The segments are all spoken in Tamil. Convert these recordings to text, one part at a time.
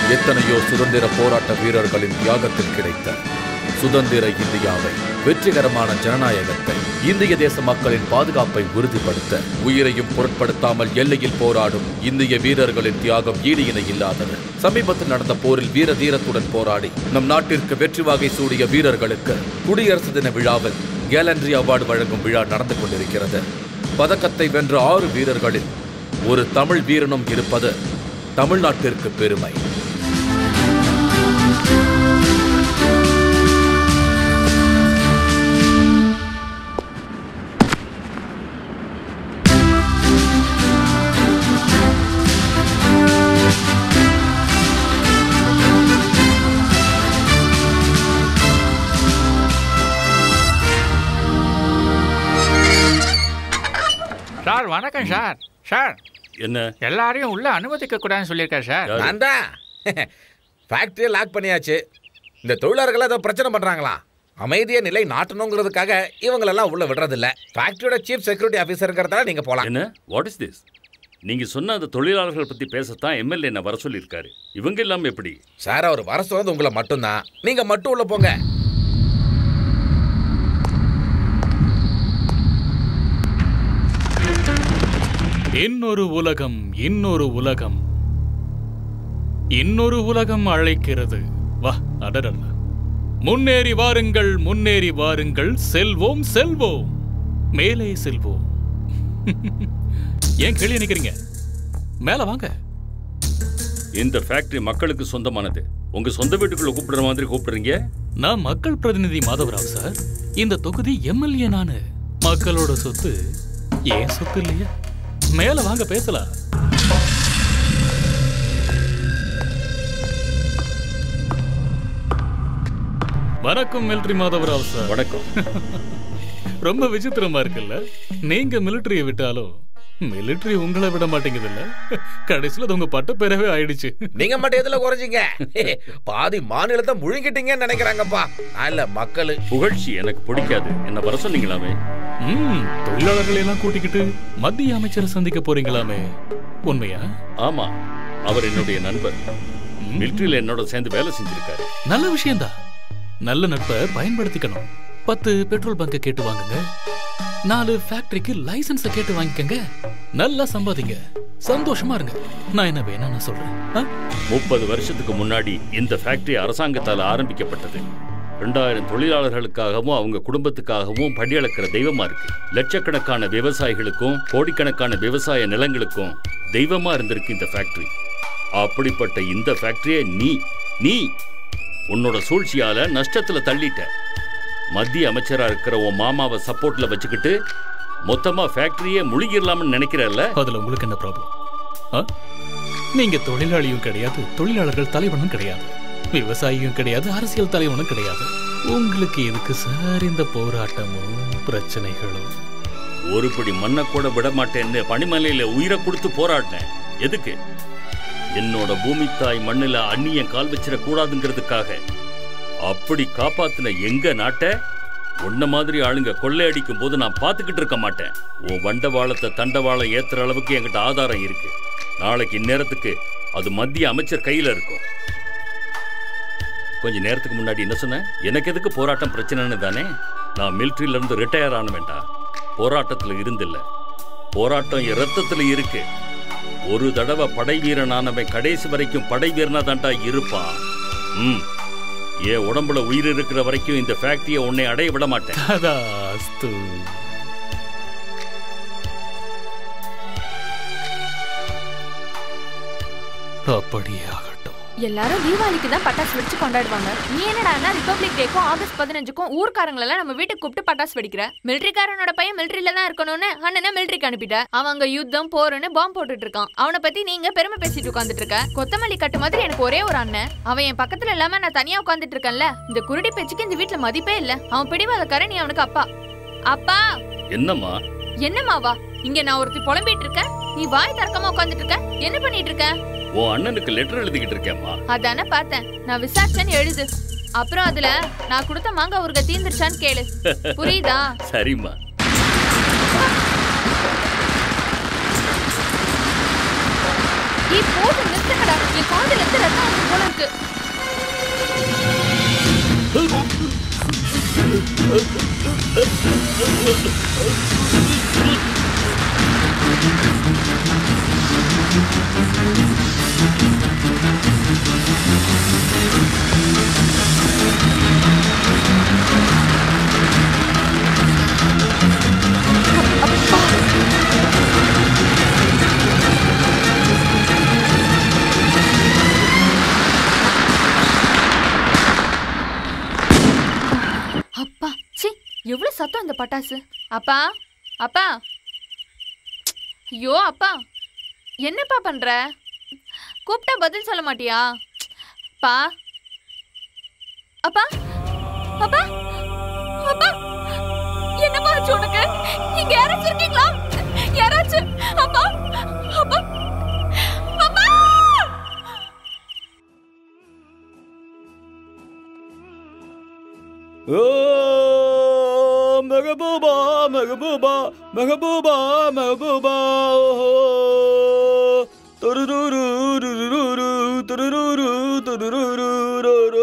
எத்தனையோ சுதந்திர போராட்ட வீரர்களின் தியாகத்தில் கிடைத்த சுதந்திர இந்தியாவை, வெற்றிகரமான ஜனநாயகத்தை, இந்திய தேச மக்களின் பாதுகாப்பை உறுதிப்படுத்த உயிரையும் பொருட்படுத்தாமல் எல்லையில் போராடும் இந்திய வீரர்களின் தியாகம் ஈடு இணை இல்லாதது. சமீபத்தில் நடந்த போரில் வீர தீரத்துடன் போராடி நம் நாட்டிற்கு வெற்றி வாகை சூடிய வீரர்களுக்கு குடியரசு தின விழாவில் கேலண்ட்ரி அவார்டு வழங்கும் விழா நடந்து கொண்டிருக்கிறது. பதக்கத்தை வென்ற 6 வீரர்களில் ஒரு தமிழ் வீரனும் இருப்பது தமிழ்நாட்டிற்கு பெருமை. சார் வணக்கம் சார். சார் என்ன எல்லாரையும் உள்ள அனுமதிக்க கூடாதுன்னு சொல்லியிருக்காரு சார். நான் தான் ஃபேக்டரியை லாக் பண்ணியாச்சு. இந்த தொழிலாளர்கள் ஏதோ பிரச்சனை பண்ணுறாங்களா? அமைதியை நிலை நாட்டணுங்கிறதுக்காக இவங்களெல்லாம் உள்ள விடுறதில்ல. ஃபேக்டரியோட சீஃப் செக்யூரிட்டி ஆஃபீஸருங்கிறதால நீங்கள் போகலாம். என்ன வாட் இஸ் திஸ்? நீங்க சொன்ன அந்த தொழிலாளர்கள் பத்தி பேசத்தான் எம்எல்ஏ என்ன வர சொல்லியிருக்காரு. இவங்க இல்லாம எப்படி சார்? அவர் வர சொன்னது உங்களை மட்டும்தான். நீங்கள் மட்டும் உள்ள போங்க. இன்னொரு உலகம், இன்னொரு உலகம், இன்னொரு உலகம் அழைக்கிறது. வா, அடடல்ல. முன்னேறி வாருங்கள், முன்னேறி வாருங்கள், செல்வோம் செல்வோம், மேலே செல்வோம். ஏன் கேள்வி நினைக்கிறீங்க? மேல வாங்க. இந்த ஃபேக்டரி மக்களுக்கு சொந்தமானது. உங்க சொந்த வீட்டுக்குள்ள கூப்பிடுற மாதிரி கூப்பிடுறீங்க. நான் மக்கள் பிரதிநிதி மாதவராவ் சார். இந்த தொகுதி எம்எல்ஏ நானு. மக்களோட சொத்து ஏன் சொத்து இல்லையா? மேல வாங்க பேசலாம். வணக்கம் மிலிட்டரி மாதவராவ் சார். வணக்கம். ரொம்ப விசித்திரமா இருக்குல்ல? நீங்க மிலிட்டரியை விட்டாலும் மிலிட்டரி உங்களை விட மாட்டேங்குது இல்ல? கடைசியில் அது உங்க பட்ட பேரவே ஆயிடுச்சு. நீங்க மட்டும் எதுல குறைஞ்சிங்க? பாதி மாநிலத்தை முழுங்கிட்டீங்கன்னு நினைக்கிறாங்கப்பா. இல்ல மக்கள். புகழ்ச்சி எனக்கு பிடிக்காது. என்ன வர சொன்னீங்களாமே? தொழிலாளர்களை எல்லாம் கூட்டிக்கிட்டு மத்திய அமைச்சரை சந்திக்க போறீங்களாமே, உண்மையா? ஆமா, அவர் என்னுடைய நண்பர். மிலிட்டரியில என்னோட சேர்ந்து வேலை செஞ்சிருக்காரு. நல்ல விஷயம்தான். நல்ல நட்பை பயன்படுத்திக்கணும். 10 பெட்ரோல் பங்க கேட்டு வாங்குங்க, 4 ஃபேக்டரிக்கு லைசன்ஸ் கேட்டு வாங்கிக்கங்க, நல்லா சம்பாதிங்க, சந்தோஷமா இருங்க. நான் என்ன வேணா நான் சொல்றேன். 30 வருஷத்துக்கு முன்னாடி இந்த ஃபேக்டரி அரசாங்கத்தால் ஆரம்பிக்கப்பட்டது. 2000 தொழிலாளர்களுக்காகவும் அவங்க குடும்பத்துக்காகவும் படியளக்கிற தெய்வமா இருக்கு. லட்சக்கணக்கான விவசாயிகளுக்கும் கோடிக்கணக்கான விவசாய நிலங்களுக்கும் தெய்வமா இருந்திருக்கு இந்த ஃபேக்டரி. அப்படிப்பட்ட இந்த ஃபேக்டரியை நீ உன்னோட சூழ்ச்சியால நஷ்டத்துல தள்ளிட்ட. மத்திய அமைச்சரா இருக்கிற உன் மாமாவை சப்போர்ட்ல வச்சுக்கிட்டு மொத்தமா ஃபேக்டரியே முழுகிடலாம்னு நினைக்கிறல்ல? அதுல உங்களுக்கு என்ன ப்ராப்ளம்? நீங்க தொழிலாளியும் கிடையாது, தொழிலாளர்கள் தலைவனும் கிடையாது, விவசாயியும் கிடையாது, அரசியல் தலைவனும் கிடையாது. உங்களுக்கு எதுக்கு சார் இந்த போராட்டமும் பிரச்சனைகளும்? ஒருபடி மண்ணை கூட விட மாட்டேன்னு பனிமலையில உயிரை கொடுத்து போராடினேன். எதுக்கு? என்னோட பூமி தாய் மண்ணில அந்நிய கால் வச்சிட கூடாதுங்கிறதுக்காக. அப்படி காப்பாத்தின எங்க நாட்டை உன்ன மாதிரி ஆளுங்க கொள்ளையடிக்கும் போது நான் பார்த்துக்கிட்டு இருக்க மாட்டேன். உன் வண்டவாளத்தை தண்டவாளம் ஏத்துற அளவுக்கு என்கிட்ட ஆதாரம் இருக்கு. நாளைக்கு இந்நேரத்துக்கு அது மத்திய அமைச்சர் கையில இருக்கும். கொஞ்ச நேரத்துக்கு முன்னாடி என்ன சொன்ன? எனக்கு எதுக்கு போராட்டம் பிரச்சனைன்னு தானே? நான் மிலிட்டரியில இருந்து ரிட்டையர் ஆன வேண்டாம். போராட்டத்துல இருந்தில்ல, போராட்டம் என் ரத்தத்துல இருக்கு. ஒரு தடவை படை வீரனானவன் கடைசி வரைக்கும் படை வீரனா தான்டா இருப்பான். என் உடம்புல உயிர் இருக்கிற வரைக்கும் இந்த ஃபேக்டரியை உன்னை அடைய விட மாட்டேன். அப்படியே ஆகட்டும். எல்லாரும் தீபாவளிக்கு தான் பட்டாசு வெடிச்சு கொண்டாடுவாங்க. நீ என்னடா ரிபப்ளிக் டேக்கும் ஆகஸ்ட் 15க்கும் ஊர்க்காரங்களெல்லாம் நம்ம வீட்டுக்கு கூப்பிட்டு பட்டாசு வெடிக்கிற? மிலிட்டரிக்காரனோட பையன் மிலிட்டரியில தான் இருக்கணும்னு அண்ணனை மிலிட்டரிக்கு அனுப்பிட்ட. அவங்க யுத்தம் போருன்னு பாம்பு போட்டுட்டு இருக்கான். அவனை பத்தி நீங்க பெருமை பேசிட்டு உட்காந்துட்டு இருக்க. கொத்தமல்லி கட்டு மாதிரி எனக்கு ஒரே ஒரு அண்ணன். அவன் என் பக்கத்துல இல்லாம நான் தனியா உட்காந்துட்டு இருக்கேன்ல. இந்த குருடி பேச்சுக்கு இந்த வீட்டுல மதிப்பே இல்ல. அவன் பிடிவாதக்காரன், நீ அவனுக்கு அப்பா. அப்பா என்னம்மா? என்னம்மாவா? இங்க நான் ஒருத்தி புலம்பிட்டு இருக்கேன், நீ வாய் திறக்காம உட்காந்துட்டு இருக்க. என்ன பண்ணிட்டு இருக்க? உன் அண்ணனுக்கு லெட்டர் எழுதிக்கிட்டு இருக்கேம்மா. அதானே பார்த்தேன். நான் விசாரிச்சேன்னு எழுது. அப்புறம் அதுல நான் கொடுத்த மாங்காய் ஊறுகாய் தீந்துருச்சான்னு கேளு. புரியுதா? சரிம்மா. போதுங்க. நிறுத்துங்கடா. என் காதுல இருந்து ரத்தம் வந்து போல இருக்கு. அப்பா சி எவ்வளவு சத்தம் இந்த பட்டாசு. அப்பா அப்பா ஐயோ அப்பா என்னப்பா பண்ற? கூப்பிட்டா பதில் சொல்ல மாட்டியா? பா அப்பா அப்பா அப்பா என்னப்பா ஆச்சு உனக்கு? இங்க யாராச்சும் இருக்கீங்களா? யாராச்சும்? அப்பா அப்பா அப்பா ஓ மெஹபூபா மெஹபூபா மெஹபூபா மெஹபூபா துருரு துருரு துருரு துருரு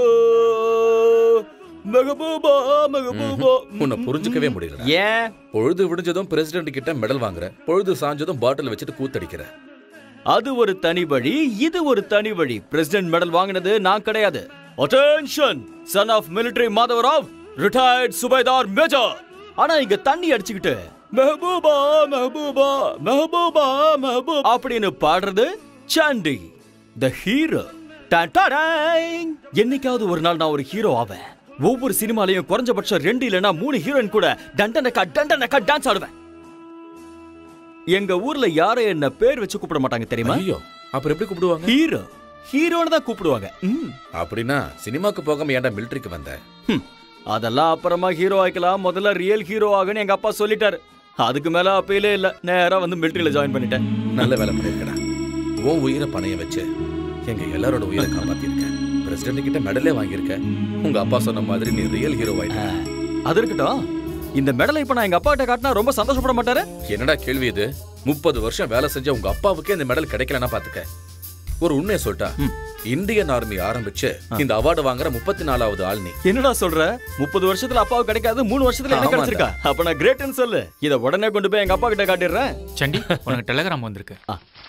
மெஹபூபா மெஹபூபா. உன்னை புரிஞ்சுக்கவே முடியல. ஏன்? பொழுது விடிஞ்சதும் பிரசிடென்ட் கிட்ட மெடல் வாங்குற, பொழுது சாஞ்சதும் பாட்டில் வச்சுட்டு கூத்தடிக்கிற. அது ஒரு தனி வழி, இது ஒரு தனி வழி. பிரசிடென்ட் மெடல் வாங்கினது நான் கிடையாது. Attention, son of military Madhavarao, retired subedar major. ஆனா இங்க தண்ணி அடிச்சுக்கிட்டு மெஹபூபா மெஹபூபா மெஹபூபா மெஹபூபா அப்படின்னு பாடுறது சாண்டி த ஹீரோ. என்னைக்காவது ஒரு நாள் நான் ஒரு ஹீரோ ஆவேன். ஒவ்வொரு சினிமாலையும் குறைஞ்சபட்சம் 2 இல்லனா 3 ஹீரோயின் கூட டண்டனக்கா டான்ஸ் ஆடுவேன். எங்க ஊர்ல யாரும் என்ன பேர் வச்சு கூப்பிட மாட்டாங்க தெரியுமா? ஐயோ, அப்புறம் எப்படி கூப்பிடுவாங்க? ஹீரோ ஹீரோன்னு தான் கூப்பிடுவாங்க. அப்படின்னா சினிமாக்கு போகாம ஏன்டா மிலிட்டரிக்கு வந்த? அதெல்லாம் அப்புறமா ஹீரோ ஆயிக்கலாம், முதல்ல ரியல் ஹீரோ ஆகுன்னு எங்க அப்பா சொல்லிட்டாரு. அதுக்கு மேல அப்பயிலே இல்ல, நேரா வந்து மிலிட்டரியில ஜாயின் பண்ணிட்டேன். நல்ல வேலை பண்ணிருக்கடா. உன் உயிரை பணைய வச்சு எங்க எல்லாரோட உயிரை காப்பாத்திருக்க. பிரசிடென்ட் கிட்ட மெடலே வாங்கியிருக்க. உங்க அப்பா சொன்ன மாதிரி நீ ரியல் ஹீரோ ஆயிட்ட. அது இருக்கட்டும், இந்த மெடலை இப்ப நான் எங்க அப்பா கிட்ட காட்டினா ரொம்ப சந்தோஷப்பட மாட்டாரு. என்னடா கேள்வி இது? 30 வருஷம் வேலை செஞ்ச உங்க அப்பாவுக்கே இந்த மெடல் கிடைக்கலன்னா பாத்துக்க. ஒரு உண்மையை சொல்லிட்டா, இந்தியன் ஆர்மி ஆரம்பிச்சு இந்த அவார்டு வாங்குற 34வது ஆள் நீ. என்னடா சொல்ற? 30 வருஷத்துல அப்பாவுக்கு கிடைக்காது, 3 வருஷத்துல எனக்கு கிடைச்சிருக்கா? அப்ப நான் கிரேட்னு சொல்லு. இத உடனே கொண்டு போய் எங்க அப்பா கிட்ட காட்டிடுறேன். சண்டி, உனக்கு டெலிகிராம் வந்திருக்கு.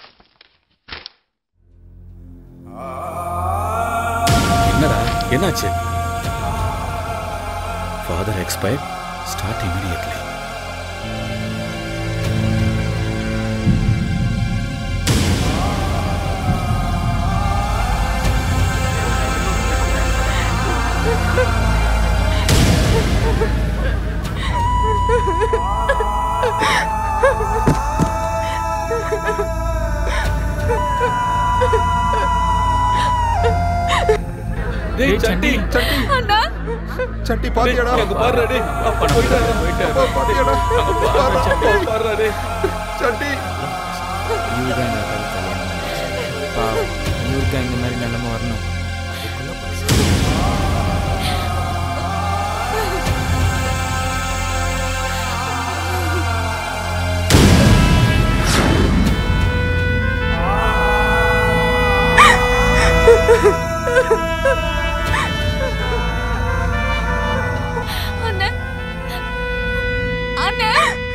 என்னடா என்னாச்சு? Father expired, start immediately. டேய் சண்டி சண்டி அண்ணா சண்டி பாத்தியாடா? அங்க பாருடா டேய். அப்பா போயிட்டாரு. பாத்தியாடா? பாருடா டேய். சண்டி இவங்க கல்யாணம் பாவம், இவருக்கு இந்த மாதிரி நிலைமை வரணும். அண்ணா அண்ணா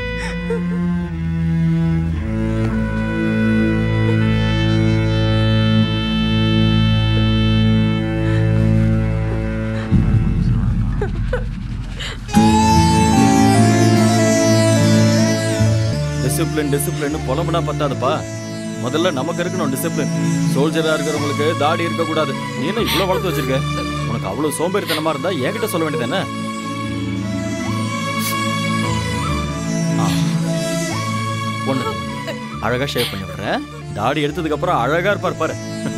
டிசிப்ளின் புலம்புனா பத்தாதுப்பா. முதல்ல நமக்கு இருக்கணும் டிசிப்ளின். சோல்ஜரா இருக்கிறவங்களுக்கு தாடி இருக்க கூடாது. நீ என்ன இவ்வளவு வளர்த்து வச்சிருக்க? உனக்கு அவ்வளவு சோம்பேறித்தனமா இருந்தா என்கிட்ட சொல்ல வேண்டியது என்ன? ஒண்ணு அழகா ஷேவ் பண்ணி விடுறேன். தாடி எடுத்ததுக்கு அப்புறம் அழகா இருப்பார் பாரு.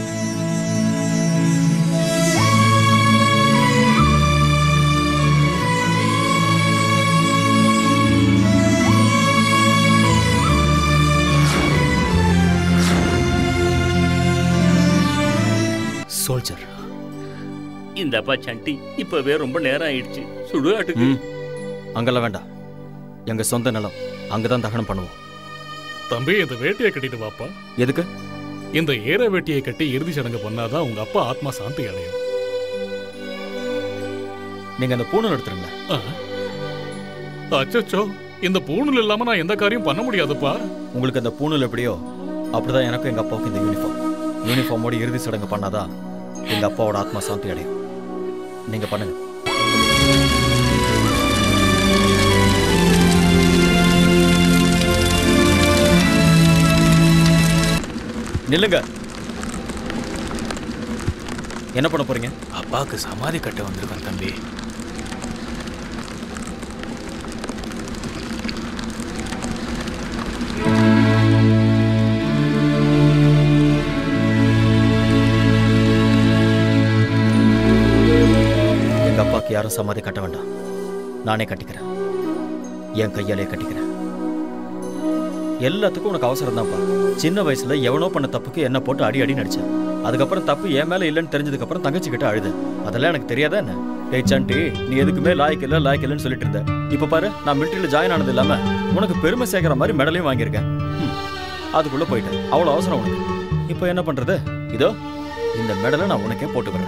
சோல்ஜர் இந்த அப்பா சண்டி இப்பவே ரொம்ப நேரம் ஆயிடுச்சு. சுடுகாட்டுக்கு அங்கெல்லாம் வேண்டாம், எங்க சொந்த நிலம், அங்கதான் தகனம் பண்ணுவோம். தம்பி இந்த வேட்டியை கட்டிட்டு வாப்பா. எதுக்கு? இந்த ஏற வேட்டியை கட்டி இறுதி சடங்கு பண்ணாதான் உங்க அப்பா ஆத்மா சாந்தி அடையும். நீங்க அந்த பூணூல் எடுத்துருங்க. அச்சோ, இந்த பூணூல் இல்லாம நான் எந்த காரியம் பண்ண முடியாதுப்பா. உங்களுக்கு அந்த பூணூல் எப்படியோ அப்படிதான் எனக்கும் எங்க அப்பாவுக்கு இந்த யூனிஃபார்மோட இறுதி சடங்கு பண்ணாதான் எங்க அப்பாவோட ஆத்மா சாந்தி அடையும். நீங்க பண்ணுங்க. நில்லுங்க. என்ன பண்ண போறீங்க? அப்பாவுக்கு சமாதி கட்ட வந்திருக்கேன் தம்பி. எங்க அப்பாவுக்கு யாரும் சமாதி கட்ட வேண்டாம், நானே கட்டிக்கிறேன். என் கையாலே கட்டிக்கிறேன். எல்லாத்துக்கும் உனக்கு அவசரம் தான்ப்பா. சின்ன வயசுல எவனோ பண்ண தப்புக்கு என்ன போட்டு அடி அடி நடிச்சேன். அதுக்கப்புறம் தப்பு என் மேல இல்லைன்னு தெரிஞ்சதுக்கு அப்புறம் தங்கச்சி கிட்ட அழுது. அதெல்லாம் எனக்கு தெரியாதா என்ன? டேய் சண்டி, நீ எதுக்குமே லாய்க்கு இல்லைன்னு சொல்லிட்டு இருந்த. இப்ப பாரு, நான் மிலிட்டரியில ஜாயின் ஆனது இல்லாம உனக்கு பெருமை சேர்க்கிற மாதிரி மெடலையும் வாங்கியிருக்கேன். அதுக்குள்ள போயிட்டேன். அவ்வளவு அவசரம் உனக்கு. இப்போ என்ன பண்றது? இதோ இந்த மெடலை நான் உனக்கே போட்டு விடுறேன்.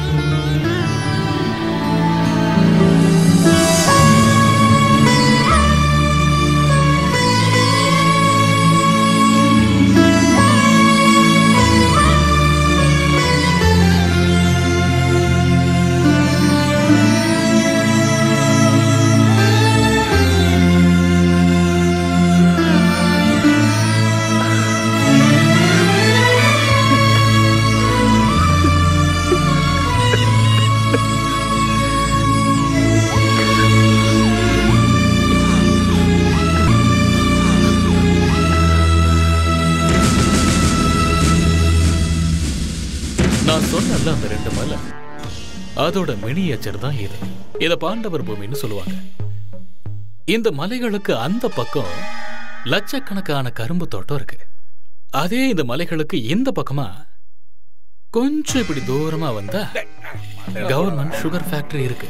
சொன்னல அந்த 2 மலை, அதோட மினியேச்சர் தான் இது. இத பாண்டவர் பூமின்னு சொல்லுவாங்க. இந்த மலைகளுக்கு அந்த பக்கம் லட்சக்கணக்கான கரும்பு தோட்டம் இருக்கு. அதே இந்த மலைகளுக்கு இந்த பக்கமா கொஞ்சம் இப்படி தூரமா வந்தா கவர்மெண்ட் சுகர் ஃபேக்டரி இருக்கு.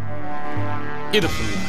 இது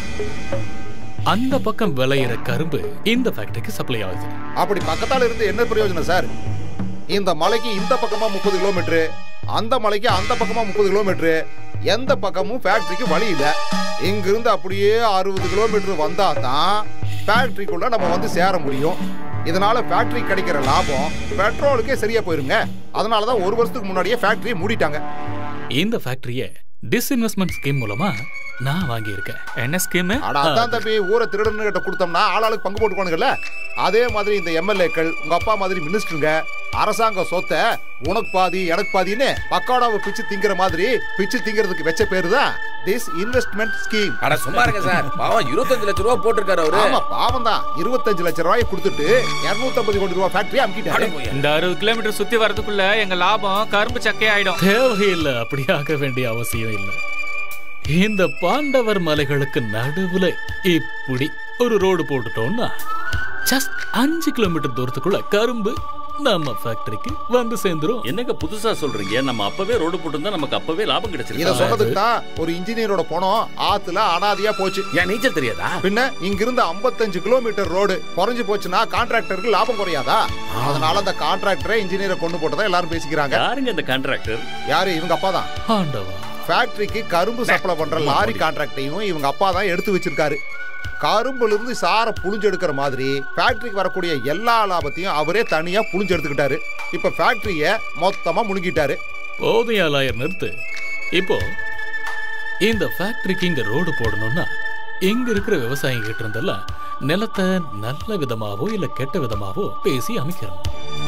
அந்த பக்கம் விளையிற கரும்பு இந்த ஃபேக்டரிக்கு சப்ளை ஆகுது. அப்படி பக்கத்தால இருந்து என்ன பிரயோஜனம் சார்? இந்த மலைக்கு இந்த பக்கமா 30 கிலோமீட்டர், அந்த மலைக்கு அந்த பக்கமா 30 கிலோமீட்டர். எந்த பக்கமும் ஃபேக்டரிக்கு வழி இல்லை. இங்கிருந்து அப்படியே 60 கிலோமீட்டர் வந்தா தான் ஃபேக்டரிக்குள்ள நம்ம வந்து சேர முடியும். இதனால ஃபேக்டரி கிடைக்கிற லாபம் பெட்ரோலுக்கே சரியா போயிருங்க. அதனாலதான் 1 வருஷத்துக்கு முன்னாடியே ஃபேக்டரியை மூடிட்டாங்க. இந்த ஃபேக்டரியை டிஸ்இன்வெஸ்ட்மெண்ட் ஸ்கீம் மூலமா நான் வாங்கியிருக்கேன். என்ன ஸ்கீம்? அதான் தம்பி, ஊரை திருடன்னு கிட்ட கொடுத்தோம்னா ஆளாளுக்கு பங்கு போட்டுக்கோனுங்கல்ல. அதே மாதிரி இந்த எம்எல்ஏக்கள், உங்க அப்பா மாதிரி மினிஸ்டருங்க அரசாங்க சொத்தை உனக்கு பாதி எனக்கு பாதின்னு பக்காடாவை பிச்சு திங்கிற மாதிரி பிச்சு திங்கிறதுக்கு வச்ச பேரு தான் திஸ் இன்வெஸ்ட்மெண்ட் ஸ்கீம். அட சும்மா இருங்க சார், பாவம் 25 லட்சம் ரூபாய் போட்டிருக்காரு அவரு. ஆமா பாவம் தான். 25 லட்சம் ரூபாய் கொடுத்துட்டு 250 கோடி ரூபாய் ஃபேக்டரி அமுக்கிட்டாரு. இந்த 60 கிலோமீட்டர் சுத்தி வரதுக்குள்ள எங்க லாபம் கரும்பு சக்கை ஆயிடும். தேவையில்லை, அப்படி ஆக வேண்டிய அவசியம் இல்லை. இந்த பாண்டவர் மலைகளுக்கு நடுவுல இப்படி ஒரு ரோடு போட்டுட்டோம்னா ஜஸ்ட் 5 கிலோமீட்டர் தூரத்துக்குள்ள கரும்பு நம்ம ஃபேக்டரிக்கு வந்து சேர்ந்துரும். என்னங்க புதுசா சொல்றீங்க? நம்ம அப்பவே ரோடு போட்டுருந்தா நமக்கு அப்பவே லாபம் கிடைச்சிருக்கு. இத சொல்றதுக்கு தான் ஒரு இன்ஜினியரோட பணம் ஆத்துல அனாதையா போச்சு. ஏன் நீச்சல் தெரியாதா? பின்ன இங்கிருந்து 55 கிலோமீட்டர் ரோடு குறைஞ்சு போச்சுன்னா கான்ட்ராக்டருக்கு லாபம் குறையாதா? அதனால அந்த கான்ட்ராக்டரை இன்ஜினியரை கொண்டு போட்டதா எல்லாரும் பேசிக்கிறாங்க. யாருங்க இந்த கான்ட்ராக்டர்? யாரு? இவங்க அப்பா தான். ஆண்டவா, ஃபேக்டரிக்கு கரும்பு சப்ளை பண்ற லாரி கான்ட்ராக்டையும் இவங்க அப்பா தான் எடுத்து வச்சிருக்காரு. கரும்புல இருந்து சாரை புழிஞ்சு எடுக்கிற மாதிரி ஃபேக்டரிக்கு வரக்கூடிய எல்லா லாபத்தையும் அவரே தனியா புழிஞ்சு எடுத்துக்கிட்டாரு. இப்ப ஃபேக்டரிய மொத்தமா முழுங்கிட்டாரு. போதையா லாயர் நிறுத்து. இப்போ இந்த ஃபேக்டரிக்கு இங்க ரோடு போடணும்னா இங்க இருக்கிற விவசாயிங்க கிட்ட இருந்தெல்லாம் நிலத்தை நல்ல விதமாவோ இல்ல கெட்ட விதமாவோ பேசி அமைக்கிறோம்.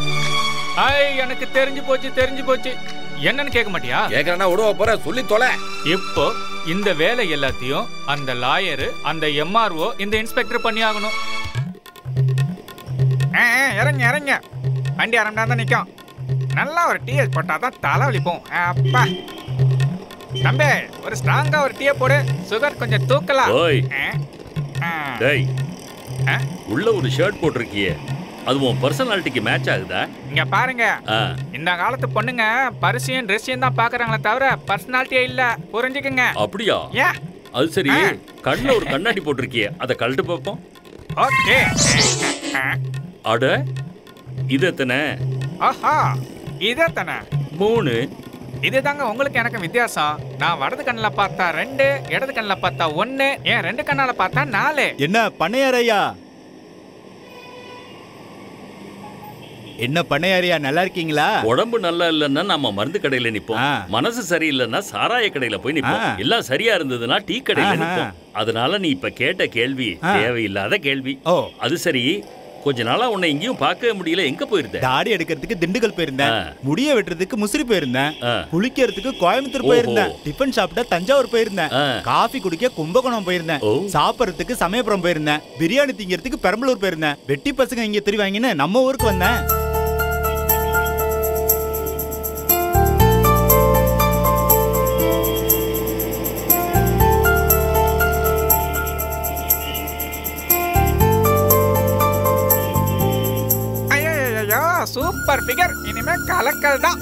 எனக்கு தெரிஞ்சு போச்சு. என்னன்னு கேட்க மாட்டியா? கேக்குறேன்னா விடுவ போற, சொல்லி தொலை. இப்போ இந்த வேலை எல்லாத்தையும் அந்த லாயரு, அந்த எம்ஆர்ஓ, இந்த இன்ஸ்பெக்டர் பண்ணி ஆகணும். இறங்க வண்டி அரண்டா தான் நிற்கும். நல்லா ஒரு டீயை போட்டா தான் தலை வலிப்போம். அப்பா தம்பி, ஒரு ஸ்ட்ராங்கா ஒரு டீயை போடு. சுகர் கொஞ்சம் தூக்கலாம். உள்ள ஒரு ஷர்ட் போட்டிருக்கியே, அது உன் பர்சனாலிட்டிக்கு மேட்ச் ஆகுதா? இங்க பாருங்க, இந்த காலத்து பொண்ணுங்க பரிசையும் ட்ரெஸ்ஸையும் தான் பாக்குறாங்களே தவிர பர்சனாலிட்டியே இல்ல. புரிஞ்சுக்குங்க. அப்படியா? அது சரி, கண்ணுல ஒரு கண்ணாடி போட்டிருக்கியே, அதை கழட்டு பார்ப்போம். ஓகே. அட இது எத்தனை? ஆஹா இதே தானே 3. இதுதாங்க உங்களுக்கு எனக்கு வித்தியாசம். நான் வலது கண்ணில் பார்த்தா 2, இடது கண்ணில் பார்த்தா 1, ஏன் 2 கண்ணால பார்த்தா 4. என்ன பண்ணையாரையா? என்ன பண்ணையாரையா, நல்லா இருக்கீங்களா? உடம்பு நல்லா இல்லைன்னா நம்ம மருந்து கடையில நிப்போம், மனசு சரியில்லைன்னா சாராய கடையில போய் நிப்போம், எல்லாம் சரியா இருந்ததுன்னா டீ கடையில நிப்போம். அதனால நீ இப்ப கேட்ட கேள்வி தேவையில்லாத கேள்வி. அது சரி, கொஞ்ச நாளா உன்னை எங்கேயும் பார்க்கவே முடியல, எங்க போயிருந்த? தாடி எடுக்கிறதுக்கு திண்டுக்கல் போயிருந்தேன், முடிய வெட்டுறதுக்கு முசிறி போயிருந்தேன், குளிக்கிறதுக்கு கோயம்புத்தூர் போயிருந்தேன், டிஃபன் சாப்பிட்ட தஞ்சாவூர் போயிருந்தேன், காஃபி குடிக்க கும்பகோணம் போயிருந்தேன், சாப்பிட்றதுக்கு சமயபுரம் போயிருந்தேன், பிரியாணி திங்கிறதுக்கு பெரம்பலூர் போயிருந்தேன், வெட்டி பசங்க இங்க தெரிவாங்கன்னு நம்ம ஊருக்கு வந்தேன். சூப்பர் ஃபிகர், இனிமே கலக்கல் தான்.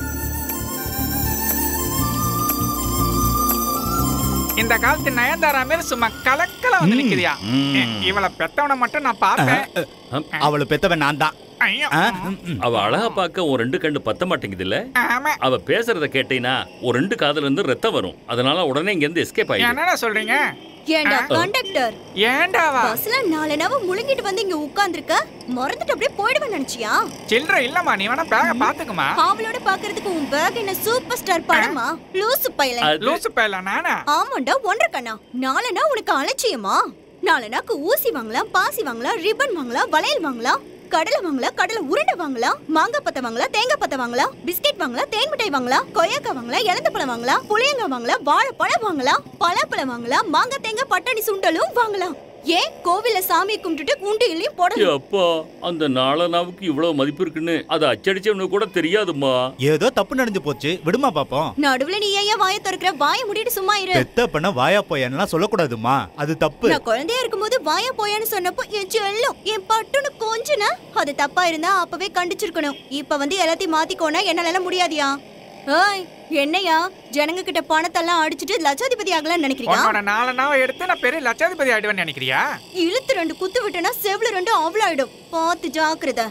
இந்த காலத்து நயன்தாரா மேல சும்மா கலக்கல வந்து நிக்குதியா? இவளை பெத்தவனை மட்டும் நான் பார்த்தேன். அவளை பெத்தவன் நான் தான். அவ அழகா பார்க்க ஒரு 2 கண்ணு பத்த மாட்டேங்குது இல்ல? அவ பேசுறத கேட்டீனா ஒரு 2 காதுல இருந்து ரத்தம் வரும். அதனால உடனே இங்க இருந்து எஸ்கேப் ஆயிடு. என்னடா சொல்றீங்க? ஏண்டா கண்டக்டர், ஏண்டாவா பஸ்ல 4 நாவ முழுங்கிட்டு வந்து இங்க உட்கார்ந்திருக்க, மறந்துட்டு அப்படியே போய்டுவேன்னு நினைச்சியா? சில்லற இல்லம்மா, நீ வேணா பேக பாத்துக்குமா. அவளோட பாக்குறதுக்கு உன் பேக் என்ன சூப்பர் ஸ்டார் படமா? லூசு பையல. லூசு பையல நானா? ஆமாண்டா, 1.5 கண்ணா. 4 நாள் உனக்கு அலட்சியமா? 4 நாக்கு ஊசி வாங்கலாம், பாசி வாங்கலாம், ரிப்பன் வாங்கலாம், வளையல் வாங்கலாம், கடலை வாங்கலாம், கடலை உருண்டை வாங்கலாம், மாங்காய் பத்தை வாங்கலாம், தேங்காய் பத்தை வாங்கலாம், பிஸ்கெட் வாங்கலாம், தேன் மிட்டாய் வாங்கலாம், கொய்யாக்காய் வாங்கலாம், இலந்த பழம் வாங்கலாம், புளியங்காய் வாங்கலாம், வாழைப்பழம் வாங்கலாம், பலாப்பழம் வாங்கலாம், மாங்காய் தேங்காய் பட்டாணி சுண்டலும் வாங்கலாம். ஏன் கோவில சாமி கும்பிட்டுட்டு குண்டியிலையும் போடலாம். அப்பா, அந்த 4 நாவுக்கு இவ்வளவு மதிப்பு இருக்குன்னு அது அச்சடிச்சவனு கூட தெரியாதுமா. ஏதோ தப்பு நடந்து போச்சு, விடுமா பாப்போம். நடுவுல நீ ஏன் வாயை திறக்கிற? வாயை மூடிட்டு சும்மா இரு. பெத்த பண்ண வாயா போயான்லாம் சொல்லக்கூடாதுமா, அது தப்பு. நான் குழந்தையா இருக்கும்போது வாயா போயான்னு சொன்னப்போ என் செல்லம் என் பட்டுன்னு கொஞ்சனா அது தப்பா இருந்தா அப்பவே கண்டிச்சிருக்கணும். இப்ப வந்து எல்லாத்தையும் மாத்திக்கோனா என்னால முடியாதியா? ஏய், என்னையா ஜனங்க கிட்ட பணத்தெல்லாம் அடிச்சிட்டு லட்சாதிபதி ஆகலாம்னு நினைக்கிறீங்க? உன்னோட 4 நாவை எடுத்து நான் பெரிய லட்சாதிபதி ஆயிடுவேன்னு நினைக்கிறியா? இழுத்து 2 குத்து விட்டனா செவ்ல 2 அவ்வளாயிடும். பார்த்து ஜாக்கிரதை.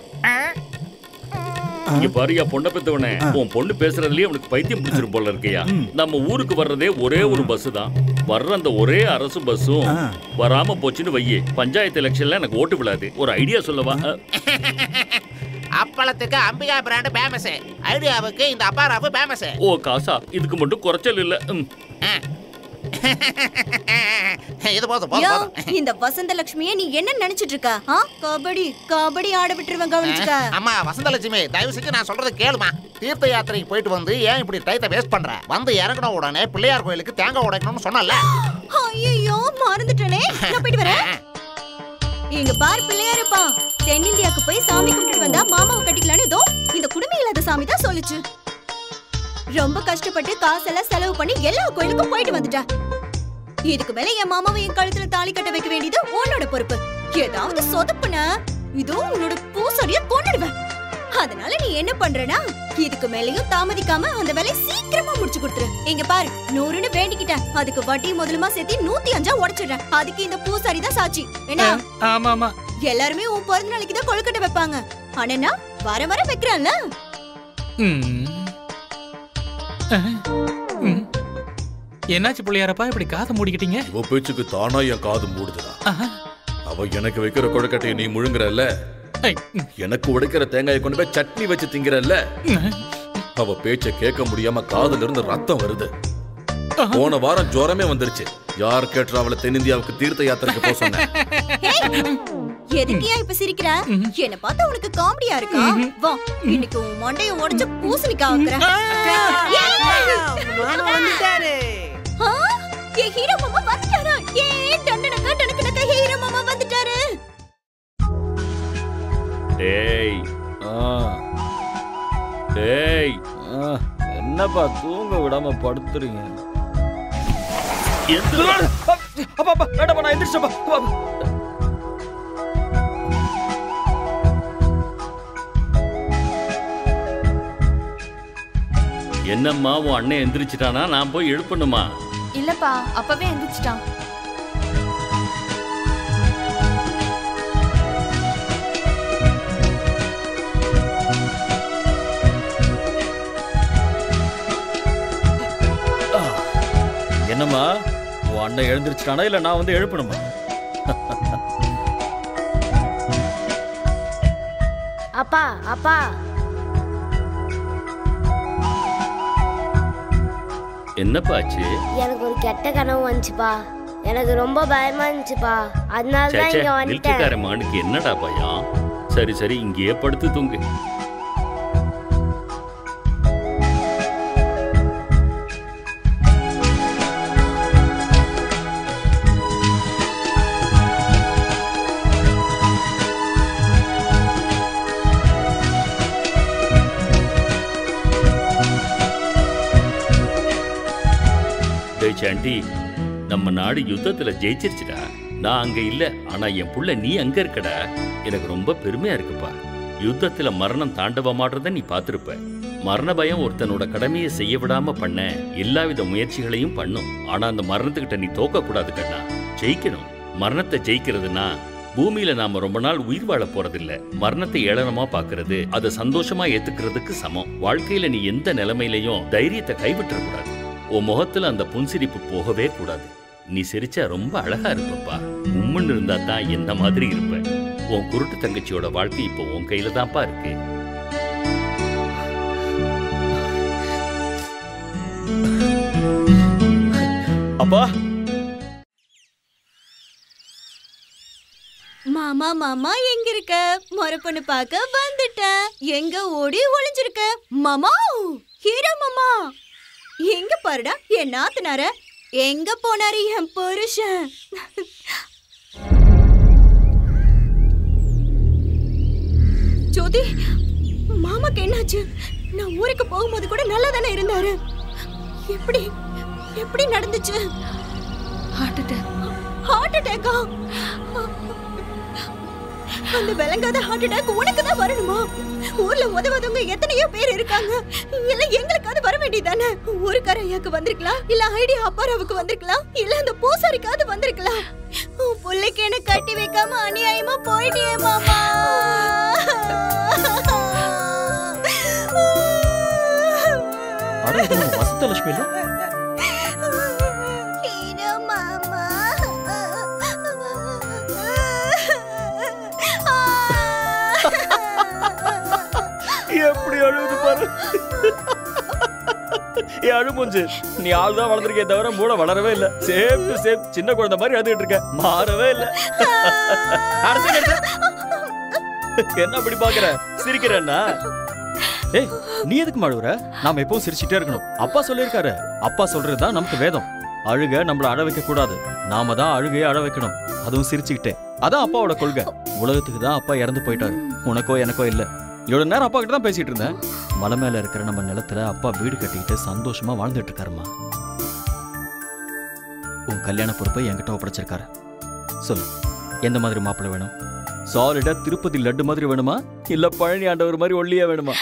இங்க பாரியா பொண்ணை பெத்தவனே, உன் பொண்ணு பேசுறதுலயே உனக்கு பைத்தியம் பிடிச்சிரும் போல இருக்கையா? நம்ம ஊருக்கு வர்றதே ஒரே ஒரு பஸ் தான். வர்ற அந்த ஒரே அரசு பஸ்ஸும் வராம போச்சுன்னு வையே, பஞ்சாயத்து எலெக்ஷன்ல எனக்கு ஓட்டு விழாது. ஒரு ஐடியா சொல்லவா? அப்பளத்துக்கு அம்பிகா பிராண்ட் ஃபேமஸ், ஐடியாவுக்கு இந்த அப்பாராவு ஃபேமஸ். ஓ காசா, இதுக்கு மட்டும் குறைச்சல் இல்ல. இது போதும். இந்த வசந்த லட்சுமியை நீ என்ன நினைச்சிட்டு இருக்க? கபடி கபடி ஆட விட்டுருவேன், கவனிச்சுக்க. அம்மா வசந்தலட்சுமி, தயவு செஞ்சு நான் சொல்றது கேளுமா. தீர்த்த யாத்திரைக்கு போயிட்டு வந்து ஏன் இப்படி டைத்தை வேஸ்ட் பண்ற? வந்து இறங்கின உடனே பிள்ளையார் கோயிலுக்கு தேங்காய் உடைக்கணும்னு சொன்னல. ஐயோ மறந்துட்டனே, நான் போயிட்டு வரேன். இங்க பார் பிள்ளையாரப்பா, தென்னிந்தியாக்கு போய் சாமி கும்பிட்டு வந்தா மாமாவை கட்டிக்கலான்னு இதோ இந்த குடும்பம் இல்லாத சாமி தான் சொல்லுச்சு. ரொம்ப கஷ்டப்பட்டு காசெல்லாம் செலவு பண்ணி எல்லா கோயிலுக்கும் போயிட்டு வந்துட்டா. இதுக்கு மேல என் மாமாவை என் கழுத்துல தாலி கட்ட வைக்க வேண்டியது உன்னோட பொறுப்பு. ஏதாவது சொதப்புன இதோ உன்னோட பூசாரிய கொன்னுடுவேன். அதனால நீ என்ன பண்றனா, இதுக்கு மேலயும் தாமதிக்காம அந்த வேலையை சீக்கிரமா முடிச்சு கொடுத்துரு. இங்க பாரு, 100ன்னு வேண்டிக்கிட்டேன், அதுக்கு வட்டி முதலுமா சேர்த்து 105 உடைச்சிடுறேன். அதுக்கு இந்த பூசாரி தான் சாட்சி. என்ன? ஆமாமா, எல்லாருமே உன் பிறந்த நாளைக்கு தான் கொழுக்கட்டை வைப்பாங்க. ஆனா வர வர வைக்கிறான்ல. என்னாச்சு பிள்ளையாரப்பா, இப்படி காதை மூடிக்கிட்டீங்க? உன் பேச்சுக்கு தானா என் காது மூடுதுடா. அவ எனக்கு வைக்கிற கொழுக்கட்டையை நீ முழுங்குறல்ல, எனக்கு உடைக்கிற தேங்காயை கொண்டு போய் சட்னி வச்சு திங்கிறல்ல. அவ பேச்ச கேட்க முடியாம காதுல இருந்து ரத்தம் வருது. போன வாரம் ஜுரமே வந்துருச்சு. யார் கேட்டா அவளை தென்னிந்தியாவுக்கு தீர்த்த யாத்திரைக்கு போக சொன்னேன். எதுக்கியா இப்ப சிரிக்கிற? என்ன பார்த்தா உனக்கு காமெடியா இருக்கா? வா, இன்னைக்கு உன் மண்டைய உடைச்சு பூசணிக்காய் வைக்கிறேன். ஏ ஹீரோ மாமா வந்துட்டாரா? ஏ டண்டனக்கா டனக்கனக்கா ஹீரோ மாமா வந்துட்டாரு. டேய் டேய், என்னப்பா தூங்க விடாம படுத்துறீங்க? அப்பா வேண்டாப்பா, நான் எந்திரிச்சப்பா. என்னம்மா, உன் அண்ணன் எந்திரிச்சிட்டானா? நான் போய் எழுப்பணுமா? இல்லப்பா, அப்பவே எந்திரிச்சிட்டான். சொல்லுமா, உன் அண்ணன் எழுந்திருச்சிட்டானா இல்ல நான் வந்து எழுப்பணுமா? அப்பா அப்பா, என்னப்பா ஆச்சு? எனக்கு ஒரு கெட்ட கனவு வந்துச்சுப்பா. எனக்கு ரொம்ப பயமா இருந்துச்சுப்பா. அதனால தான் இங்க வந்துட்டேன். மிலிட்டரிக்கார மகனுக்கு என்னடா பயம்? சரி சரி, இங்கேயே படுத்து தூங்கு. ஆண்டி, நம்ம நாடு யுத்தத்துல ஜெயிச்சிருச்சுடா. நான் அங்க இல்ல, ஆனா என் புள்ள நீ அங்க இருக்கடா. எனக்கு ரொம்ப பெருமையா இருக்குப்பா. யுத்தத்துல மரணம் தாண்டவமாடுறத நீ பார்த்திருப்ப. மரண பயம் ஒருத்தனோட கடமையை செய்ய விடாம பண்ண எல்லாவித முயற்சிகளையும் பண்ணும். ஆனா அந்த மரணத்துக்கிட்ட நீ தோக்க கூடாது கண்ணா, ஜெயிக்கணும். மரணத்தை ஜெயிக்கிறதுனா பூமியில நாம ரொம்ப நாள் உயிர் வாழ போறதில்ல. மரணத்தை ஏளனமா பாக்குறது, அதை சந்தோஷமா ஏத்துக்கிறதுக்கு சமம். வாழ்க்கையில நீ எந்த நிலைமையிலையும் தைரியத்தை கைவிட்டுற கூடாது. உன் முகத்துல அந்த புன்சிரிப்பு போகவே கூடாது. நீ சிரிச்சா ரொம்ப அழகா இருப்பப்பா. உம்முன்னு இருந்தா தான் என்ன மாதிரி இருப்ப. உன் குருட்டு தங்கச்சியோட வாழ்க்கை இப்போ உன் கையில தான்ப்பா இருக்கு. அப்பா, மாமா மாமா எங்க இருக்க? மொர பொண்ணு பார்க்க வந்துட்டேன். எங்க ஓடி ஒளிஞ்சிருக்க? மாமா, ஹீரோ மாமா எங்க பாருடா என் நாத்தனார. எங்க போனாரு என் புருஷன்? ஜோதி, மாமாக்கு என்னாச்சு? நான் ஊருக்கு போகும்போது கூட நல்லா தானே இருந்தாரு. எப்படி எப்படி நடந்துச்சு? ஹார்ட் அட்டாக்கா? அந்த விளங்காத ஹார்ட் அட்டாக் உனக்கு தான் வரணுமா? ஊர்ல உதவாதவங்க எத்தனையோ பேர் இருக்காங்க. இல்ல எங்களுக்காவது வர வேண்டியதானே? ஊருக்கார ஐயாக்கு வந்திருக்கலாம், இல்ல ஐடியா அப்பாராவுக்கு வந்திருக்கலாம், இல்ல அந்த பூசாரிக்காவது வந்திருக்கலாம். புள்ளைக்கு என்ன கட்டி வைக்காம அநியாயமா போயிட்டியே மாமா. வசந்தலட்சுமி இல்ல? எப்படி அழுது பாரு. அழுமுஞ்சு, நீ ஆள் தான் வளர்ந்துருக்கே தவிர மூளை வளரவே இல்ல. சேம் டு சேம் சின்ன குழந்தை மாதிரி அழுதுகிட்டு இருக்க, மாறவே இல்ல. என்ன அப்படி பாக்குற? சிரிக்கிறேன்னா? ஏய், நீ எதுக்கு மாழுற? நாம எப்பவும் சிரிச்சுட்டே இருக்கணும். அப்பா சொல்லியிருக்காரு. அப்பா சொல்றதுதான் நமக்கு வேதம். அழுக நம்மள அழ வைக்க கூடாது, நாம தான் அழுகையை அழ வைக்கணும், அதுவும் சிரிச்சுக்கிட்டே. அதான் அப்பாவோட கொள்கை. உலகத்துக்கு தான் அப்பா இறந்து போயிட்டாரு, உனக்கோ எனக்கோ இல்ல. இவ்வளவு நேரம் அப்பா கிட்ட தான் பேசிட்டு இருந்தேன். மலை மேல இருக்கிற நம்ம நிலத்துல அப்பா வீடு கட்டிக்கிட்டு சந்தோஷமா வாழ்ந்துட்டு இருக்காருமா. உன் கல்யாண பொறுப்பை என்கிட்ட ஒப்படைச்சிருக்காரு. சொல்லு, எந்த மாதிரி மாப்பிள்ளை வேணும்? சாலிடா திருப்பதி லட்டு மாதிரி வேணுமா, இல்ல பழனி ஆண்டவர் மாதிரி ஒல்லியா வேணுமா?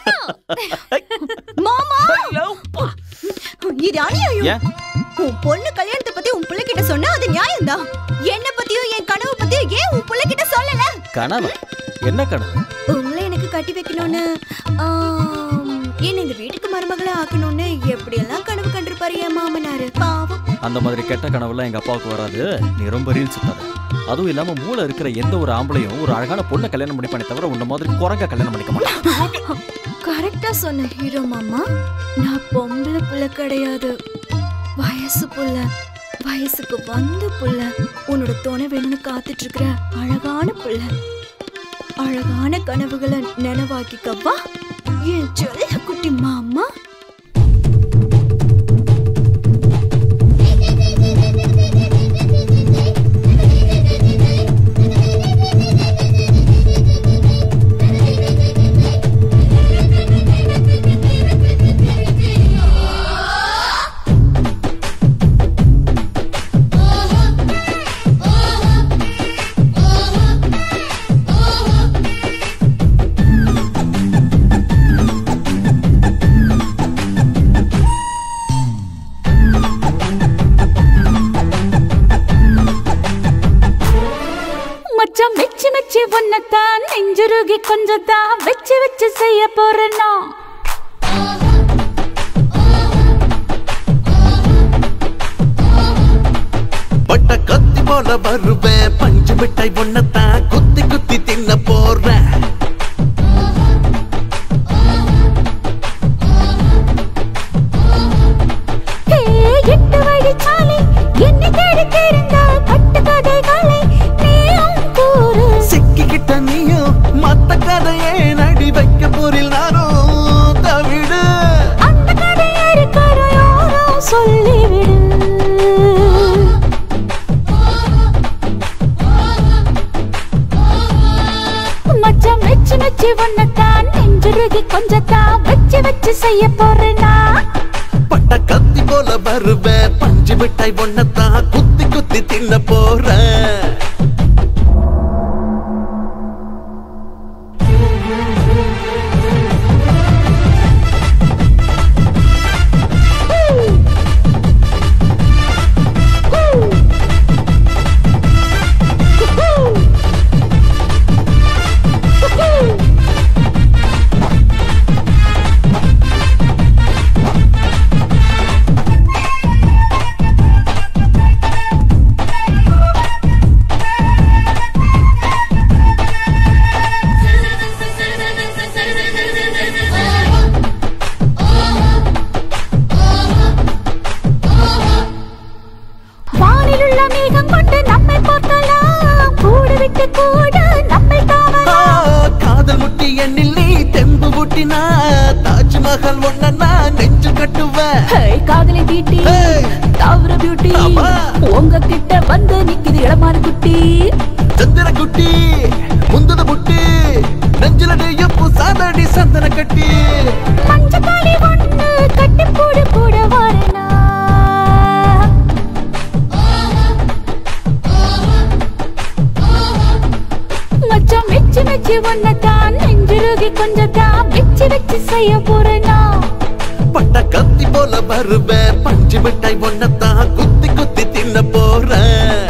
இது அநியாயம். உன் பொண்ணு கல்யாணத்தை பத்தி உன் பிள்ளை கிட்ட சொன்னா அது நியாயம்தான். என்ன பத்தியும் என் கனவு பத்தியும் ஏன் உன் பிள்ளை கிட்ட சொல்லல? கனவு? என்ன கனவு? உங்களை எனக்கு கட்டி வைக்கணும்னு, என்ன இந்த வீட்டுக்கு மருமகளை ஆக்கணும்னு எப்படி எல்லாம் கனவு கண்டிருப்பாரு என் மாமனாரு. பாவம். அந்த மாதிரி கெட்ட கனவுலாம் எங்க அப்பாவுக்கு வராது. நீ ரொம்ப ரீல்ஸ் சுத்தாத. அதுவும் இல்லாம மூளை இருக்கிற எந்த ஒரு ஆம்பளையும் ஒரு அழகான பொண்ணை கல்யாணம் பண்ணிப்பானே தவிர உன்ன மாதிரி குரங்க கல்யாணம் பண்ணிக்க மாட்டான். கரெக்டா சொன்ன ஹீரோ மாமா. நான் பொம்பளை புள்ள கிடையாது, வயசு புள்ள. வயசுக்கு வந்த புள்ள. உன்னோட துணை வேணும்னு காத்துட்டு இருக்கிற அழகான புள்ள. அழகான கனவுகளை நினைவாக்கிக்கவா என் செல்ல குட்டி மாமா. மெச்சி மெச்சி ஒன்னத்தான் நெஞ்சுருகி கொஞ்சத்தான் வச்சு வச்சு செய்ய போறேன்னா. போல வருவேன் பஞ்சு மிட்டாய் ஒன்னத்தான் குத்தி குத்தி தின்ன போறேன் எட்டு வழி சாலை என்னை தேடி தெரிந்தா கட்டு கதைகளை நீயும் கூறு சிக்கிக்கிட்ட நீயும் மத்த கதையே நடி வைக்க போரில் நானும் தவிடு அந்த கதையை யாரோ சொல்லிவிடு மச்சான் மெச்சு மெச்சு ஒன்னத்தான் நெஞ்சுருகி கொஞ்சத்தான் வச்சு வச்சு செய்ய போறேனா பட்ட கத்தி போல வருவேன் பஞ்சு மிட்டாய் ஒன்னத்தான் குத்தி குத்தி தின்ன போறேன் காதல் முட்டி எண்ணில் நீ தெம்பு ஊட்டினா தாஜ்மஹல் ஒன்ன நான் நெஞ்சு கட்டுவேன் காதலை தீட்டி தாவர பியூட்டி உங்க கிட்ட வந்து நிக்குது இளமான குட்டி சந்திர குட்டி முந்தத புட்டி நெஞ்சில நீயும் புசாதடி சந்தன கட்டி மஞ்சக்காளி ஒண்ணு கட்டி போடு கூட வாரனா மச்சான் மெச்சு மெச்சு ஒன்னதான் நெஞ்சுருகி கொஞ்சத்தான் வச்சு வச்சு செய்ய போறேனா பட்ட கத்தி போல வருவேன் பஞ்சு மிட்டாய் ஒன்னத்தான் குத்தி குத்தி தின்ன போறேன்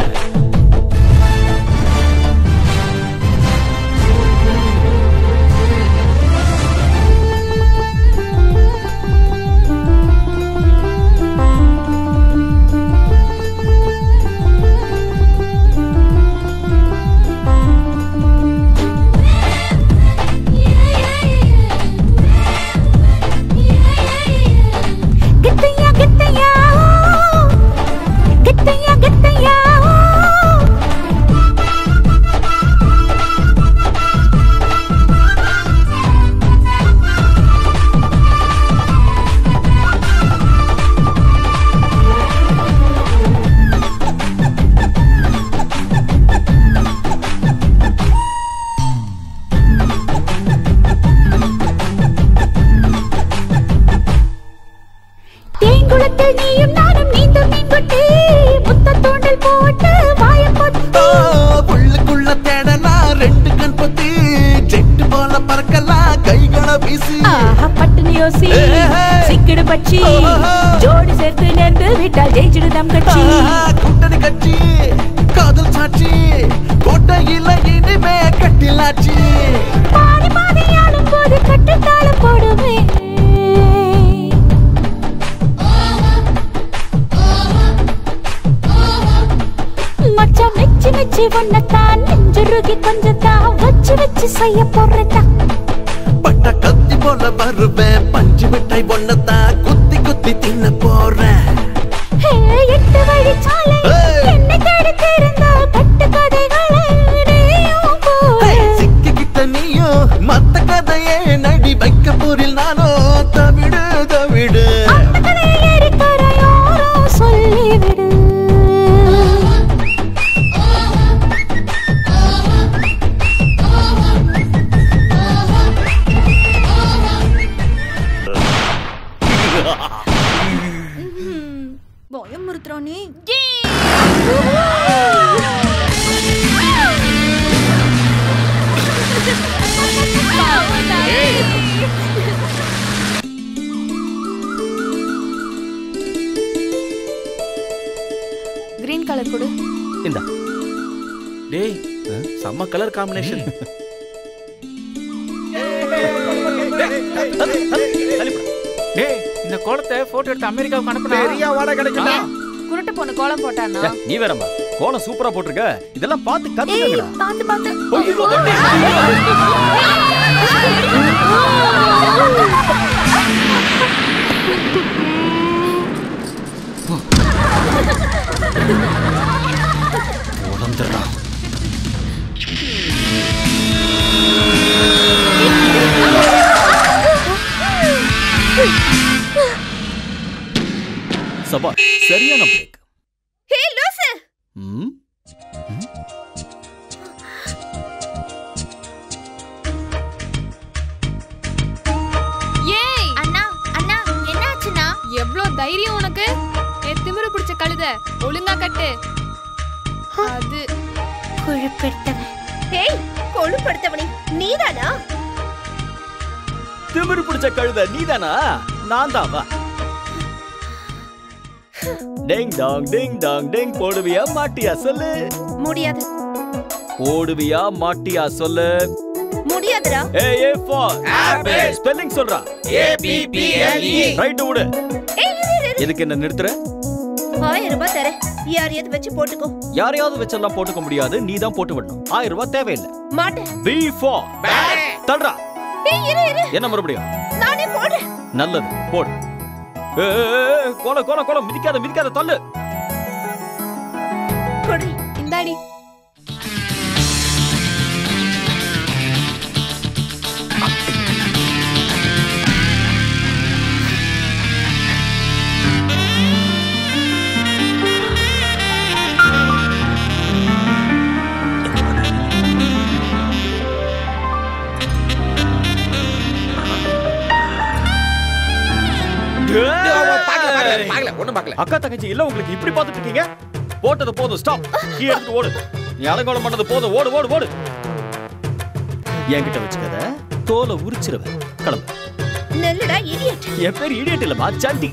நீயும் நானும் நீந்தும் மீன்குட்டி முத்த தூண்டல் போட்டு வாய பொத்து உள்ளுக்குள்ள தேடலாம் ரெண்டு கண் பொத்தி ஜெட்டு போல பறக்கலாம் கைகளை வீசி பட்டுனு யோசி சிக்கிடு பச்சி ஜோடி சேர்த்து நேர்ந்து விட்டால் ஜெயிச்சிடு நம் கட்சி கூட்டணி கட்சி காதல் சாட்சி கோட்டையில இனிமே கட்டிலாச்சி பாதி பாதி ஆளும் போது கட்டுத்தாளம் போடுவேன் மச்சான் மெச்சு மெச்சு ஒன்னத்தான் நெஞ்சுருகி கொஞ்சத்தான் வச்சு வச்சு செய்ய போறதா பட்ட கத்தி போல வருவேன் பஞ்சு மிட்டாய் ஒன்னத்தான் குத்தி குத்தி தின்ன போறேன் எட்டு வழி சாலை என்னை தேடி தெரிந்தா கட்டு கதைகளை நீயும் கூறு சிக்கிக்கிட்ட நீயும் மத்த கதையே நடி வைக்க போரில் நானோ தவிடு தவிடு அந்த கதையை இருக்கிற யாரோ சொல்லிவிடு பயமுறுத்துறானே கிரீன் கலர் கொடு இந்தா டேய் செம்ம கலர் காம்பினேஷன் டேய் இந்த கோலத்தை போட்டோ எடுத்து அமெரிக்காவுக்கு அனுப்புனா பெரிய வாடகை கிடைக்குமா குருட்டு பொண்ணு கோலம் போட்டானா நீ வேறம்மா கோலம் சூப்பரா போட்டிருக்க. இதெல்லாம் பார்த்து கத்துக்கங்கடா. பாத்து பாத்து. உடந்துடா. சபா சரியான பிரேக். ஹே லூசு. ஏய் அண்ணா அண்ணா என்னாச்சுனா? எவ்ளோ தைரியம் உனக்கு? திமிரு பிடிச்ச கழுத ஒழுங்கா கட்டு. அது கொழுப்படுத்தவன். ஹேய் கொழுப்படுத்தவனே நீதானா? திமிரு பிடிச்ச கழுத நீதானா? நான் தான். வா. டிங் டாங் டிங் போடுவியா மாட்டியா சொல்லு. முடியாது. போடுவியா மாட்டியா சொல்லு. முடியாதுடா. A for apple. ஸ்பெல்லிங் சொல்றா. APPLE. ரைட் விடு. எதுக்கு என்ன நிறுத்துற? 1000 ரூபாய் தரேன். யாரையாவது வச்சு போட்டுக்கோ. யாரையாவது வச்செல்லாம் போட்டுக்க முடியாது. நீ தான் போட்டு விடணும். 1000 ரூபாய் தேவையில்லை. மாட்டேன். B for bat. தள்ளுடா. ஏய் இரு. என்ன மறுபடியும்? நானே போடுறேன். நல்லது போடு. கோல மிதிக்காத தள்ளு. கொடி. இந்தாடி. அக்கா தங்கச்சி இல்ல உங்களுக்கு இப்படி பார்த்துட்டு இருக்கீங்க? போட்டது போதும். ஸ்டாப். கீ எடுத்து ஓடு. நீ அலங்கோலம் பண்ணது போதும். ஓடு. என்கிட்ட வச்சுக்கத தோலை உரிச்சிருவேன். கிளம்பு. நல்லடா இடியட். என் பேர் இடியட் இல்லமா சாண்டி.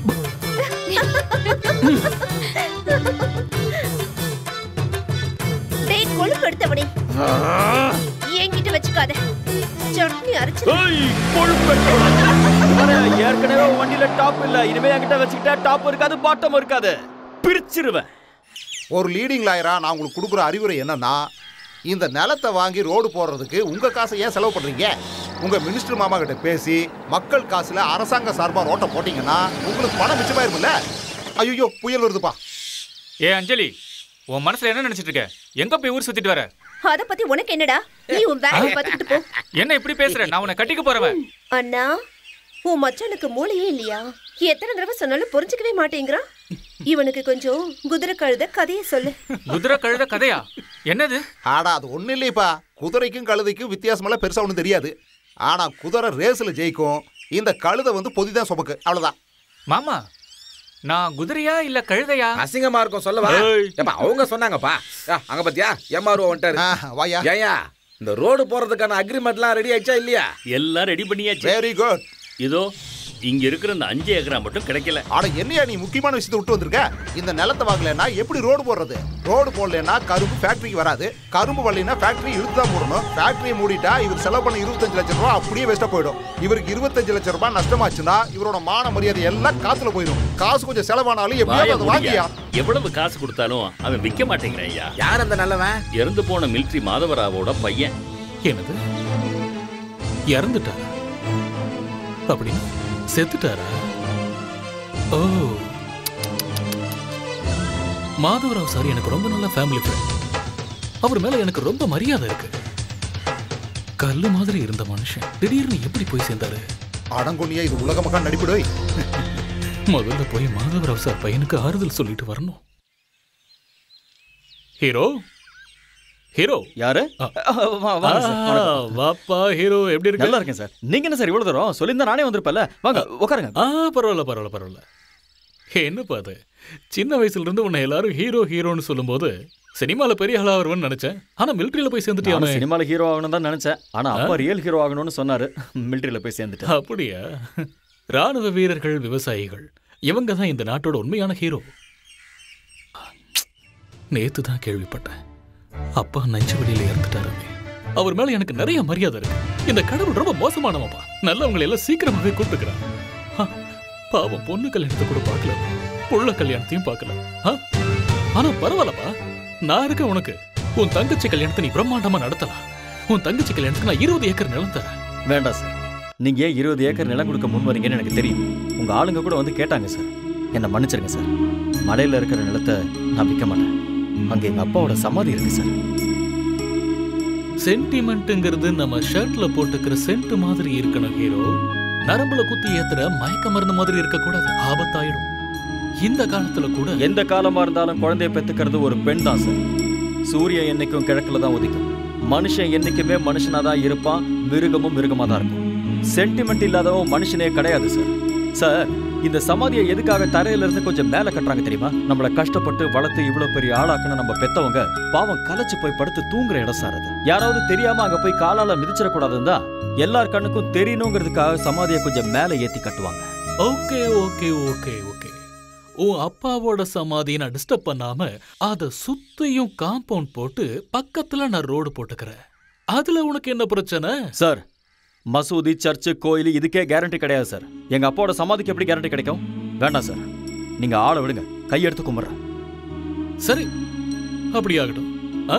டேய் கொழுப்படுத்தவனே. என்கிட்ட வச்சுக்காத. சட்னி அரைச்சு. ஏய் கொழுப்படுத்தவனே. ஏற்கனவே வண்டியில டாப் இல்ல. இனிமே என்கிட்ட வச்சுக்கிட்டா டாப் இருக்காது பாட்டம் இருக்காது. பிரிச்சிருவேன். ஒரு லீடிங் லாயரா நான் உங்களுக்கு கொடுக்குற அறிவுரை என்னன்னா, இந்த நிலத்தை வாங்கி ரோடு போடுறதுக்கு உங்க காசை ஏன் செலவு பண்றீங்க? உங்க மினிஸ்டர் மாமா கிட்ட பேசி மக்கள் காசுல அரசாங்க சார்பா ரோட்டை போட்டீங்கன்னா உங்களுக்கு பணம் மிச்சமாயிருக்குல்ல. ஐயோ புயல் வருதுப்பா. ஏ அஞ்சலி, உன் மனசுல என்ன நினைச்சிட்டு இருக்க? எங்க போய் ஊர் சுத்திட்டு வர? அத பத்தி உனக்கு என்னடா? நீ உன் வேலைய பார்த்துட்டு போ. என்ன இப்படி பேசுற? நான் உன்னை கட்டிக்க போறவன். அண்ணா உன் மச்சானுக்கு மூளையே இல்லையா? எத்தனை தடவை சொன்னாலும் புரிஞ்சுக்கவே மாட்டேங்கிறான். இவனுக்கு கொஞ்சம் குதிரை கழுத கதையை சொல்லு. குதிரை கழுத கதையா? என்னது? ஆடா அது ஒண்ணு இல்லையப்பா. குதிரைக்கும் கழுதைக்கும் வித்தியாசமெல்லாம் பெருசா ஒன்றும் தெரியாது. ஆனா குதிரை ரேஸ்ல ஜெயிக்கும். இந்த கழுதை வந்து பொதிதான் சுமக்கு. அவ்வளவுதான். மாமா நான் குதிரையா இல்ல கழுதையா? அசிங்கமா இருக்கும் சொல்லவா? அவங்க சொன்னாங்கப்பா. அங்க பாத்தியா எம்ஆர்ஓ வந்துட்டாரு. வாயா. ஏயா இந்த ரோடு போறதுக்கான அக்ரிமெண்ட்லாம் ரெடி ஆயிடுச்சா இல்லையா? எல்லாம் ரெடி பண்ணியாச்சு. Very good. இதோ இங்க இருக்கிற அந்த 5 ஏக்கரா மட்டும் கிடைக்கல. ஆனா என்னையா நீ முக்கியமான விஷயத்தை விட்டு வந்திருக்க? இந்த நிலத்தை வாங்கலைன்னா எப்படி ரோடு போடுறது? ரோடு போடலைன்னா கரும்பு ஃபேக்டரிக்கு வராது. கரும்பு வரலைன்னா ஃபேக்டரி இழுத்து தான் மூடணும். ஃபேக்டரியை மூடிட்டா இவர் செலவு பண்ண 25 லட்சம் ரூபாய் அப்படியே வேஸ்டா போயிடும். இவருக்கு 25 லட்சம் ரூபாய் நஷ்டமாச்சுன்னா இவரோட மான மரியாதை எல்லாம் காத்துல போயிடும். காசு கொஞ்சம் செலவானாலும் எப்படியாவது அதை வாங்கியா. எவ்வளவு காசு கொடுத்தாலும் அவன் விற்க மாட்டேங்கிறான் ஐயா. யார் அந்த நல்லவன்? இறந்து போன மிலிட்டரி மாதவராவோட பையன். என்னது? இறந்துட்டாரா? அப்படின்னா செத்துட்டாரா? ஓ மாதவராவ் சார் எனக்கு ரொம்ப நல்ல ஃபேமிலி ஃப்ரெண்ட். அவர் மேல எனக்கு ரொம்ப மரியாதை இருக்கு. கல்லு மாதிரி இருந்த மனுஷன் திடீர்னு எப்படி போய் சேர்ந்தாரு? அடங்கொன்னியா இது உலக மக்கள் நடிப்பிடு. முதல்ல போய் மாதவராவ் சார் பையனுக்கு ஆறுதல் சொல்லிட்டு வரணும். ஹீரோ ஹீரோ யாரு? வாப்பா ஹீரோ, எப்படி இருக்கு? நல்லா இருக்கேன் சார். நீங்க என்ன சார் இவ்வளவு தூரம் சொல்லியிருந்தா நானே வந்திருப்பேன்ல. வாங்க உட்காருங்க. பரவாயில்ல. என்னப்பா அது, சின்ன வயசுல இருந்து உன்னை எல்லாரும் ஹீரோ ஹீரோன்னு சொல்லும்போது சினிமால பெரிய ஆளா வருவேன்னு நினைச்சேன். ஆனா மிலிட்டரியில போய் சேர்ந்துட்டியா? சினிமால ஹீரோ ஆகணும் தான் நினைச்சேன். ஆனா அப்பா ரியல் ஹீரோ ஆகணும்னு சொன்னாரு. மிலிட்டரியில போய் சேர்ந்துட்டேன். அப்படியா? ராணுவ வீரர்கள், விவசாயிகள் இவங்க தான் இந்த நாட்டோட உண்மையான ஹீரோ. நேத்து தான் கேள்விப்பட்டேன் அப்பா நஞ்சு வெளியில இறந்துட்டாரு. அவர் மேல எனக்கு நிறைய மரியாதை இருக்கு. இந்த கடவுள் ரொம்ப மோசமானவப்பா. நல்லவங்களை எல்லாம் சீக்கிரமாவே கூப்பிட்டுக்கிறான். பாவம் பொண்ணு கல்யாணத்தை கூட பார்க்கல, புள்ள கல்யாணத்தையும் பார்க்கல. ஆனா பரவாயில்லப்பா, நான் இருக்க உனக்கு. உன் தங்கச்சி கல்யாணத்தை நீ பிரம்மாண்டமா நடத்தலாம். உன் தங்கச்சி கல்யாணத்துக்கு நான் 20 ஏக்கர் நிலம் தரேன். வேண்டாம் சார், நீங்க ஏன் 20 ஏக்கர் நிலம் கொடுக்க முன் வரீங்கன்னு எனக்கு தெரியும். உங்க ஆளுங்க கூட வந்து கேட்டாங்க சார். என்னை மன்னிச்சிருங்க சார். மலையில இருக்கிற நிலத்தை நான் விற்க மாட்டேன். அங்க எங்க அப்பாவோட சமாதி இருக்கு சார். சென்டிமெண்ட்ங்கிறது நம்ம ஷர்ட்ல போட்டுக்கிற சென்ட் மாதிரி இருக்கணும் ஹீரோ. நரம்புல குத்தி ஏத்துற மயக்க மருந்து மாதிரி இருக்க கூடாது, ஆபத்தாயிடும். இந்த காலத்துல கூட எந்த காலமா இருந்தாலும் குழந்தைய பெத்துக்கிறது ஒரு பெண் தான் சார். சூரியன் என்னைக்கும் கிழக்குல தான் உதிக்கும். மனுஷன் என்னைக்குமே மனுஷனா தான் இருப்பான், மிருகமும் மிருகமா தான் இருக்கும். சென்டிமெண்ட் இல்லாதவன் மனுஷனே கிடையாது சார். சார், இந்த சமாதியை எதுக்காக தரையில இருந்து கொஞ்சம் மேல கட்டுறாங்க தெரியுமா? நம்மளை கஷ்டப்பட்டு வளர்த்து இவ்வளவு பெரிய ஆளாக்குன்னு நம்ம பெத்தவங்க பாவம் கலைச்சு போய் படுத்து தூங்குற இடம் சார் அது. யாராவது தெரியாம அங்க போய் காலால மிதிச்சிடக்கூடாதுன்னு தான் எல்லார் கண்ணுக்கும் தெரியணுங்கிறதுக்காக சமாதியை கொஞ்சம் மேல ஏத்தி கட்டுவாங்க. Okay okay okay okay. உன் அப்பாவோட சமாதியை நான் டிஸ்டர்ப் பண்ணாம அதை சுத்தியும் காம்பவுண்ட் போட்டு பக்கத்துல நான் ரோடு போட்டுக்கிறேன். அதுல உனக்கு என்ன பிரச்சனை? சார், மசூதி, சர்ச்சு, கோயில் இதுக்கே கேரண்டி கிடையாது சார். எங்க அப்பாவோட சமாதிக்கு எப்படி கேரண்டி கிடைக்கும்? வேண்டாம் சார், நீங்க ஆளை விடுங்க, கையெடுத்து கும்பிடுறேன். சரி, அப்படி ஆகட்டும்.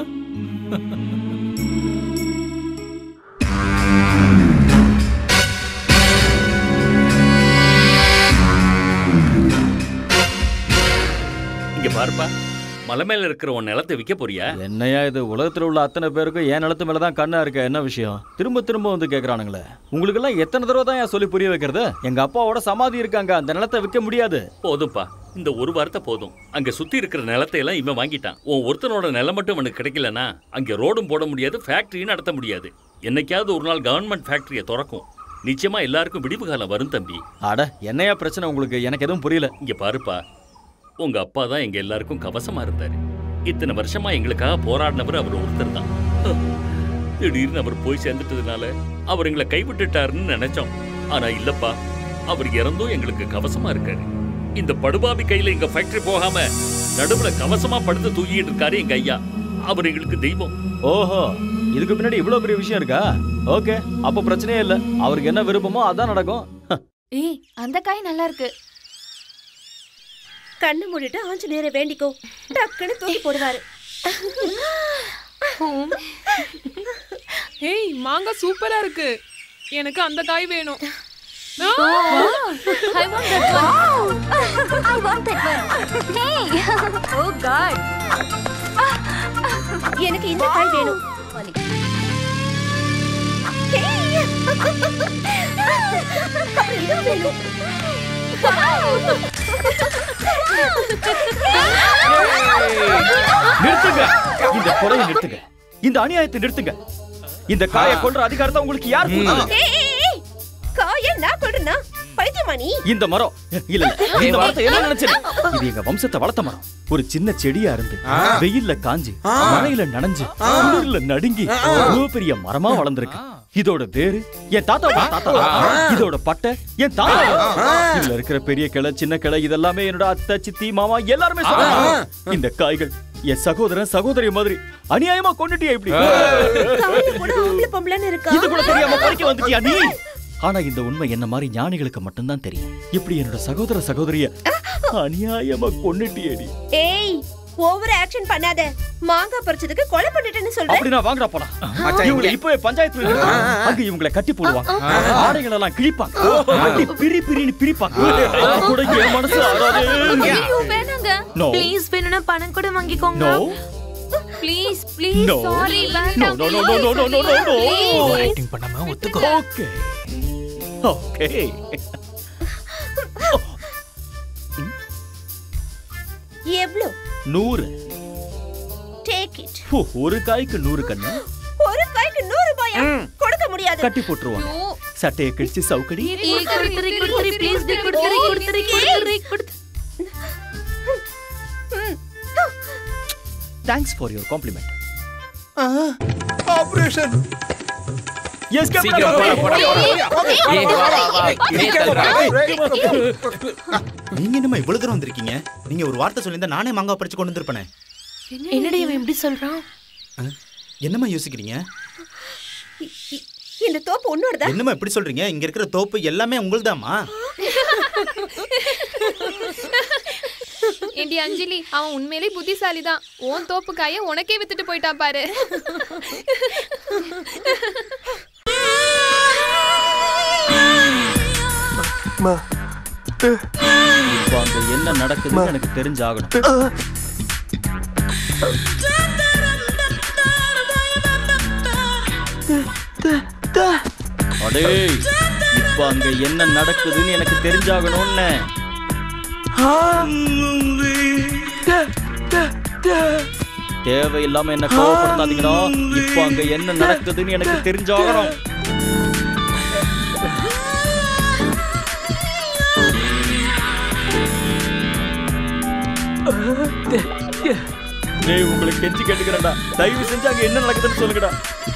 இங்க பாருப்பா, மலை மேல இருக்கிற உன் நிலத்தை விற்க போறியா? என்னையா இது, உலகத்துல உள்ள அத்தனை பேருக்கும் என் நிலத்து மேலதான் கண்ணா இருக்க. என்ன விஷயம்? திரும்ப திரும்ப வந்து கேக்குறானுங்களே. உங்களுக்கு எல்லாம் எத்தனை தடவை தான் ஏன் சொல்லி புரிய வைக்கிறது? எங்க அப்பாவோட சமாதி இருக்காங்க, அந்த நிலத்தை விற்க முடியாது. போதும்பா, இந்த ஒரு வார்த்தை போதும். அங்க சுத்தி இருக்கிற நிலத்தை எல்லாம் இவன் வாங்கிட்டான். உன் ஒருத்தனோட நிலம் மட்டும் அவனுக்கு கிடைக்கலன்னா அங்க ரோடும் போட முடியாது, ஃபேக்டரியும் நடத்த முடியாது. என்னைக்காவது ஒரு நாள் கவர்மெண்ட் ஃபேக்டரியை திறக்கும். நிச்சயமா எல்லாருக்கும் விடிவு காலம் வரும் தம்பி. அட, என்னையா பிரச்சனை உங்களுக்கு? எனக்கு எதுவும் புரியல. இங்க பாருப்பா, உங்க அப்பா தான் எங்க எல்லாருக்கும் கவசமா இருந்தாரு. இத்தனை வருஷமா எங்களுக்காக போராடினவர் அவர் ஒருத்தர் தான். திடீர்னு அவர் போய் சேர்ந்துட்டதுனால அவர் எங்களை கைவிட்டுட்டாருன்னு நினைச்சோம். ஆனா இல்லப்பா, அவர் இறந்தும் எங்களுக்கு கவசமா இருக்காரு. இந்த படுபாவி கையில எங்க ஃபேக்டரி போகாம நடுவுல கவசமா படுத்து தூக்கிட்டு இருக்காரு எங்க ஐயா. அவர் எங்களுக்கு தெய்வம். ஓஹோ, இதுக்கு பின்னாடி இவ்வளவு பெரிய விஷயம் இருக்கா? ஓகே, அப்ப பிரச்சனையே இல்ல. அவருக்கு என்ன விருப்பமோ அதான் நடக்கும். ஏய், அந்த காய் நல்லா இருக்கு. கண்ணு மூடிட்டு ஆஞ்சநேயரை வேண்டிக்கோ, டக்குன்னு தூக்கி போடுவாரு. ஏய், மாங்காய் சூப்பரா இருக்கு. எனக்கு அந்த காய் வேணும். I want that one. I want that one. Hey. Oh God. எனக்கு இந்த காய் வேணும். இது வேணும். நிறுத்துங்க, இந்த கொலையை நிறுத்துங்க, இந்த அநியாயத்தை நிறுத்துங்க. இந்த காயை கொல்ற அதிகாரத்தை உங்களுக்கு யார் கொடுத்தது? காயை நான் கொல்றேனா? பைத்தியமா நீ? இந்த மரம் இல்ல, இந்த மரத்தை என்ன நினைச்சது? இது எங்க வம்சத்தை வளர்த்த மரம். ஒரு சின்ன செடியா இருந்து வெயில்ல காஞ்சி மழையில நனைஞ்சு குளிர்ல நடுங்கி இவ்வளவு பெரிய மரமா வளர்ந்திருக்கு. இதோட வேறு என் தாத்தாவோட தாத்தா, இதோட பட்டை என் தாத்தா. இதுல இருக்கிற பெரிய கிளை, சின்ன கிளை இதெல்லாமே என்னோட அத்தை, சித்தி, மாமா எல்லாருமே சொல்றாங்க. இந்த காய்கள் என் சகோதரன் சகோதரி மாதிரி அநியாயமா கொண்டுட்டியா? இப்படி இது கூட தெரியாம பறிக்க வந்துட்டியா நீ? ஆனா இந்த உண்மை என்ன மாதிரி ஞானிகளுக்கு மட்டும்தான் தெரியும். இப்படி என்னோட சகோதர சகோதரிய அநியாயமா கொன்னுட்டியேடி. ஏய், ஓவர் ஆக்ஷன் பண்ணாத. மாங்காய் பறிச்சதுக்கு கொலை பண்ணிட்டேன்னு சொல்றேன். அப்படினா வாங்கடா போலாம். இவங்களை இப்பவே பஞ்சாயத்துல நிறுத்துங்க. அங்க இவங்களை கட்டி போடுவாங்க, ஆடைகள் எல்லாம் கிழிப்பாங்க, கட்டி பிரி பிரின்னு பிரிப்பாங்க. கூட என் மனசு ஆறாதே. ஐயோ வேணாங்க. ப்ளீஸ் வேணும்னா பணம் கூட வாங்கிக்கோங்க. No please please. சாரி வேண்டாம். No no no no no no no. Acting பண்ணாம ஒத்துக்கோ. Okay okay. எவ்ளோ? 100. Take it. ஒரு காய்க்கு 100 கண்ணு. ஒரு காய்க்கு 100 ரூபாயா? கொடுக்க முடியாது. கட்டி போட்டுருவாங்க. சட்டையை கிழிச்சு சவுக்கடி. கொடுத்துரு ப்ளீஸ் டி கொடுத்துரு. Thanks for your compliment. Operation. நீங்க என்னமா இவ்வளவு தூரம் வந்திருக்கீங்க? நீங்க ஒரு வார்த்தை சொல்லியிருந்தா நானே மாங்காய் பறிச்சு கொண்டு வந்திருப்பேனே. என்னடி இவன் இப்படி சொல்றான்? என்னமா யோசிக்கிறீங்க? இந்த தோப்பு உன்னோடதா? என்னமா இப்படி சொல்றீங்க? இங்க இருக்கிற தோப்பு எல்லாமே உங்களுதாமா? அடி அஞ்சலி, அவன் உண்மையிலேயே புத்திசாலி தான். உன் தோப்பு காய உனக்கே வித்துட்டு போயிட்டான் பாரு. இப்போ அங்க என்ன நடக்குதுன்னு எனக்கு தெரிஞ்சாகணும். அடேய், இப்போ அங்க என்ன நடக்குதுன்னு எனக்கு தெரிஞ்சாகணும்னு. தேவையில்லாம என்ன கோவப்படுத்தாதீங்கடா. இப்போ அங்க என்ன நடக்குதுன்னு எனக்கு தெரிஞ்சாகணும். டேய், உங்களுக்கு கெஞ்சி கேட்டுக்கிறேன்டா, தயவு செஞ்சு அங்க என்ன நடக்குதுன்னு சொல்லுங்கடா.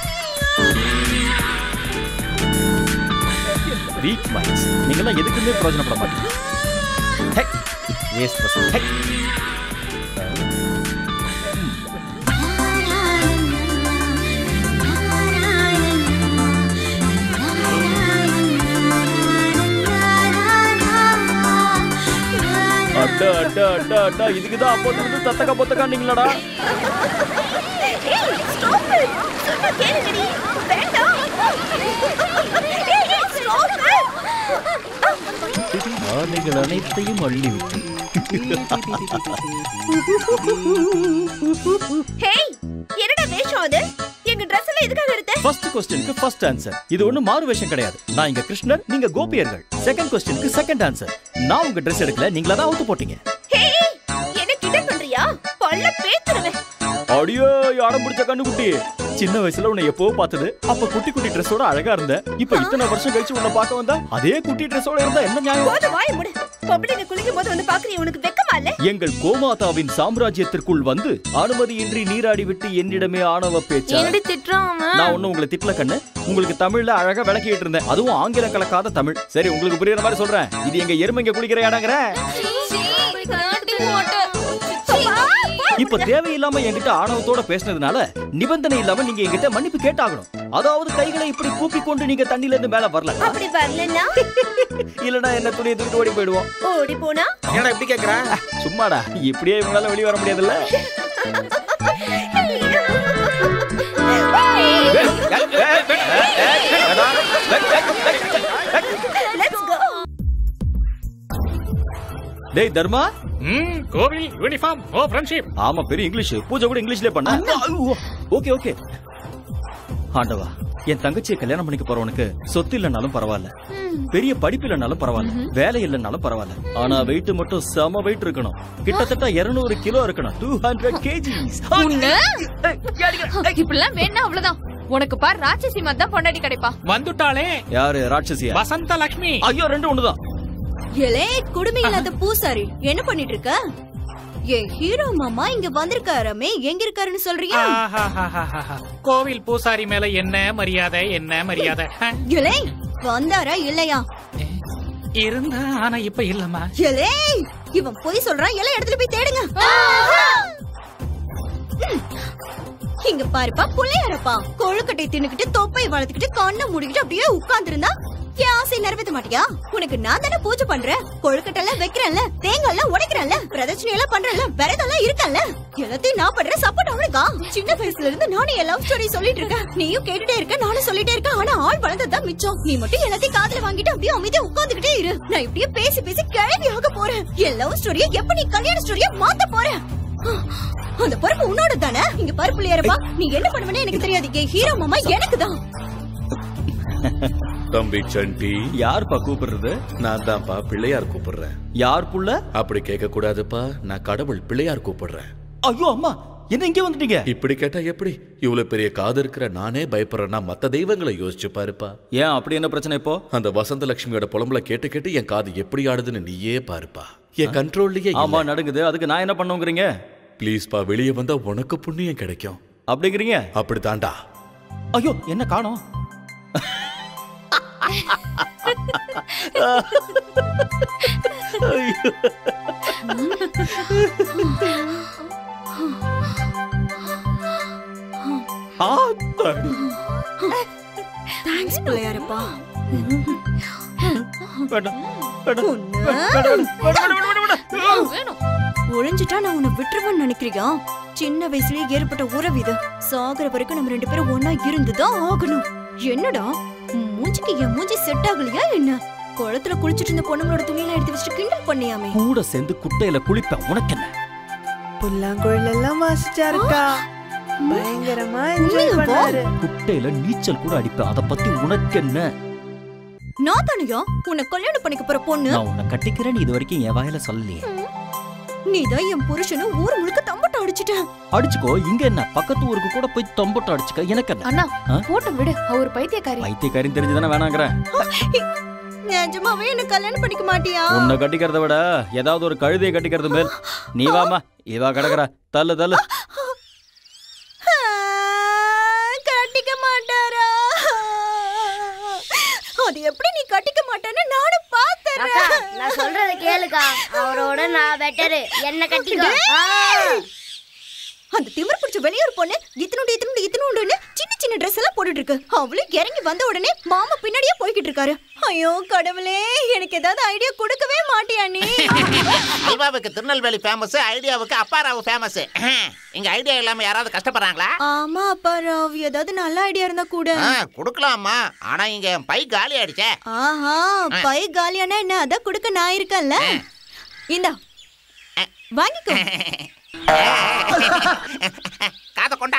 வீக் மைண்ட்ஸ், நீங்களாம் எதுக்குமே பிரயோஜனப்பட மாட்டீங்க. Heck, waste person, heck. அட்டா அட்டா அட்டா அட்டா, இதுக்குதான் அப்போ வந்து தத்தக்கா பொத்தக்கா நீங்களாடா. நீங்கள் அனைத்தையும் அள்ளிவிட்டு என்னடா வேஷம் அது? எங்க Dressல எதுக்காக எடுத்த? ஃபர்ஸ்ட் क्वेश्चनக்கு ஃபர்ஸ்ட் ஆன்சர். இது ஒண்ணு மாறு வேஷம் கிடையாது. நான் இங்க கிருஷ்ணர், நீங்க கோபியர்கள். செகண்ட் क्वेश्चनக்கு செகண்ட் ஆன்சர். நான் உங்க Dress எடுக்கல, நீங்களா தான் அவுத்து போட்டீங்க. என்ன கிட்ட பண்றியா? பல்ல பேத்துறவே. அடியோ, யாரம் பிடிச்ச கண்ணுக்குட்டி. சின்ன வயசுல உன்னை எப்போ பார்த்தது, அப்ப குட்டி குட்டி ட்ரெஸ்ஸோட அழகா இருந்த. இப்ப இத்தனை வருஷம் கழிச்சு உன்னை பார்க்க வந்தா அதே குட்டி ட்ரெஸ்ஸோட இருந்தா என்ன நியாயம்? போது வாயை மூடு. பொம்பளைங்க குளிக்கும் போது வந்து பாக்குறீ, உனக்கு வெக்கமா இல்ல? எங்கள் கோமாதாவின் சாம்ராஜ்யத்திற்குள் வந்து அனுமதியின்றி நீராடி விட்டு என்னிடமே ஆணவ பேச்சா? என்னடி திட்டுறான்? நான் ஒண்ணும் உங்களை திட்டல கண்ணு. உங்களுக்கு தமிழ்ல அழகா விளக்கிட்டு இருந்தேன், அதுவும் ஆங்கில கலக்காத தமிழ். சரி, உங்களுக்கு புரியுற மாதிரி சொல்றேன். இது எங்க எருமைங்க குளிக்கிற இடங்கிற. இப்ப தேவையில்லாம என்கிட்ட ஆணவத்தோட பேசினதுனால நிபந்தனை இல்லாம நீங்க என்கிட்ட மன்னிப்பு கேட்டாகணும். அதாவது கைகளை இப்படி கூப்பி கொண்டு நீங்க தண்ணில இருந்து மேல வரல. அப்படி வரலன்னா இல்லனா என்ன துணியை தூக்கி ஓடி போயிடுவோம். ஓடி போனா என்னடா இப்படி கேக்குற? சும்மாடா, இப்படியே இவங்களால வெளிய வர முடியாதுல்ல. டேய் தர்மா, கோவில் யூனிஃபார்ம் ஓ ஃப்ரெண்ட்ஷிப். ஆமா, பெரிய இங்கிலீஷ். பூஜை கூட இங்கிலீஷ்லயே பண்ண. Okay okay. ஆண்டவா, என் தங்கச்சியை கல்யாணம் பண்ணிக்க போறவனுக்கு சொத்து இல்லைனாலும் பரவாயில்ல, பெரிய படிப்பு இல்லைனாலும் பரவாயில்ல, வேலை இல்லைனாலும் பரவாயில்ல, ஆனா வெயிட் மட்டும் செம வெயிட் இருக்கணும். கிட்டத்தட்ட 200 கிலோ இருக்கணும். 200 kgs. இப்படிலாம் வேணா அவ்வளவுதான். உனக்கு பார், ராட்சசி மாதிரி தான் பொண்டாட்டி கிடைப்பா. வந்துட்டாளே. யாரு ராட்சசியா? வசந்த லட்சுமி. ஐயோ, ரெண்டு ஒண்ணுதான். ஏலே குடுமி இல்லாத பூசாரி, என்ன பண்ணிட்டு இருக்க? ஏன் ஹீரோ மாமா இங்க வந்திருக்காரமே, எங்க இருக்காருன்னு சொல்றீங்க? கோவில் பூசாரி மேல என்ன மரியாதை, என்ன மரியாதை? ஏலே வந்தாரா இல்லையா? இருந்தா, ஆனா இப்ப இல்லம்மா. ஏலே இவன் போய் சொல்றான், எல்லா இடத்துல போய் தேடுங்க. இங்க பாருப்பா, புள்ளையாரப்பா கொழுக்கட்டை தின்னுக்கிட்டு தொப்பை வளர்த்துக்கிட்டு கண்ணை மூடிக்கிட்டு அப்படியே உட்கார்ந்து இருந்தா என் ஆசை நிறைவேற்ற மாட்டியா? உனக்கு நான் தானே பூஜை பண்றேன், கொழுக்கட்டை எல்லாம் வைக்கிறேன்ல, தேங்காய் எல்லாம் உடைக்கிறேன்ல, பிரதட்சணை எல்லாம் பண்றேன்ல, விரதெல்லாம் இருக்கேன்ல, எல்லாத்தையும் நான் பண்றேன். சப்போர்ட் அவனுக்கா? சின்ன வயசுல இருந்து நானும் என் லவ் ஸ்டோரி சொல்லிட்டு இருக்கேன், நீயும் கேட்டுட்டே இருக்க, நானும் சொல்லிட்டே இருக்கேன். ஆனா ஆள் வளர்ந்ததுதான் மிச்சம். நீ மட்டும் எல்லாத்தையும் காதுல வாங்கிட்டு அப்படியே அமைதியா உட்கார்ந்துகிட்டே இரு. நான் இப்படியே பேசி பேசி கிளம்பி ஆக போறேன். என் லவ் ஸ்டோரியை எப்ப நீ கல்யாண ஸ்டோரியா மாத்த போறேன்? அந்த பருப்பு உன்னோட தானே? இங்க பருப்பு இல்லையாரப்பா, நீ என்ன பண்ணுவேன்னு எனக்கு தெரியாது. என் ஹீரோ மாமா எனக்கு தான். தம்பி சண்டி, யாருப்பா கூப்பிடுறது? நான் தான்ப்பா பிள்ளையார் கூப்பிடுறேன். யார் புள்ள? அப்படி கேட்க கூடாதுப்பா, நான் கடவுள் பிள்ளையார் கூப்பிடுறேன். ஐயோ அம்மா, என்ன இங்க வந்துட்டீங்க? இப்படி கேட்டா எப்படி? இவ்வளவு பெரிய காது இருக்கிற நானே பயப்படுறேன்னா மத்த தெய்வங்களை யோசிச்சு பாருப்பா. ஏன், அப்படி என்ன பிரச்சனை இப்போ? அந்த வசந்த லட்சுமியோட புலம்புல கேட்டு கேட்டு என் காது எப்படி ஆடுதுன்னு நீயே பாருப்பா. என் கண்ட்ரோல்லயே. ஆமா, நடுங்குது. அதுக்கு நான் என்ன பண்ணுங்கிறீங்க? ப்ளீஸ்பா, வெளியே வந்தா உனக்கு புண்ணியம் கிடைக்கும் அப்படிங்கிறீங்க? அப்படித்தாண்டா. ஐயோ, என்ன காணோம்? தேங்க்ஸ் பிள்ளையாரப்பா. ஒழிஞ்சிட்டா நான் உன்னை விட்டுருவேன்னு நினைக்கிறியா? சின்ன வயசுலயே ஏற்பட்ட உறவு இது. சாகுற வரைக்கும் நம்ம 2 பேரும் ஒன்னா இருந்துதான் ஆகணும். என்னடா மூஞ்சிக்கு என் மூஞ்சி செட் ஆகலையா என்ன? குளத்துல குளிச்சிட்டு இருந்த பொண்ணுங்களோட துணியெல்லாம் எடுத்து வச்சுட்டு கிண்டல் பண்ணியாமே. கூட சேர்ந்து குட்டையில குளிப்பேன், உனக்கு என்ன? புல்லாங்குழல் எல்லாம் வாசிச்சா இருக்கா, பயங்கரமா என்ஜாய் பண்ணாரு. குட்டையில நீச்சல் கூட அடிப்பேன், அத பத்தி உனக்கு என்ன? நான் தானையா உன்னை கல்யாணம் பண்ணிக்க போற பொண்ணு? நான் உன்னை கட்டிக்கிறேன், இது வரைக்கும் என் வாயில சொல்லலையே. நீதான் என் புருஷனை ஊர் முழுக்க தம்பட்ட அடிச்சிட்ட. அடிச்சுக்கோ, இங்க என்ன பக்கத்து ஊருக்கு கூட போய் தம்பட்ட அடிச்சுக்க, எனக்கு என்ன? அண்ணா போட்டு விடு, அவர் பைத்தியக்காரி. பைத்தியக்காரின்னு தெரிஞ்சுதானே வேணாங்கிறேன். நிஜமாவே என்ன கல்யாணம் பண்ணிக்க மாட்டியா? உன்னை கட்டிக்கிறத விட ஏதாவது ஒரு கழுதையை கட்டிக்கிறது மேல். நீ வாமா, இவா கிடக்குற, தள்ளு தள்ளு. கட்டிக்க மாட்டாரா? அது எப்படி நீ கட்டிக்க மாட்டேன்னு நானும் பார்த்தேன். நான் சொல்றத கேளுக்கா, அவரோட நான் பெட்டரு, என்ன கட்டிக்கோ. அந்த திமிர் பிடிச்ச வெளியூர் பொண்ணு இத்தனுண்டு சின்ன சின்ன ட்ரெஸ் எல்லாம் போட்டுட்டு இருக்கு. அவளும் இறங்கி வந்த உடனே மாமா பின்னாடியே போய்கிட்டு இருக்காரு. ஐயோ கடவுளே, எனக்கு ஏதாவது ஐடியா கொடுக்கவே மாட்டியா நீ? அல்வாவுக்கு திருநெல்வேலி ஃபேமஸ், ஐடியாவுக்கு அப்பாராவு ஃபேமஸ். இங்க ஐடியா இல்லாம யாராவது கஷ்டப்படுறாங்களா? ஆமா அப்பாராவ், ஏதாவது நல்ல ஐடியா இருந்தா கூட கொடுக்கலாமா. ஆனா இங்க என் பை காலி ஆயிடுச்சே. ஆஹா, பை காலியானா என்ன, அத கொடுக்க நான் இருக்கேன்ல. இந்தா வாங்கிக்கோ. காத கொண்டா.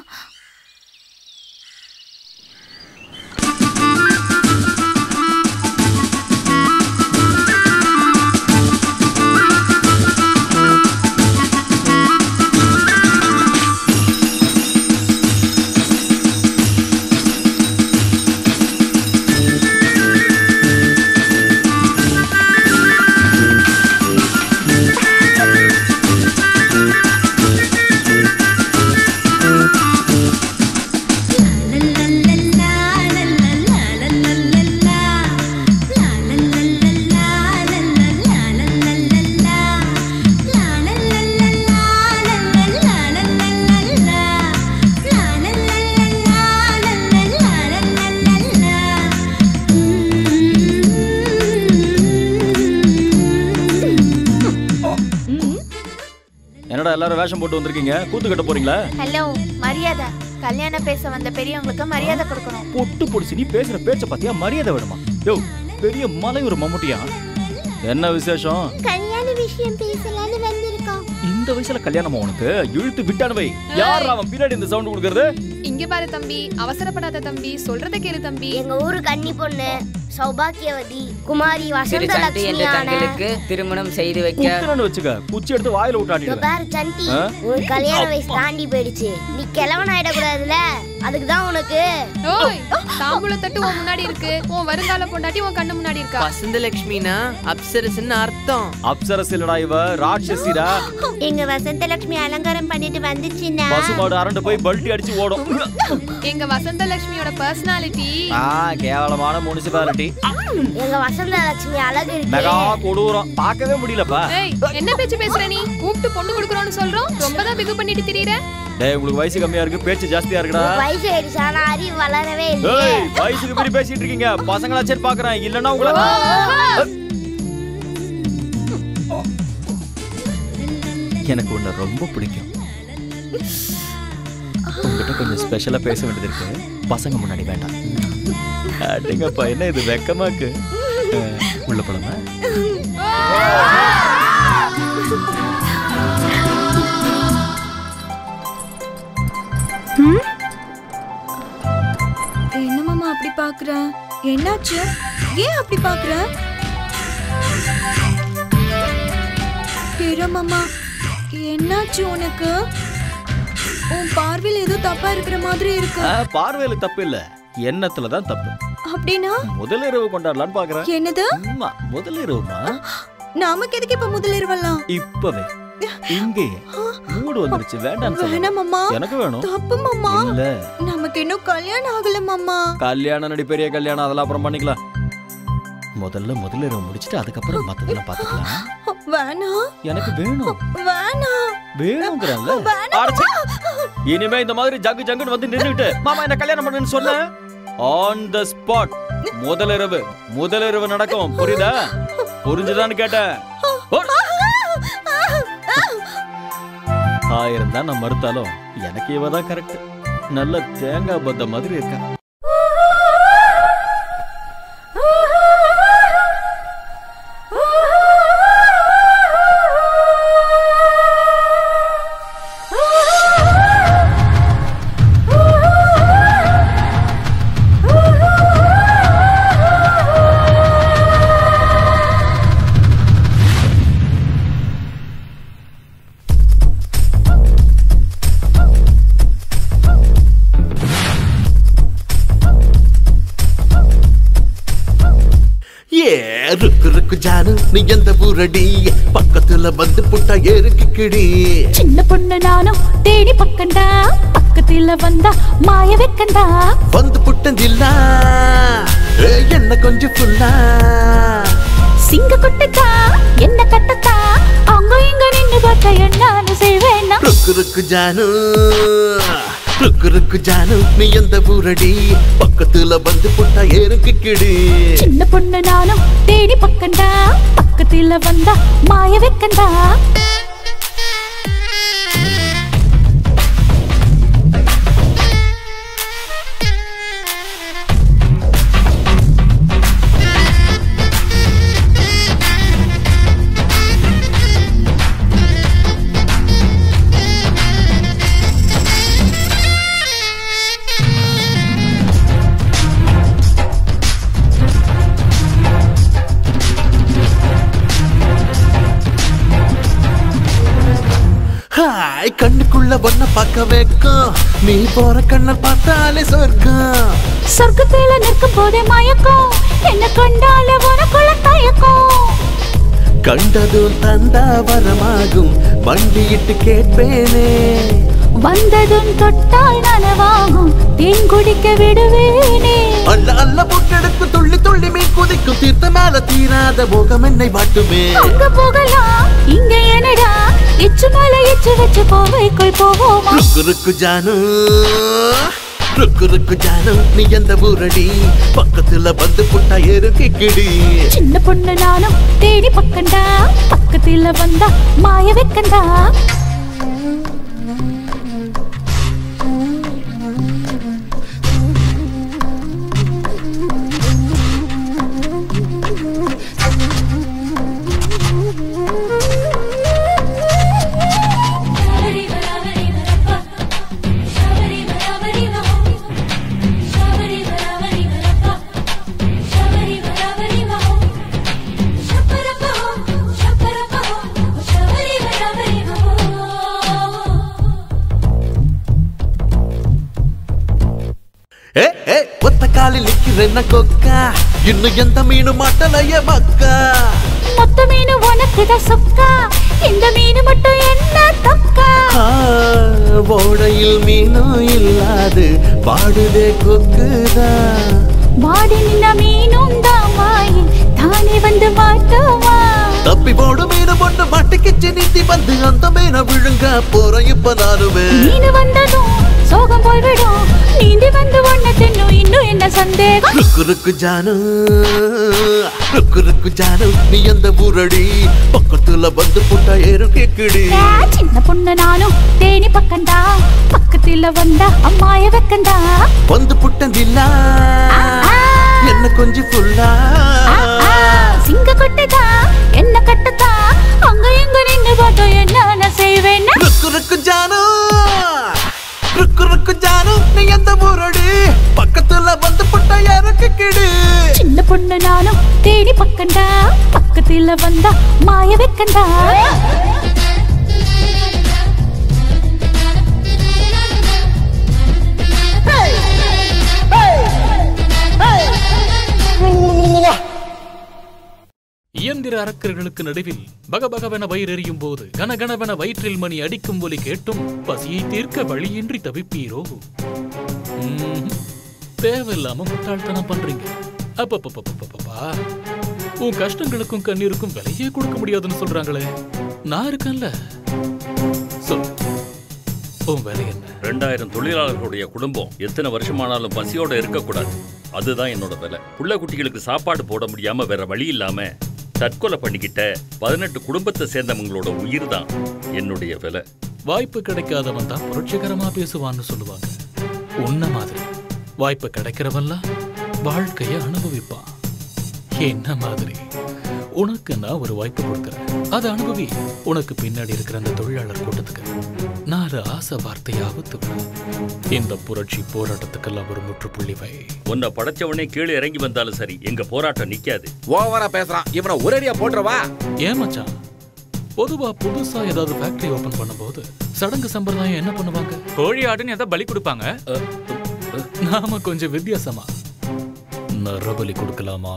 என்னடா எல்லாரும் வேஷம் போட்டு வந்திருக்கீங்க, கூத்து கட்ட போறீங்களா? ஹலோ, மரியாதை. கல்யாணம் பேச வந்த பெரியவங்களுக்கு மரியாதை கொடுக்கணும். பொட்டு பொடிச்சு நீ பேசுற பேச்ச பாத்தியா, மரியாதை வேணுமா? யோ, பெரிய மலை ஒரு மம்முட்டியா, என்ன விசேஷம்? கல்யாண விஷயம் பேசலாம்னு வந்திருக்கோம். இந்த வயசுல கல்யாணமா உனக்கு? இழுத்து விட்டானவை. யார் அவன் பின்னாடி இந்த சவுண்ட் கொடுக்கறது? இங்க பாரு தம்பி, அவசரப்படாத தம்பி, சொல்றத கேளு தம்பி. எங்க ஊரு கன்னி பொண்ணு சௌபாக்கியவதி குமாரி வசந்தலட்சுமிக்கு திருமணம் செய்து வைக்க வச்சுக்க, குச்சி எடுத்து வாயில விட்டாடிடுவேன். பாரு சந்தி, உன் கல்யாண வயசு தாண்டி போயிடுச்சு, நீ கிழவன் ஆயிட கூடாதுல, அதுக்கு தான் உனக்கு. ஓய், தாம்பூல தட்டு உன் முன்னாடி இருக்கு, உன் வருங்கால பொண்டாட்டி உன் கண்ணு முன்னாடி இருக்கா. வசந்தலட்சுமினா அப்சரஸ்னு அர்த்தம். அப்சரஸ் இல்லடா, இவ ராட்சசிடா. எங்க வசந்தலட்சுமி அலங்காரம் பண்ணிட்டு வந்துச்சுன்னா பசுமாடு அரண்டு போய் பல்டி அடிச்சு ஓடும். எங்க வசந்தலட்சுமியோட பர்சனாலிட்டி கேவலமான முனிசிபாலிட்டி. எங்க வசந்தலட்சுமி அழகு இருக்கு, மெகா கொடூரம், பார்க்கவே முடியலப்பா. ஏய், என்ன பேச்சு பேசுற நீ? கூப்பிட்டு பொண்ணு கொடுக்கறோம்னு சொல்றோம், ரொம்ப தான் பிகு பண்ணிட்டு திரியற. டேய், உங்களுக்கு வயசு கம்மியா இருக்கு, பேச்சு ஜாஸ்தியா இருக்குடா. வயசு ஆயிடுச்சு, ஆனா அறிவு வளரவே இல்ல. ஏய், வயசுக்கு மீறி பேசிட்டு இருக்கீங்க, பசங்களா சரி பாக்குறேன், இல்லன்னா உங்களை எனக்கு உன்னை ரொம்ப பிடிக்கும். உங்ககிட்ட கொஞ்சம் ஸ்பெஷலா பேச வேண்டியது இருக்கு, பசங்க முன்னாடி வேண்டாம். அடேங்கப்பா, என்ன இது வெக்கமாக்கு. உள்ள போலாமா? என்ன மாமா அப்படி பாக்குற? என்னாச்சு? ஏன் அப்படி பாக்குற? மாமா, என்னாச்சு உனக்கு? உன் பார்வையில ஏதோ தப்பா இருக்கிற மாதிரி இருக்கு. பார்வையில தப்பு இல்ல, எண்ணத்துல தான் தப்பு. அப்படினா முதல் இரவு கொண்டாடலாம்னு பாக்குறேன். என்னது? அம்மா, முதல் இரவுமா? நமக்கு எதுக்கு இப்ப முதல் இரவெல்லாம்? இப்பவே இங்கே மூடு வந்துருச்சு, வேண்டாம் சொல்ல. வேணாம் மாமா, எனக்கு வேணும். தப்பு மாமா. இல்ல, நமக்கு இன்னும் கல்யாணம் ஆகல மாமா. கல்யாணம் நடி பெரிய கல்யாணம், அதெல்லாம் அப்புறம் பண்ணிக்கலாம். முதல்ல முதல் இரவு முடிச்சிட்டு அதுக்கப்புறம் மத்ததெல்லாம் பாத்துக்கலாம். வேணாம், எனக்கு வேணும். வேணாம், வேணும்ங்கறல்ல. இனிமே இந்த மாதிரி ஜங்கு ஜங்குன்னு வந்து நின்னுட்டு மாமா என்ன கல்யாணம் பண்ணுன்னு சொன்ன, ஆன் தி ஸ்பாட் முதல் இரவு நடக்கும். புரியுதா? புரிஞ்சுதான்னு கேட்டேன். 1000 தான் நான் மறுத்தாலும் எனக்கு இவ தான் கரெக்ட். நல்ல தேங்காய் பத்த மாதிரி இருக்கா. ருக்கு ருக்கு ஜானு நீ எந்த ஊரடி பக்கத்துல வந்து புட்டா ஏறுக்கிடி. சின்ன பொண்ணு நானும் தேடி பக்கண்டா பக்கத்துல வந்தா மாய வைக்கண்டா. வந்து புட்டஞ்சில்லா என்ன கொஞ்சம் ஃபுல்லா சிங்க கொட்டுக்கா என்ன கட்டத்தா அங்க இங்க நின்னு பார்த்தா என்ன செய்வேன்னா. ருக்கு ருக்கு ஜானு ருக்கு ருக்கு ஜானு நீ எந்த ஊரடி பக்கத்துல வந்து புட்டா ஏறுக்கிடி. சின்ன பொண்ணு நானும் தேடி பக்கண்டா பக்கத்துல வந்தா மாய வைக்கண்டா. கண்ணுக்குள்ள ஒன்ன பார்க்க வைக்கும் நீ போற கண்ண பார்த்தாலே சொர்க்கம். சொர்க்கத்துல நிற்கும் போதே மயக்கம் என்ன கண்டாலே உனக்குள்ள தயக்கம். கண்டதும் தந்தா வரமாகும் வண்டியிட்டு கேட்பேனே. வந்ததும் தொட்டால் நனவாகும் தேன் குடிக்க விடுவேனே. அல்ல அல்ல பொட்டெடுக்கு துள்ளி துள்ளி மீன் குதிக்கும் தீர்த்த மேல தீராத போகம் என்னை வாட்டுமே. அங்க போகலாம் இங்க என்னடா எச்சு மேல எச்சு வச்சு போவைக்குள் போவோமா. ருக்கு ருக்கு ஜானு ருக்கு ருக்கு ஜானு நீ எந்த ஊரடி பக்கத்துல வந்து புட்டா ஏறுக்கிடி. சின்ன பொண்ணு நானும் தேடி பக்கண்டா பக்கத்துல வந்தா மாய வைக்கண்டா. ஒத்த காலில் நிக்கிறேன்ன கொக்கா இன்னும் எந்த மீனு மாட்டலைய மக்கா. மொத்த மீனு உனக்குதான் சொக்கா இந்த மீனு மட்டும் என்ன தக்கா. ஓடையில் மீனும் இல்லாது பாடுதே கொக்குதா. வாடி நின்ன மீனும் தான் வாயி தானே வந்து மாட்டுவா. தப்பி போடு மீனு பொண்ணு மாட்டுக்கிச்சு நீந்தி வந்து அந்த மீனை விழுங்க போற இப்ப நானுமே. மீனு வந்ததும் சோகம் போய்விடும் நீந்தி வந்து ஒன்ன தின்னும் இன்னும் என்ன சந்தேகம். ருக்கு ருக்கு ஜானு ருக்கு ருக்கு ஜானு நீ எந்த ஊரடி பக்கத்துல வந்து புட்டா ஏறுக்கிடி. சின்ன பொண்ணு நானும் தேடி பக்கண்டா பக்கத்துல வந்தா அம்மாய வைக்கண்டா. வந்து புட்டஞ்சில்லா என்ன கொஞ்சம் ஃபுல்லா சிங்க கொட்டுதா என்ன கட்டதா அங்க இங்க நின்னு பார்த்தா என்ன செய்வேன்னா. ருக்கு ருக்கு ஜானு ருக்கு ருக்கு ஜானு நீ எந்த ஊரடி பக்கத்துல வந்து புட்டா ஏறுக்கிடி. சின்ன பொண்ணு நானும் தேடி பக்கண்டா பக்கத்துல வந்தா மாய வைக்கண்டா. இயந்திர அரக்கர்களுக்கு நடுவில் பகபகவென வயிறு எறியும் போது கனகனவென வயிற்றில் மணி அடிக்கும் ஒலி கேட்டும் பசியை தீர்க்க வழியின்றி தவிப்பீரோ. தேவையில்லாம முட்டாள்தனம் பண்றீங்க. அப்பப்பா உன் கஷ்டங்களுக்கும் கண்ணீருக்கும் விலையே கொடுக்க முடியாதுன்னு சொல்றாங்களே, நான் இருக்கேன்ல. சொல்லு, உன் விலை என்ன? 2000 தொழிலாளர்களுடைய குடும்பம் எத்தனை வருஷமானாலும் பசியோட இருக்கக்கூடாது. அதுதான் என்னோட விலை. புள்ள குட்டிகளுக்கு சாப்பாடு போட முடியாம வேற வழி இல்லாம தற்கொலை பண்ணிக்கிட்ட 18 குடும்பத்தை சேர்ந்தவங்களோட உயிர் தான் என்னுடைய விலை. வாய்ப்பு கிடைக்காதவன் தான் புரட்சிகரமா பேசுவான்னு சொல்லுவாங்க. உன்ன மாதிரி வாய்ப்பு கிடைக்கிறவன்லாம் வாழ்க்கைய அனுபவிப்பான். என்ன மாதிரி உனக்கு நான் ஒரு வாய்ப்பு கொடுக்கறேன், அதை அனுபவி. உனக்கு பின்னாடி இருக்கிற அந்த தொழிலாளர் கூட்டத்துக்கு 4 ஆசை வார்த்தையாவது இந்த புரட்சி போராட்டத்துக்கெல்லாம் ஒரு முற்றுப்புள்ளி வை. உன்னை படைச்சவனே கீழே இறங்கி வந்தாலும் சரி, எங்க போராட்டம் நிக்காது. ஓவரா பேசுறான், இவனை ஒரேடியா போட்டுறவா. ஏன் மச்சான், பொதுவா புதுசா ஏதாவது ஃபேக்டரி ஓபன் பண்ணும்போது சடங்கு சம்பிரதாயம் என்ன பண்ணுவாங்க? கோழி ஆடுன்னு ஏதாவது பலி கொடுப்பாங்க. நாம கொஞ்சம் வித்தியாசமா நரபலி கொடுக்கலாமா?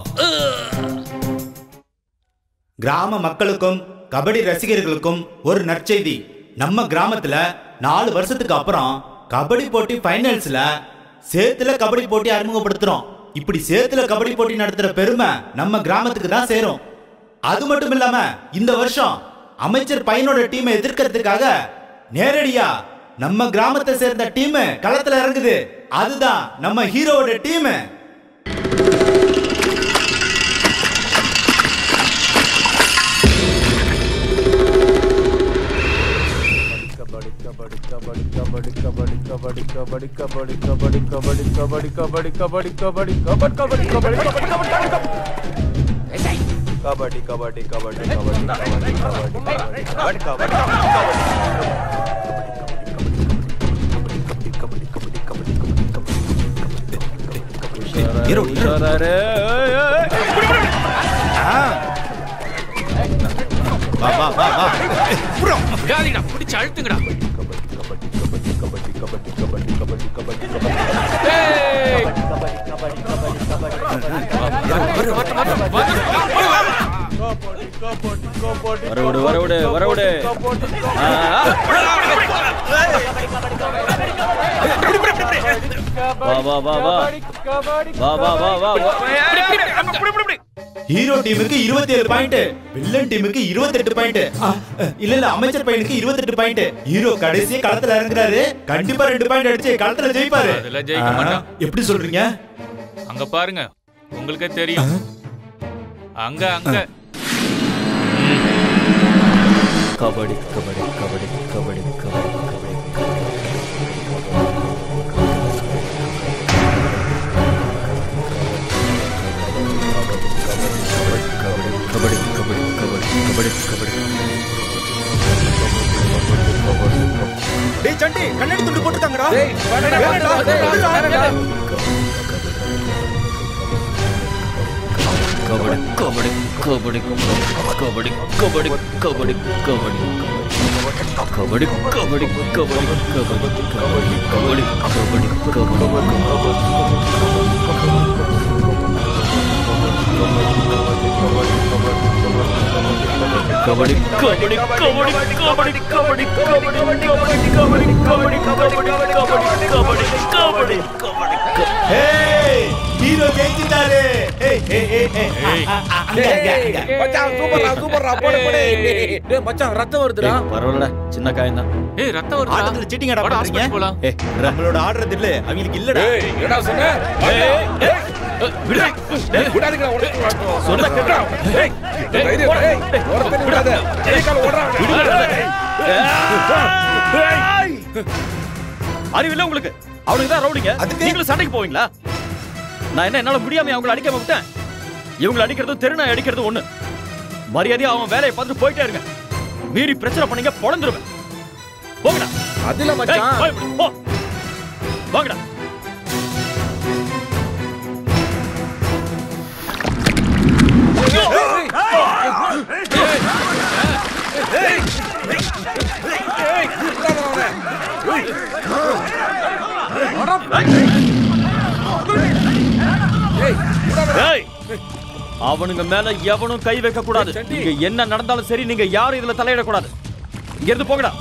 கிராம மக்களுக்கும் கபடி ரசிகர்களுக்கும் ஒரு நற்செய்தி. நம்ம கிராமத்துல 4 வருஷத்துக்கு அப்புறம் கபடி போட்டி ஃபைனல்ஸ்ல சேத்துல கபடி போட்டி அறிமுகப்படுத்துறோம். இப்படி சேத்துல கபடி போட்டி நடத்துற பெருமை நம்ம கிராமத்துக்கு தான் சேரும். அது மட்டும் இல்லாம இந்த வருஷம் அமைச்சர் பையனோட டீமை எதிர்க்கிறதுக்காக நேரடியா நம்ம கிராமத்தை சேர்ந்த டீம் களத்துல இறங்குது. அதுதான் நம்ம ஹீரோவோட டீம். பிடிச்சு அழுத்துங்கடா. வரவிடு ஹீரோ டீமுக்கு 27 பாயிண்ட், வில்லன் டீமுக்கு 28 பாயிண்ட். இல்ல அமைச்சர் பையனுக்கு 28 பாயிண்ட். ஹீரோ கடைசி களத்துல இறங்குறாரு, கண்டிப்பா 2 பாயிண்ட் அடிச்சு களத்துல ஜெயிப்பாரு. அதெல்லாம் ஜெயிக்க மாட்டான். எப்படி சொல்றீங்க? அங்க பாருங்க, உங்களுக்கே தெரியும். அங்க கபடி கபடி கபடி கபடி கபடி கபடி கபடி கபடி கபடி. டேய் சண்டி, கண்ணாடி துண்டு போட்டுட்டாங்கடா. கபடி கபடி கபடி கபடி கபடி கபடி கபடி கபடி கபடி கபடி கபடி கபடி கபடி கபடி கபடி கபடி கபடி. ஹீரோ ஜெயிச்சிட்டாரு. மச்சான் ரத்தம் வருதுடா. பரவாயில்லடா, சின்ன காயம் தான். ரத்தம் வருது. ஆட்டத்துல சீட்டிங் அட பண்றீங்க. நம்மளோட ஆர்டர் இல்ல, அவங்களுக்கு இல்லடா. என்னடா சொன்ன? விடாதீங்கடா, சொன்னா கேட்டா. விடாத. அறிவில்லை உங்களுக்கு? அவனுக்கு தான் ரவுடிங்க, நீங்களும் சண்டைக்கு போவீங்களா? நான் என்ன என்னால முடியாம அவங்களை அடிக்காம விட்டேன்? இவங்களை அடிக்கிறது தெருநாய் அடிக்கிறது ஒண்ணு. மரியாதையா அவன் வேலையை பார்த்துட்டு போயிட்டே இருங்க. மீறி பிரச்சனை பண்ணீங்க பொழந்துருவேன். போங்கடா. அதுல மச்சான் போ. வாங்கடா. அவனுங்க மேல எவனும் கை வைக்க கூடாது. நீங்க என்ன நடந்தாலும் சரி, நீங்க யாரும் இதுல தலையிடக்கூடாது. இங்க இருந்து போங்கடா.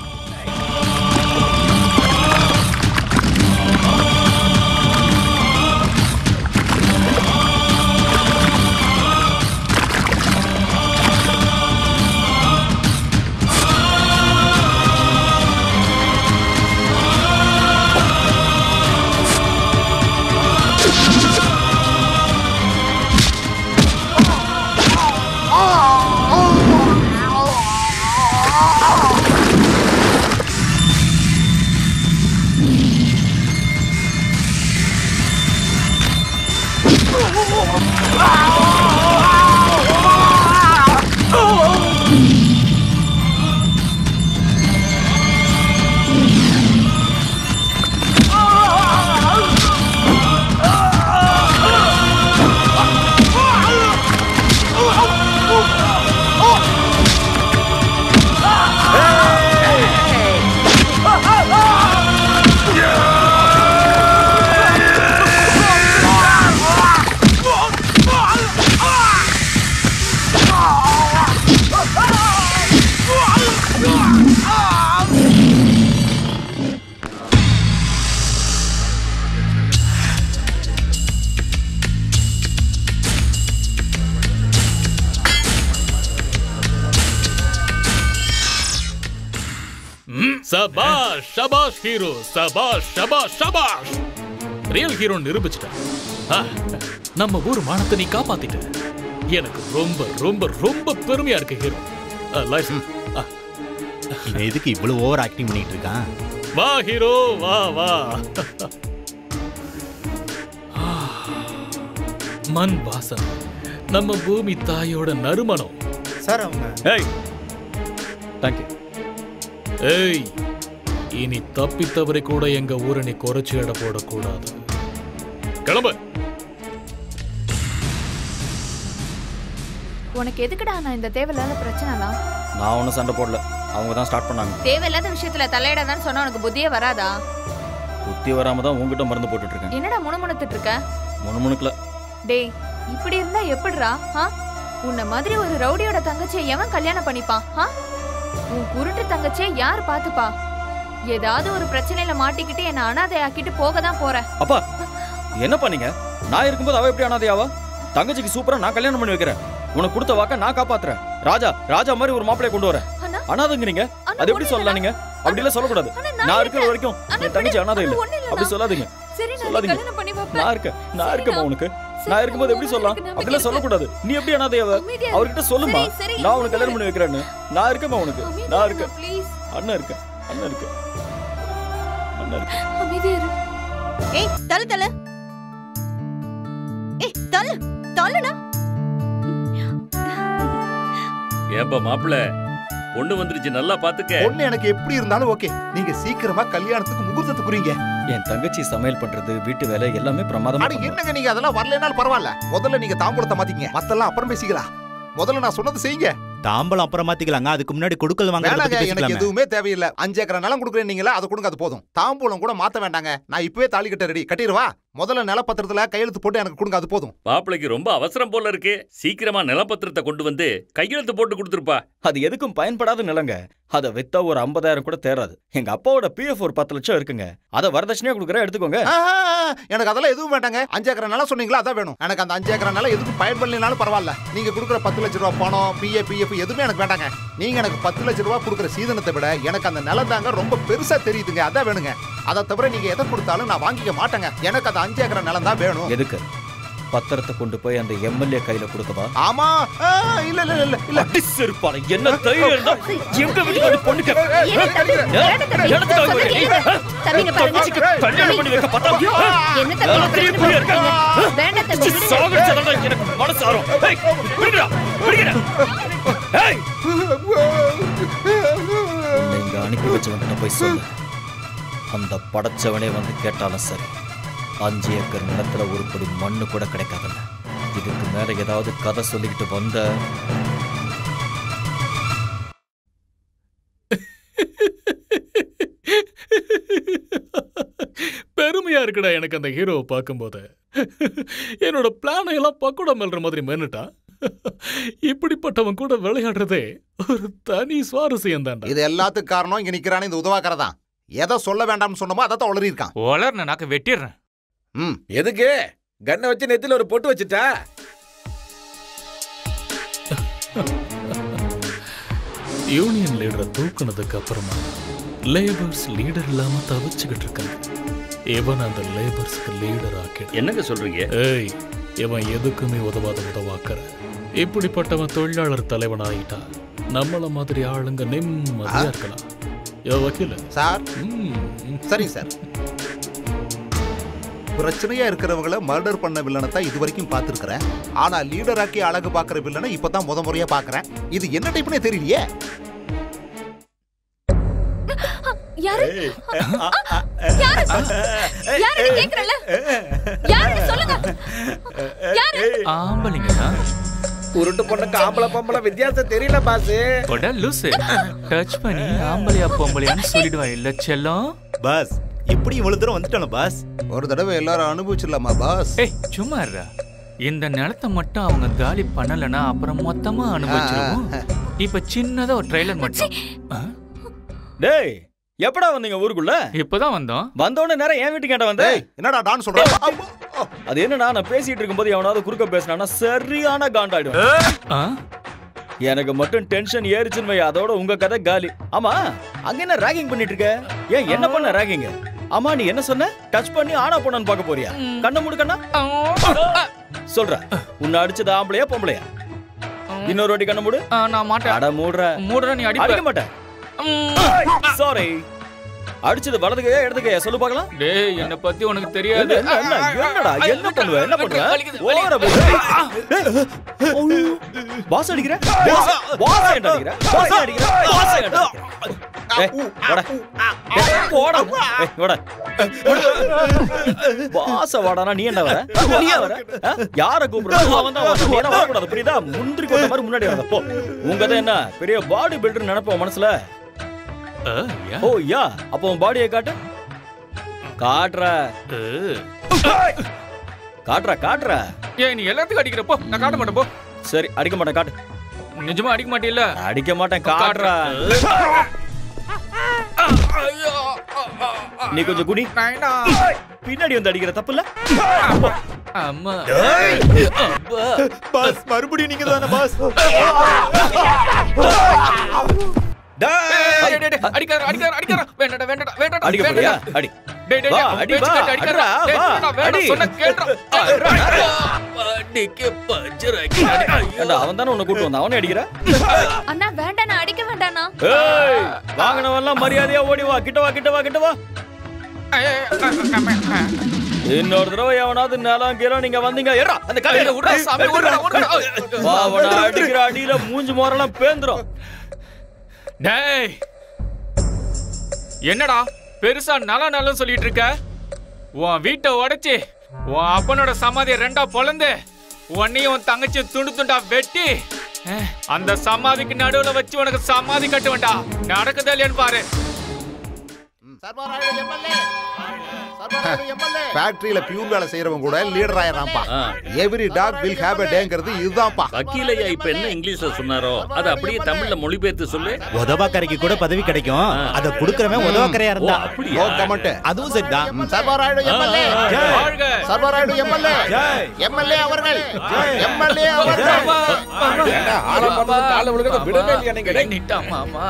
சபாஷ் சபாஷ் ஹீரோ, சபாஷ் சபாஷ் சபாஷ். ரியல் ஹீரோ நிரூபிச்சிட்ட. நம்ம ஊர் மானத்தை நீ காப்பாத்திட்ட. எனக்கு ரொம்ப ரொம்ப ரொம்ப பெருமையா இருக்கு ஹீரோ. எதுக்கு இவ்வளவு ஓவர் ஆக்டிங் பண்ணிட்டு இருக்கான்? வா ஹீரோ, வா வா. மண் வாசம், நம்ம பூமி தாயோட நறுமணம். சார் அவங்க ஏய் தேங்க்யூ. ஏய், இனி தப்பித்தவரை கூட எங்க ஊரை நீ குறைச்சு எடை போடக்கூடாது. கிளம்பு. உனக்கு எதுக்குடா நான் இந்த தேவையில்லாத பிரச்சனைலாம்? நான் ஒன்றும் சண்டை போடல, அவங்க தான் ஸ்டார்ட் பண்ணாங்க. தேவையில்லாத விஷயத்துல தலையிடாதான்னு சொன்னா உனக்கு புத்தியே வராதா? புத்தி வராம தான் உங்ககிட்ட மருந்து போட்டுட்டு இருக்கேன். என்னடா முணுமுணுத்துட்டு இருக்க? முணுமுணுக்கல. டேய், இப்படி இருந்தா எப்படிடா? உன்ன மாதிரி ஒரு ரவுடியோட தங்கச்சியை எவன் கல்யாணம் பண்ணிப்பான்? உன் குருட்டு தங்கச்சியை யார் பாத்துப்பா? ஏதாவது ஒரு பிரச்சனையில மாட்டிக்கிட்டு என்ன அனாதை ஆக்கிட்டு போக தான் போற. அப்பா என்ன பண்ணீங்க? நான் இருக்கும்போது அவ எப்படி அனாதையாவா? தங்கச்சிக்கு சூப்பரா நான் கல்யாணம் பண்ணி வைக்கிறேன். உனக்கு கொடுத்த வாக்க நான் காப்பாத்துறேன். ராஜா மாதிரி ஒரு மாப்பிளைய கொண்டு வரேன். அனாதைங்கிறீங்க, அது எப்படி சொல்லலாம் நீங்க? அப்படி எல்லாம் சொல்லக்கூடாது. நான் இருக்கிற வரைக்கும் என் தங்கச்சி அனாதை இல்ல. அப்படி சொல்லாதீங்க, சொல்லாதீங்க. நான் இருக்கேன் உனக்கு. நான் இருக்கும்போது எப்படி சொல்லலாம்? அப்படிலாம் சொல்லக்கூடாது. நீ எப்படி அனாதையாவ? அவர்கிட்ட சொல்லுமா, நான் உனக்கு கல்யாணம் பண்ணி வைக்கிறேன்னு. நான் இருக்கேன் உனக்கு. நான் இருக்கேன். அண்ணன் இருக்கேன். அண்ணன் இருக்கேன். அண்ணன் இருக்கேன். ஏய் தள்ளு தள்ளு. ஏய் தள்ளு தள்ளுடா. ஏப்பா மாப்பிள்ள, பொண்ணு வந்துருச்சு, நல்லா பாத்துக்க. பொண்ணு எனக்கு எப்படி இருந்தாலும் ஓகே. நீங்க சீக்கிரமா கல்யாணத்துக்கு முகூர்த்தத்துக்கு குறிங்க. என் தங்கச்சி சமையல் பண்றது, வீட்டு வேலை எல்லாமே பிரமாதமா. அட என்னங்க நீங்க அதெல்லாம் வரலனாலும் பரவாயில்ல. முதல்ல நீங்க தாம்பூலத்தை மாத்திக்கங்க. மத்தெல்லாம் அப்புறம் பேசிக்கலாம். முதல்ல நான் சொன்னது செய்யுங்க. தாம்பலம் அப்புறம் மாத்திக்கலாங்க. அதுக்கு முன்னாடி கொடுக்கல் வாங்க. எனக்கு எதுவுமே தேவையில்லை. 5 ஏக்கர் நிலம் கொடுக்குறேன் நீங்களா, அதை கொடுங்க, அது போதும். தாம்பூலம் கூட மாத்த வேண்டாங்க. நான் இப்பவே தாலி கட்ட ரெடி. கட்டிடுவா. முதல்ல நிலப்பத்திரத்துல கையெழுத்து போட்டு எனக்கு கொடுங்க, அது போதும். மாப்பிளைக்கு ரொம்ப அவசரம் போல இருக்கு. சீக்கிரமா நிலப்பத்திரத்தை கொண்டு வந்து கையெழுத்து போட்டு கொடுத்துருப்பா. அது எதுக்கும் பயன்படாத நிலங்க. அதை வித்தா ஒரு 50,000 கூட தேராது. எங்க அப்பாவோட பிஎஃப் ஒரு 10 லட்சம் இருக்குங்க. அதை வரதட்சணையா கொடுக்குறேன், எடுத்துக்கோங்க. எனக்கு அதெல்லாம் எதுவும் வேண்டாங்க. 5 ஏக்கர் நிலம் சொன்னீங்களா, அதான் வேணும். எனக்கு அந்த 5 ஏக்கர் நிலம் எதுக்கும் பயன்படலைனாலும் பரவாயில்ல. நீங்க கொடுக்குற 10 லட்சம் ரூபாய் பணம், பிஎஃப் எதுவுமே எனக்கு வேண்டாங்க. நீங்க எனக்கு 10 லட்சம் ரூபாய் கொடுக்குற சீதனத்தை விட எனக்கு அந்த நிலம் தாங்க ரொம்ப பெருசா தெரியுதுங்க. அதான் வேணுங்க. அதை தவிர நீங்க எதை கொடுத்தாலும் நான் வாங்கிக்க மாட்டேங்க. எனக்கு அந்த 5 ஏக்கர் நிலம் தான் வேணும். எதுக்கு? பத்திரத்தை கொண்டு போய் அந்த எம்எல்ஏ கையில கொடுக்கவா? ஆமா. இல்ல இல்ல இல்ல இல்ல. அடி செருப்பால என்ன தைரியம் இருந்தா எங்க வீட்டுக்கு பொண்ணுக்கு தம்பிங்க பாருங்க. கல்யாணம் பண்ணி வைக்க பார்த்தா என்ன தம்பி புரிய இருக்காங்க? வேண்டாம் தம்பி. சாகடிச்சதா எனக்கு மனசு ஆறும். ஏய் விடுடா, விடுடா. ஏய் நீங்க அனுப்பி வச்சவன்கிட்ட போய் சொல்லு. அந்த படைச்சவனே வந்து கேட்டாலும் சரி, 5 ஏக்கர் நிலத்துல ஒரு படி மண்ணு கூட கிடைக்காதுல்ல. இதுக்கு மேல ஏதாவது கதை சொல்லிக்கிட்டு வந்த பெருமையா இருக்குடா எனக்கு அந்த ஹீரோவை பார்க்கும்போது. என்னோட பிளானை எல்லாம் பக்குடா மெல்ற மாதிரி மென்னுட்டான். இப்படிப்பட்டவன் கூட விளையாடுறதே ஒரு தனி சுவாரஸ்யம் தான்டா. இது எல்லாத்துக்கும் காரணம் இங்க நிக்கிறானே இந்த உதவாக்கறதான். எதை சொல்ல வேண்டாம்னு சொன்னமோ அதை தான் உளறி இருக்கான். உளர்ன நாக்க வெட்டிடுறேன். எதுக்கு கண்ணை வச்சு நெத்தில ஒரு பொட்டு வச்சுட்டா? யூனியன் லீடரை தூக்குனதுக்கு அப்புறமா லேபர்ஸ் லீடர் இல்லாம தவிச்சுக்கிட்டு இருக்காங்க. இவன் அந்த லேபர்ஸ்க்கு லீடர் ஆக்கி. என்னங்க சொல்றீங்க? ஏய், இவன் எதுக்குமே உதவாத உதவாக்கற. இப்படிப்பட்டவன் தொழிலாளர் தலைவன் ஆயிட்டா நம்மள மாதிரி ஆளுங்க நிம்மதியா இருக்கலாம். வக்கீல் சார். சரிங்க சார். பிரச்சனையா இருக்கிறவங்கள மர்டர் பண்ண வில்லனை தான் இது வரைக்கும் பார்த்துருக்கிறேன். ஆனா லீடர் ஆக்கி அழகு பார்க்குற வில்லனை இப்பதான் முறையா பார்க்கறேன். இது என்ன டைப்னே தெரியலையே. யாரு? யாரு? யாரு கேக்குறல? யாரு சொல்லுங்க. யாரு? ஆம்பளைங்க தான். உருட்டு பொண்ணுக்கு ஆம்பளை பொம்பளை வித்தியாசம் தெரியல பாஸ். போடா லூசு. டச் பண்ணி ஆம்பளையா பொம்பளையான்னு சொல்லிடுவா இல்ல செல்லம். பாஸ் எப்படி இவ்வளவு தூரம் வந்துட்டானோ பாஸ்? ஒரு தடவை எல்லாரும் அனுபவிச்சிடலாமா பாஸ்? ஏய் சும்மா இருடா. இந்த நிலத்தை மட்டும் அவங்க காலி பண்ணலனா அப்புறம் மொத்தமா அனுபவிச்சிருவோம். இப்ப சின்னதா ஒரு ட்ரைலர் மட்டும். டேய் எப்படா வந்தீங்க ஊருக்குள்ள? இப்பதான் வந்தோம். வந்தோடனே நேரம் என் வீட்டுக்கு கேட்ட வந்தேன். என்னடா டான் சொல்ற? அது என்னடா நான் பேசிட்டு இருக்கும்போது எவனாவது குறுக்க பேசினானா சரியான காண்டாயிடும். எனக்கு மட்டும் டென்ஷன் ஏறிச்சுன்னு வை, அதோட உங்க கதை காலி. ஆமா, அங்க என்ன ராகிங் பண்ணிட்டு இருக்க? ஏன் என்ன பண்ண ராகிங்? ஆமா, நீ என்ன சொன்ன? டச் பண்ணி ஆனா போனான்னு பாக்க போறியா? கண்ண மூடு கண்ணா. சொல்ற, உன்னை அடிச்சது ஆம்பளையா பொம்பளையா? இன்னொரு வாட்டி கண்ண மூடு. நான் மாட்டேன். அட மூடுற நீ அடிக்க மாட்டேன். சாரி. அடிச்சது வலது கையா இடது கையா சொல்லு பார்க்கலாம். டேய், என்ன பத்தி உனக்கு தெரியாது. என்னடா என்ன பண்ணுவ? என்ன பண்ற? ஓவரா பாஸ் அடிக்கிற? பாஸ் அடிக்கிற? பாஸ் அடிக்கிற? பாஸ் அடிக்கிற? ஏய் வாடா. ஏய் போடா. ஏய் வாடா. பாஸ் வாடானா நீ என்ன வர? நீ வர? யாரை கூப்பிடுற? அவன் தான் வர. நீ வர கூடாது, புரியுதா? முந்திரி கொட்ட மாதிரி முன்னாடி வர போ. உங்க தான் என்ன பெரிய பாடி பில்டர் நினைப்போம் மனசுல. ஓ யா, அப்போ உன் பாடியை காட்டு. காட்டுற காட்டுற காட்டுற. ஏய், நீ எல்லாத்துக்கும் அடிக்கிற போ. நான் காட்ட மாட்டேன் போ. சரி, அடிக்க மாட்டேன், காட்டு. நிஜமா அடிக்க மாட்டீல்ல? அடிக்க மாட்டேன், காட்டுற. நீ கொஞ்சம் குடி. பின்னாடி வந்து அடிக்கிற தப்பு இல்ல? அம்மா பாஸ், மறுபடியும் நீங்க தானே பாஸ்? அடிக்கார அடிக்கார அடிக்கார. வேண்டடா வேண்டடா வேண்டடா. அடிக்க போறியா? அடி. டேய் டேய், அடி வா. அடிக்கார. அடி. சொன்ன கேட்றா. அடிக்கு பஞ்சர் ஆக்கி. அட, அவன் தான உன்னை கூட்டி வந்தான், அவனே அடிக்கிற? அண்ணா வேண்டாண்ணா, அடிக்க வேண்டாண்ணா. ஏய், வாங்குனவெல்லாம் மரியாதையா ஓடி வா. கிட்ட வா, கிட்ட வா, கிட்ட வா. இன்னொரு தடவை எவனாவது நிலம் கீழே நீங்க வந்தீங்க, ஏறா அந்த காலையில விடுறா சாமி, விடுறா. அவன அடிக்கிற அடியில மூஞ்சி மோரெல்லாம் பேந்துரும். டேய், என்னடா பெருசா நல்ல சொல்லிட்டு இருக்க? உன் வீட்டை உடைச்சு உன் அப்பனோட சமாதியை ரெண்டா பொளந்து உன்னையும் உன் தங்கச்சி துண்டு துண்டா வெட்டி அந்த சமாதிக்கு நடுவுல வச்சு உனக்கு சமாதி கட்டுவேன்டா. நடக்குதா இல்லையான்னு பாரு. ஃபேக்டரியில பியூன் வேலை செய்யறவங்க கூட லீடர் ஆயிராம்பா. Every dog will have a டேங்கிறது இதுதான்ப்பா. வக்கீலையா இப்ப என்ன இங்கிலீஷ்ல சொன்னாரோ அத அப்படியே தமிழ்ல மொழிபெயர்த்து சொல்லு. உதவாக்கரைக்கு கூட பதவி கிடைக்கும், அத குடுக்கறவன் உதவாக்கரையா இருந்தா. அப்படியே கமெண்ட் அதுவும் சரிதான். சர்வராயுடு எம்எல்ஏ வாழ்க. சர்வராயுடு எம்எல்ஏ எம்எல்ஏ அவர்கள் எம்எல்ஏ அவர்கள். ஆரம்பத்துல கால விழுகிறத விடவே இல்லையா நீங்க? டேய் நிட்டா மாமா.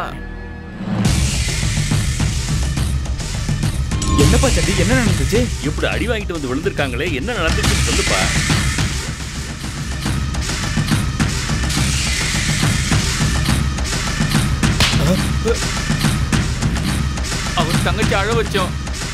என்னப்பா சண்டி, என்ன நடந்துச்சு? இப்படி அடி வாங்கிட்டு வந்து விழுந்திருக்காங்களே, என்ன நடந்துச்சுன்னு சொல்லுப்பா. அவர் தங்கச்சி அழ வச்சோம்.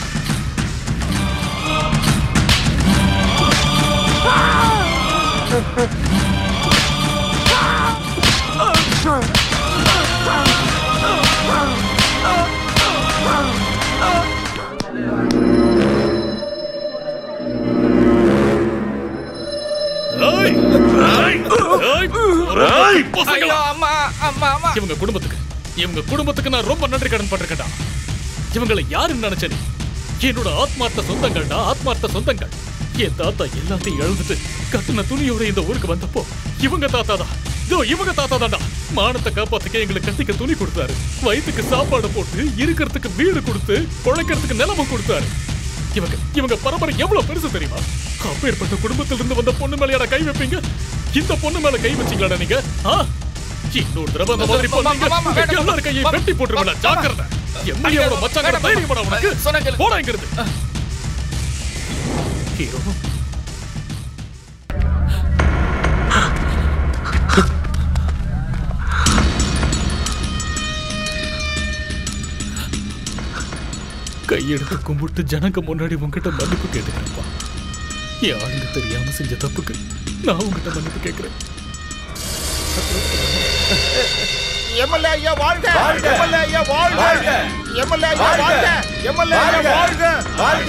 இவங்க குடும்பத்துக்கு நான் ரொம்ப நன்றி கடன் பட்டிருக்கேன்டா. இவங்களை யாருன்னு நினைச்சேன்? என்னோட ஆத்மார்த்த சொந்தங்கள்டா, ஆத்மார்த்த சொந்தங்கள். என் தாத்தா எல்லாத்தையும் இழந்துட்டு கட்டின துணியோட இந்த ஊருக்கு வந்தப்போ இவங்க தாத்தா தான், இவங்க தாத்தா தான்டா மானத்தை காப்பாத்துக்க எங்களுக்கு கட்டிக்க துணி கொடுத்தாரு, வயிற்றுக்கு சாப்பாடு போட்டு இருக்கிறதுக்கு வீடு கொடுத்து பொழைக்கிறதுக்கு நிலமும் கொடுத்தாரு. இவங்க பரம்பரை எவ்வளவு பெருசு தெரியுமா? அப்பேற்பட்ட குடும்பத்தில் இருந்து வந்த பொண்ணு மேல கை வைப்பீங்க? இந்த பொண்ணு மேல கை வச்சீங்களா நீங்க? இன்னொரு தடவை அந்த மாதிரி பண்ணீங்க எல்லாரும் கையை வெட்டி போட்டுருவா. ஜாக்கிரதை. எம்எல்ஏவோட மச்சாங்கட தைரியமாடா உனக்கு. போடா இங்கிருந்து. ஹீரோ கையெடுத்து கும்பிட்டு ஜனங்க முன்னாடி உங்ககிட்ட மன்னிப்பு கேட்டுக்கிறப்பா. என் ஆளுங்க தெரியாம செஞ்ச தப்புக்கு நான் உங்ககிட்ட மன்னிப்பு கேட்கிறேன். எம்எல்ஏ ஐயா வாழ்க, எம்எல்ஏ ஐயா வாழ்க, எம்எல்ஏ ஐயா வாழ்க, எம்எல்ஏ ஐயா வாழ்க, வாழ்க.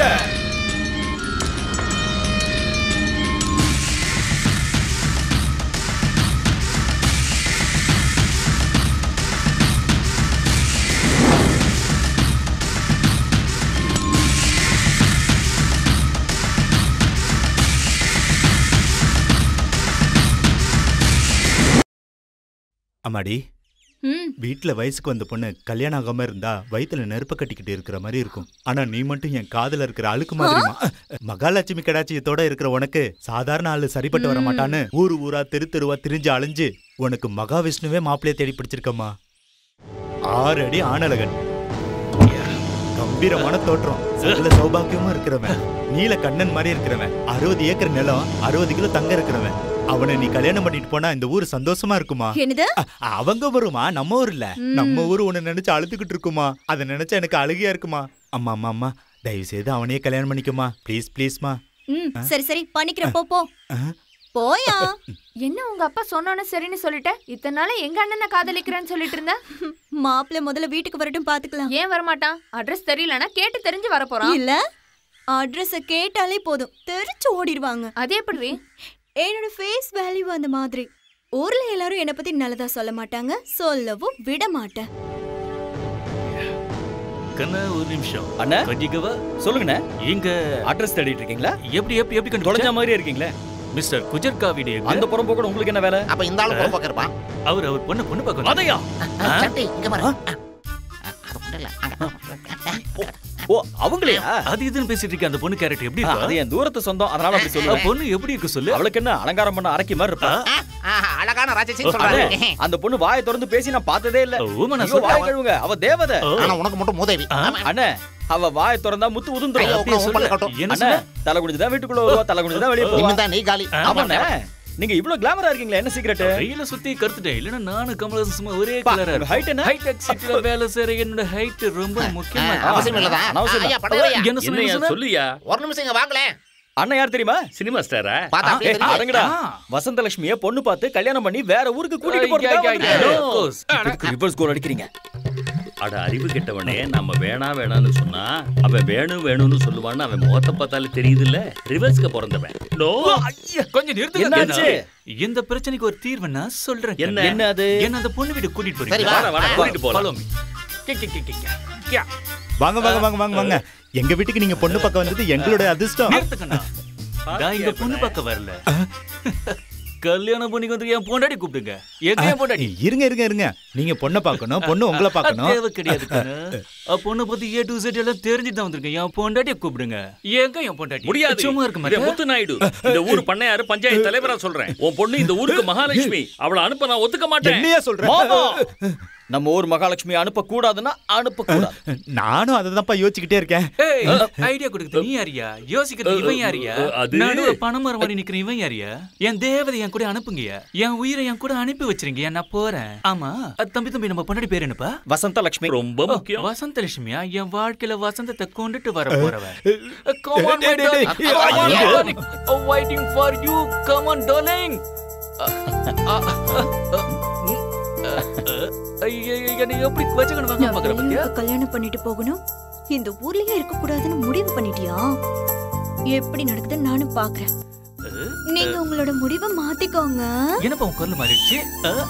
அம்மாடி, வீட்டுல வயசுக்கு வந்த பொண்ணு கல்யாணம் ஆகாம இருந்தா வயித்துல நெருப்ப கட்டிக்கிட்டு இருக்கிற மாதிரி இருக்கும். ஆனா நீ மட்டும் என் காதுல இருக்கிற அழுக்கு மாதிரிமா. மகாலட்சுமி கடாட்சியத்தோட இருக்கிற உனக்கு சாதாரண ஆளு சரிப்பட்டு வர மாட்டான்னு ஊரா தெரு தெருவா திரிஞ்சு அலைஞ்சு உனக்கு மகாவிஷ்ணுவே மாப்பிள்ளைய தேடி பிடிச்சிருக்கம்மா. 6 அடி ஆணழகன், கம்பீரமான தோற்றம், சகல சௌபாக்கியமா இருக்கிறவன், நீல கண்ணன் மாதிரி இருக்கிறவன், 60 ஏக்கர் நிலம், 60 கிலோ தங்க இருக்கிறவன். அவனை நீ கல்யாணம் பண்ணிட்டு போனா இந்த ஊர் சந்தோஷமா இருக்குமா? அவங்க வருமா, நம்ம ஊர் இல்ல. நம்ம ஊர் உன்னை நினைச்சு அழுதுகிட்டு இருக்குமா. அதை நினைச்சா எனக்கு அழுகையா இருக்குமா. அம்மா அம்மா அம்மா தயவு செய்து அவனையே கல்யாணம் பண்ணிக்குமா. ப்ளீஸ் ப்ளீஸ்மா. சரி சரி பண்ணிக்கிறேன், போ போ போயா. என்ன உங்க அப்பா சொன்னானே சரின்னு சொல்லிட்டேன். இத்தனை நாள எங்க அண்ணனை காதலிக்கிறேன்னு சொல்லிட்டு இருந்த. மாப்பிள்ளை முதல்ல வீட்டுக்கு வரட்டும், பாத்துக்கலாம். ஏன் வரமாட்டான்? அட்ரஸ் தெரியலனா கேட்டு தெரிஞ்சு வர போறான். இல்ல, அட்ரஸ கேட்டாலே போதும் தெரிச்சு ஓடிடுவாங்க. அதே எப்படி? என்னோட ஃபேஸ் வேல்யூ அந்த மாதிரி. ஊர்ல எல்லாரும் என்ன பத்தி நல்லதா சொல்ல மாட்டாங்க, சொல்லவும் விட மாட்டேன். கண்ணா ஒரு நிமிஷம் அண்ணா கண்டிக்கவா சொல்லுங்கண்ணே. எங்க அட்ரஸ் தேடிட்டு இருக்கீங்களா? எப்படி தொலைஞ்ச மாதிரி இருக்கீங்களே. மிஸ்டர் குஜர்கா வீடு அந்த புறம் போக உங்களுக்கு என்ன வேலை? அப்ப இந்த ஆளு புறம் போக இருப்பான். அவர் பொண்ணு பார்க்க. அதையா சட்டி இங்க பாரு. அது புரியல. ஓ அவங்களையா? அது இதுன்னு பேசிட்டு இருக்க. அந்த பொண்ணு கேரக்டர் எப்படி இருக்கு? அது என் தூரத்து சொந்தம், அதனால அப்படி சொல்லுவேன். பொண்ணு எப்படி இருக்கு சொல்லு. அவளுக்கு என்ன அலங்காரம் பண்ண அரக்கி மாதிரி இருப்பா. அழகான ராட்சசின்னு சொல்றாரு. அந்த பொண்ணு வாயை திறந்து பேசி நான் பார்த்ததே இல்ல. வாயை கழுவுங்க, அவ தேவதை. ஆனா உனக்கு மட்டும் மூதேவி. அண்ணே அவ வாயை திறந்தா முத்து உதுந்துரும். அண்ணே தலை குடிச்சுதான் வீட்டுக்குள்ள வருவா, தலை குடிச்சுதான் வெளியே போவா. நீ காலி. ஆமாண்ணே நீங்க இவ்வளவு கிளாமரா இருக்கீங்களா, என்ன சீக்ரெட்? கையில சுத்தி கருத்துட்டேன். இல்லன்னா நானும் கமலஹாசன் சும்மா ஒரே கலரா. ஹைட் என்ன? ஹைடெக் சிட்டில வேலை செய்யற என்னோட ஹைட் ரொம்ப முக்கியமா. அவசியம் இல்லதான். ஐயா படுறியா? என்ன சொல்லியா? ஒரு நிமிஷம் இங்க வாங்களே. அண்ணா யார் தெரியுமா? சினிமா ஸ்டாரா? பாத்தா அப்படியே தெரியும். அரங்கடா வசந்தலட்சுமியை பொண்ணு பார்த்து கல்யாணம் பண்ணி வேற ஊருக்கு கூட்டிட்டு போறதுக்கு ரிவர்ஸ் கோல் அடிக்கிறீங்க. அட அறிவு கெட்டவனே, நம்ம வேணான்னு சொன்னா அவன் வேணும்னு சொல்லுவான்னு அவன் முகத்தை பார்த்தாலே தெரியுது இல்ல. ரிவர்ஸ்க்கு பிறந்தவன். கொஞ்சம் நிறுத்துங்க. இந்த பிரச்சனைக்கு ஒரு தீர்வு நான் சொல்றேன். என்ன அது? என்ன அந்த பொண்ணு வீட்டு கூட்டிட்டு சரி, போறீங்க? கூட்டிட்டு போலாம். வாங்க வாங்க வாங்க வாங்க வாங்க. எங்க வீட்டுக்கு நீங்க பொண்ணு பக்கம் வந்தது எங்களோட அதிர்ஷ்டம். நிறுத்துக்கண்ணா. நான் இங்க பொண்ணு பக்கம் வரல. கல்யாணம் பண்ணி வந்து என் பொண்டாட்டி கூப்பிடுங்க. எங்க பொண்டாட்டி? இருங்க இருங்க இருங்க. நீங்க பொண்ணை பார்க்கணும், பொண்ணு உங்களை பார்க்கணும். தேவை கிடையாது. பொண்ணை பத்தி A to Z எல்லாம் தெரிஞ்சுட்டு தான் வந்திருக்கேன். என் பொண்டாட்டியை கூப்பிடுங்க. எங்க என் பொண்டாட்டி? முடியாது. சும்மா இருக்க மாட்டேன். முத்து நாயுடு, இந்த ஊர் பண்ணையாரு பஞ்சாயத்து தலைவரா சொல்றேன். உன் பொண்ணு இந்த ஊருக்கு மகாலட்சுமி. அவளை அனுப்ப நான் ஒத்துக்க மாட்டேன். என்னையா சொல்றேன்? நம்ம ஊர் மகாலட்சுமி அனுப்ப கூடாதுன்னா அனுப்ப கூடாது. நானும் அததான்ப்பா யோசிச்சுக்கிட்டே இருக்கேன். ஐடியா கொடுக்குது நீ யாரியா? யோசிக்கிறது இவன் யாரியா? நடுவுல பணமரம் வாடி நிக்கிற இவன் யாரியா? என் தேவதை என் கூட அனுப்புங்கயா. என் உயிரை என் கூட அனுப்பி வச்சிருங்க. நான் போறேன். ஆமா தம்பி நம்ம பொண்டாடி பேர் என்னப்பா? வசந்தலட்சுமி. ரொம்ப முக்கியம். வசந்தலட்சுமியா? என் வாழ்க்கையில வசந்தத்தை கொண்டுட்டு வர போறவ. Waiting for you. Come on darling. கல்யாணம் பண்ணிட்டு போகணும், இந்த ஊர்லயே இருக்க கூடாதுன்னு முடிவு பண்ணிட்டியா? எப்படி நடக்குதுன்னு நானும் பாக்குறேன். நீங்க உங்களோட முடிவை மாத்திக்கோங்க. என்னப்பா உன் குரல் மாறிடுச்சு?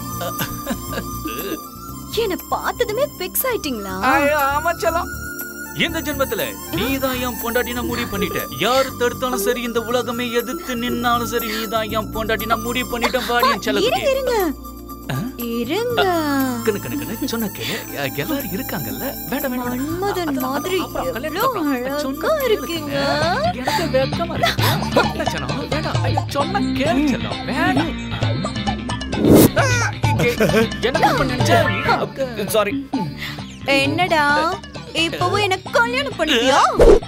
என்ன பார்த்ததுமே பிக்ஸ் ஆயிட்டீங்களா? ஆமா செல்லம். இந்த ஜென்மத்துல நீதான் என் பொண்டாட்டி நான் முடிவு பண்ணிட்டேன். யாரு தடுத்தாலும் சரி, இந்த உலகமே எதிர்த்து நின்னாலும் சரி, நீதான் என் பொண்டாட்டி நான் முடிவு பண்ணிட்டேன். பாடி என் செல்லம். இருங்க இருங்க. கண்ணு சொன்ன கேளு. எல்லாரும் இருக்காங்கல்ல. வேண்டாம் வேண்டாம். மன்மதன் மாதிரி எவ்வளவு அழகா இருக்கீங்க. எனக்கு வெக்கமா இருக்கு. செல்லம் வேண்டாம். ஐயோ சொன்ன கேளு செல்லம். வேண்டாம். என்ன பண்ணீங்க? சாரி. என்னடா இப்பவும் எனக்கு கல்யாணம் பண்ணிட்டியா?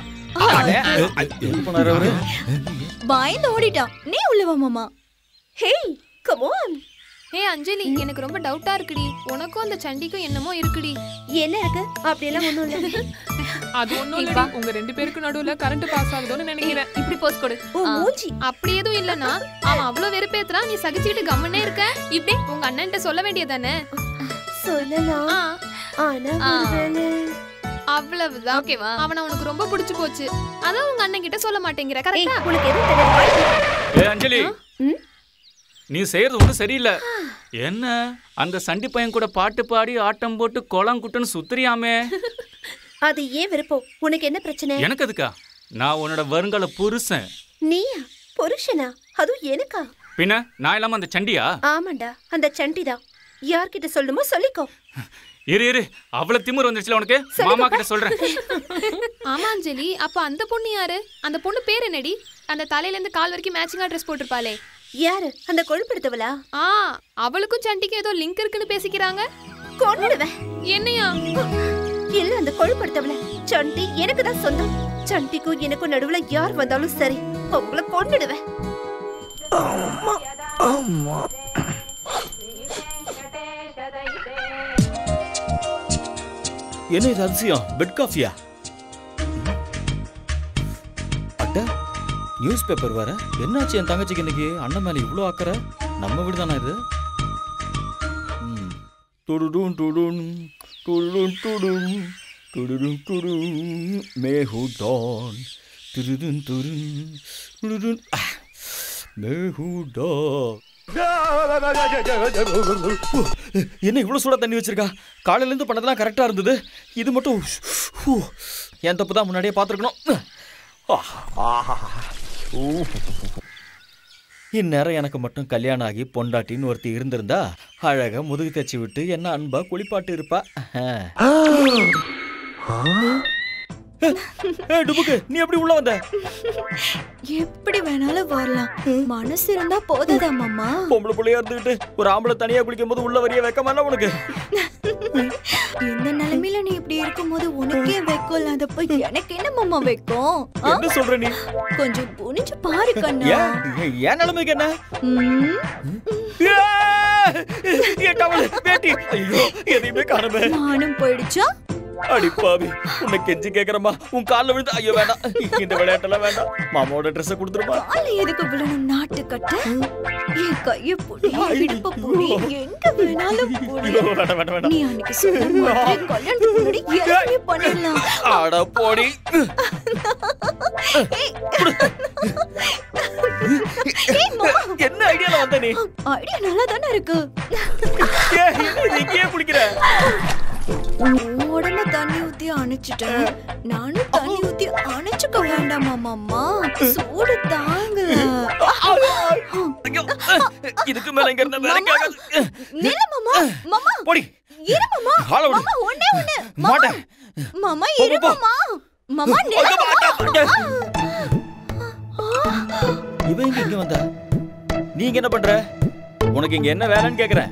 பயந்து ஓடிட்டான். நீ உள்ளவா மாமா? ஹே கம் ஆன். ஹே அஞ்சலி, எனக்கு ரொம்ப டவுட்டா இருக்குடி. உனக்கும் அந்த சண்டிக்கும் என்னமோ இருக்குடி. என்ன இருக்கு? அப்படி எல்லாம் ஒண்ணும் இல்ல. அது ஒண்ணும் இல்ல. உங்க ரெண்டு பேருக்கு நடுவுல கரண்ட் பாஸ் ஆகுதுன்னு நினைக்கிறேன். இப்படி போஸ் கொடு. அப்படி எதுவும் இல்லனா அவன் அவ்வளவு வெறுப்பேத்துறான், நீ சகிச்சிட்டு கம்மனே இருக்க. இப்படி உங்க அண்ணன்ட்ட சொல்ல வேண்டியதானே? சொல்லலாம். ஆனா ஒருவேளை அவ்வளவுதான். ஓகேவா? அவன உனக்கு ரொம்ப பிடிச்சு போச்சு. அத உங்க அண்ணன் கிட்ட சொல்ல மாட்டேங்கற. கரெக்ட்டா? உனக்கு எது தெரியாது? ஏய் அஞ்சலி, நீ செய்யறது ஒன்றும் சரியில்லை. என்ன அந்த சண்டி பையன் கூட பாட்டு பாடி ஆட்டம் போட்டு கோலம் குட்டுன்னு சுத்துறியாமே? அது ஏன் விருப்பம்? உனக்கு என்ன பிரச்சனை? எனக்கு அதுக்கா? நான் உன்னோட வருங்கால புருஷன். நீயா? புருஷனா? அதுவும் எனக்கா? பின்ன நான் இல்லாம அந்த சண்டியா? ஆமாண்டா, அந்த சண்டிதான். யார்கிட்ட சொல்லணுமோ சொல்லிக்கோ. இரு அவ்வளவு திமிரு வந்துச்சுல உனக்கு. மாமா கிட்ட சொல்றேன். ஆமா அஞ்சலி, அப்ப அந்த பொண்ணு யாரு? அந்த பொண்ணு பேர் என்னடி? அந்த தலையில இருந்து கால் வரைக்கும் மேட்சிங்கா ட்ரெஸ் போட்டிருப்பாளே, யாரு? அந்த கொழுப்படுத்தவளா? அவளுக்கும் சண்டிக்கும் ஏதோ லிங்க் இருக்குன்னு பேசிக்கிறாங்க. கொன்னுடுவேன். என்னையா? இல்ல, அந்த கொழுப்படுத்தவள. சண்டி எனக்கு தான் சொந்தம். சண்டிக்கும் எனக்கும் நடுவுல யார் வந்தாலும் சரி, அவங்கள கொன்னுடுவேன். என்ன இது அதிசயம்? பெட் காஃபியா? அட்ட நியூஸ் பேப்பர் வேற. என்னாச்சு என் தங்கச்சிக்கு இன்னைக்கு? அண்ணன் மேல இவ்வளோ அக்கறை? நம்ம வீடு தானே இது? துடுடும் துடும் துடும் துடும் துடுடும் துடும் மேஹுடான் துடுடும் துடும் துடுடும் மேஹுடான். என்ன இவ்வளவு சூடா தண்ணி வச்சிருக்கா? காலையில இருந்து பண்ணதெல்லாம் கரெக்டா இருந்தது, இது மட்டும் என் தப்பு தான். முன்னாடியே பார்த்துருக்கணும். இந்நேரம் எனக்கு மட்டும் கல்யாணம் ஆகி பொண்டாட்டின்னு ஒருத்தி இருந்திருந்தா அழகா முதுகு தச்சு விட்டு என்ன அன்பா குளிப்பாட்டு இருப்பா. டுபுக்கு, நீ எப்படி உள்ள வந்த? எப்படி வேணாலும் வரலாம், மனசு இருந்தா போதாதா மாமா? பொம்பளை புள்ளையா இருந்துகிட்டு ஒரு ஆம்பளை தனியா குளிக்கும் போது உள்ள வரிய வைக்கமா உனக்கு? இந்த நிலைமையில நீ இப்படி இருக்கும்போது உனக்கே வெக்கம் இல்லாதப்ப எனக்கு என்ன மாமா வெக்கம்? என்ன சொல்ற நீ? கொஞ்சம் புனிஞ்சு பாரு கண்ணா. ஏன் நிலைமைக்கு என்ன? எதையுமே காணமே. நானும் போயிடுச்சா? அடிப்பாவி, உன்னை கெஞ்சி கேக்குறமா, உன் கால்ல விழுந்து. ஐயோ வேண்டாம், இந்த விளையாட்டெல்லாம் வேண்டாம். மாமாவோட ட்ரெஸ் கொடுத்துருமா. காலை எதுக்கு விழணும்? நாட்டு கட்ட என் கைய புடி, இடுப்ப புடி, எங்க வேணாலும் புடி. நீ அன்னைக்கு சொன்ன மாதிரி கல்யாணத்துக்கு முன்னாடி எல்லாமே பண்ணிடலாம். அட போடி. என்ன ஐடியால வந்த நீ? ஐடியா நல்லா தானே இருக்கு. இங்கே குளிக்கிற உடனே தண்ணி ஊத்தி அணைச்சிட்டேன். நானும் தண்ணி ஊத்தி அணைச்சுக்க வேண்டாமா மாமா? சூடு தாங்கல. இதுக்கு மேல இங்க இருந்தா வேற கேக்காது. நில்ல மாமா. மாமா போடி. இரு மாமா. மாமா ஒண்ணே ஒண்ணு. மாட்டேன். மாமா இரு மாமா. மாமா நில்ல மாமா. இவன் இங்க வந்தா? நீங்க என்ன பண்ற? உனக்கு இங்க என்ன வேலைன்னு கேக்குறேன்.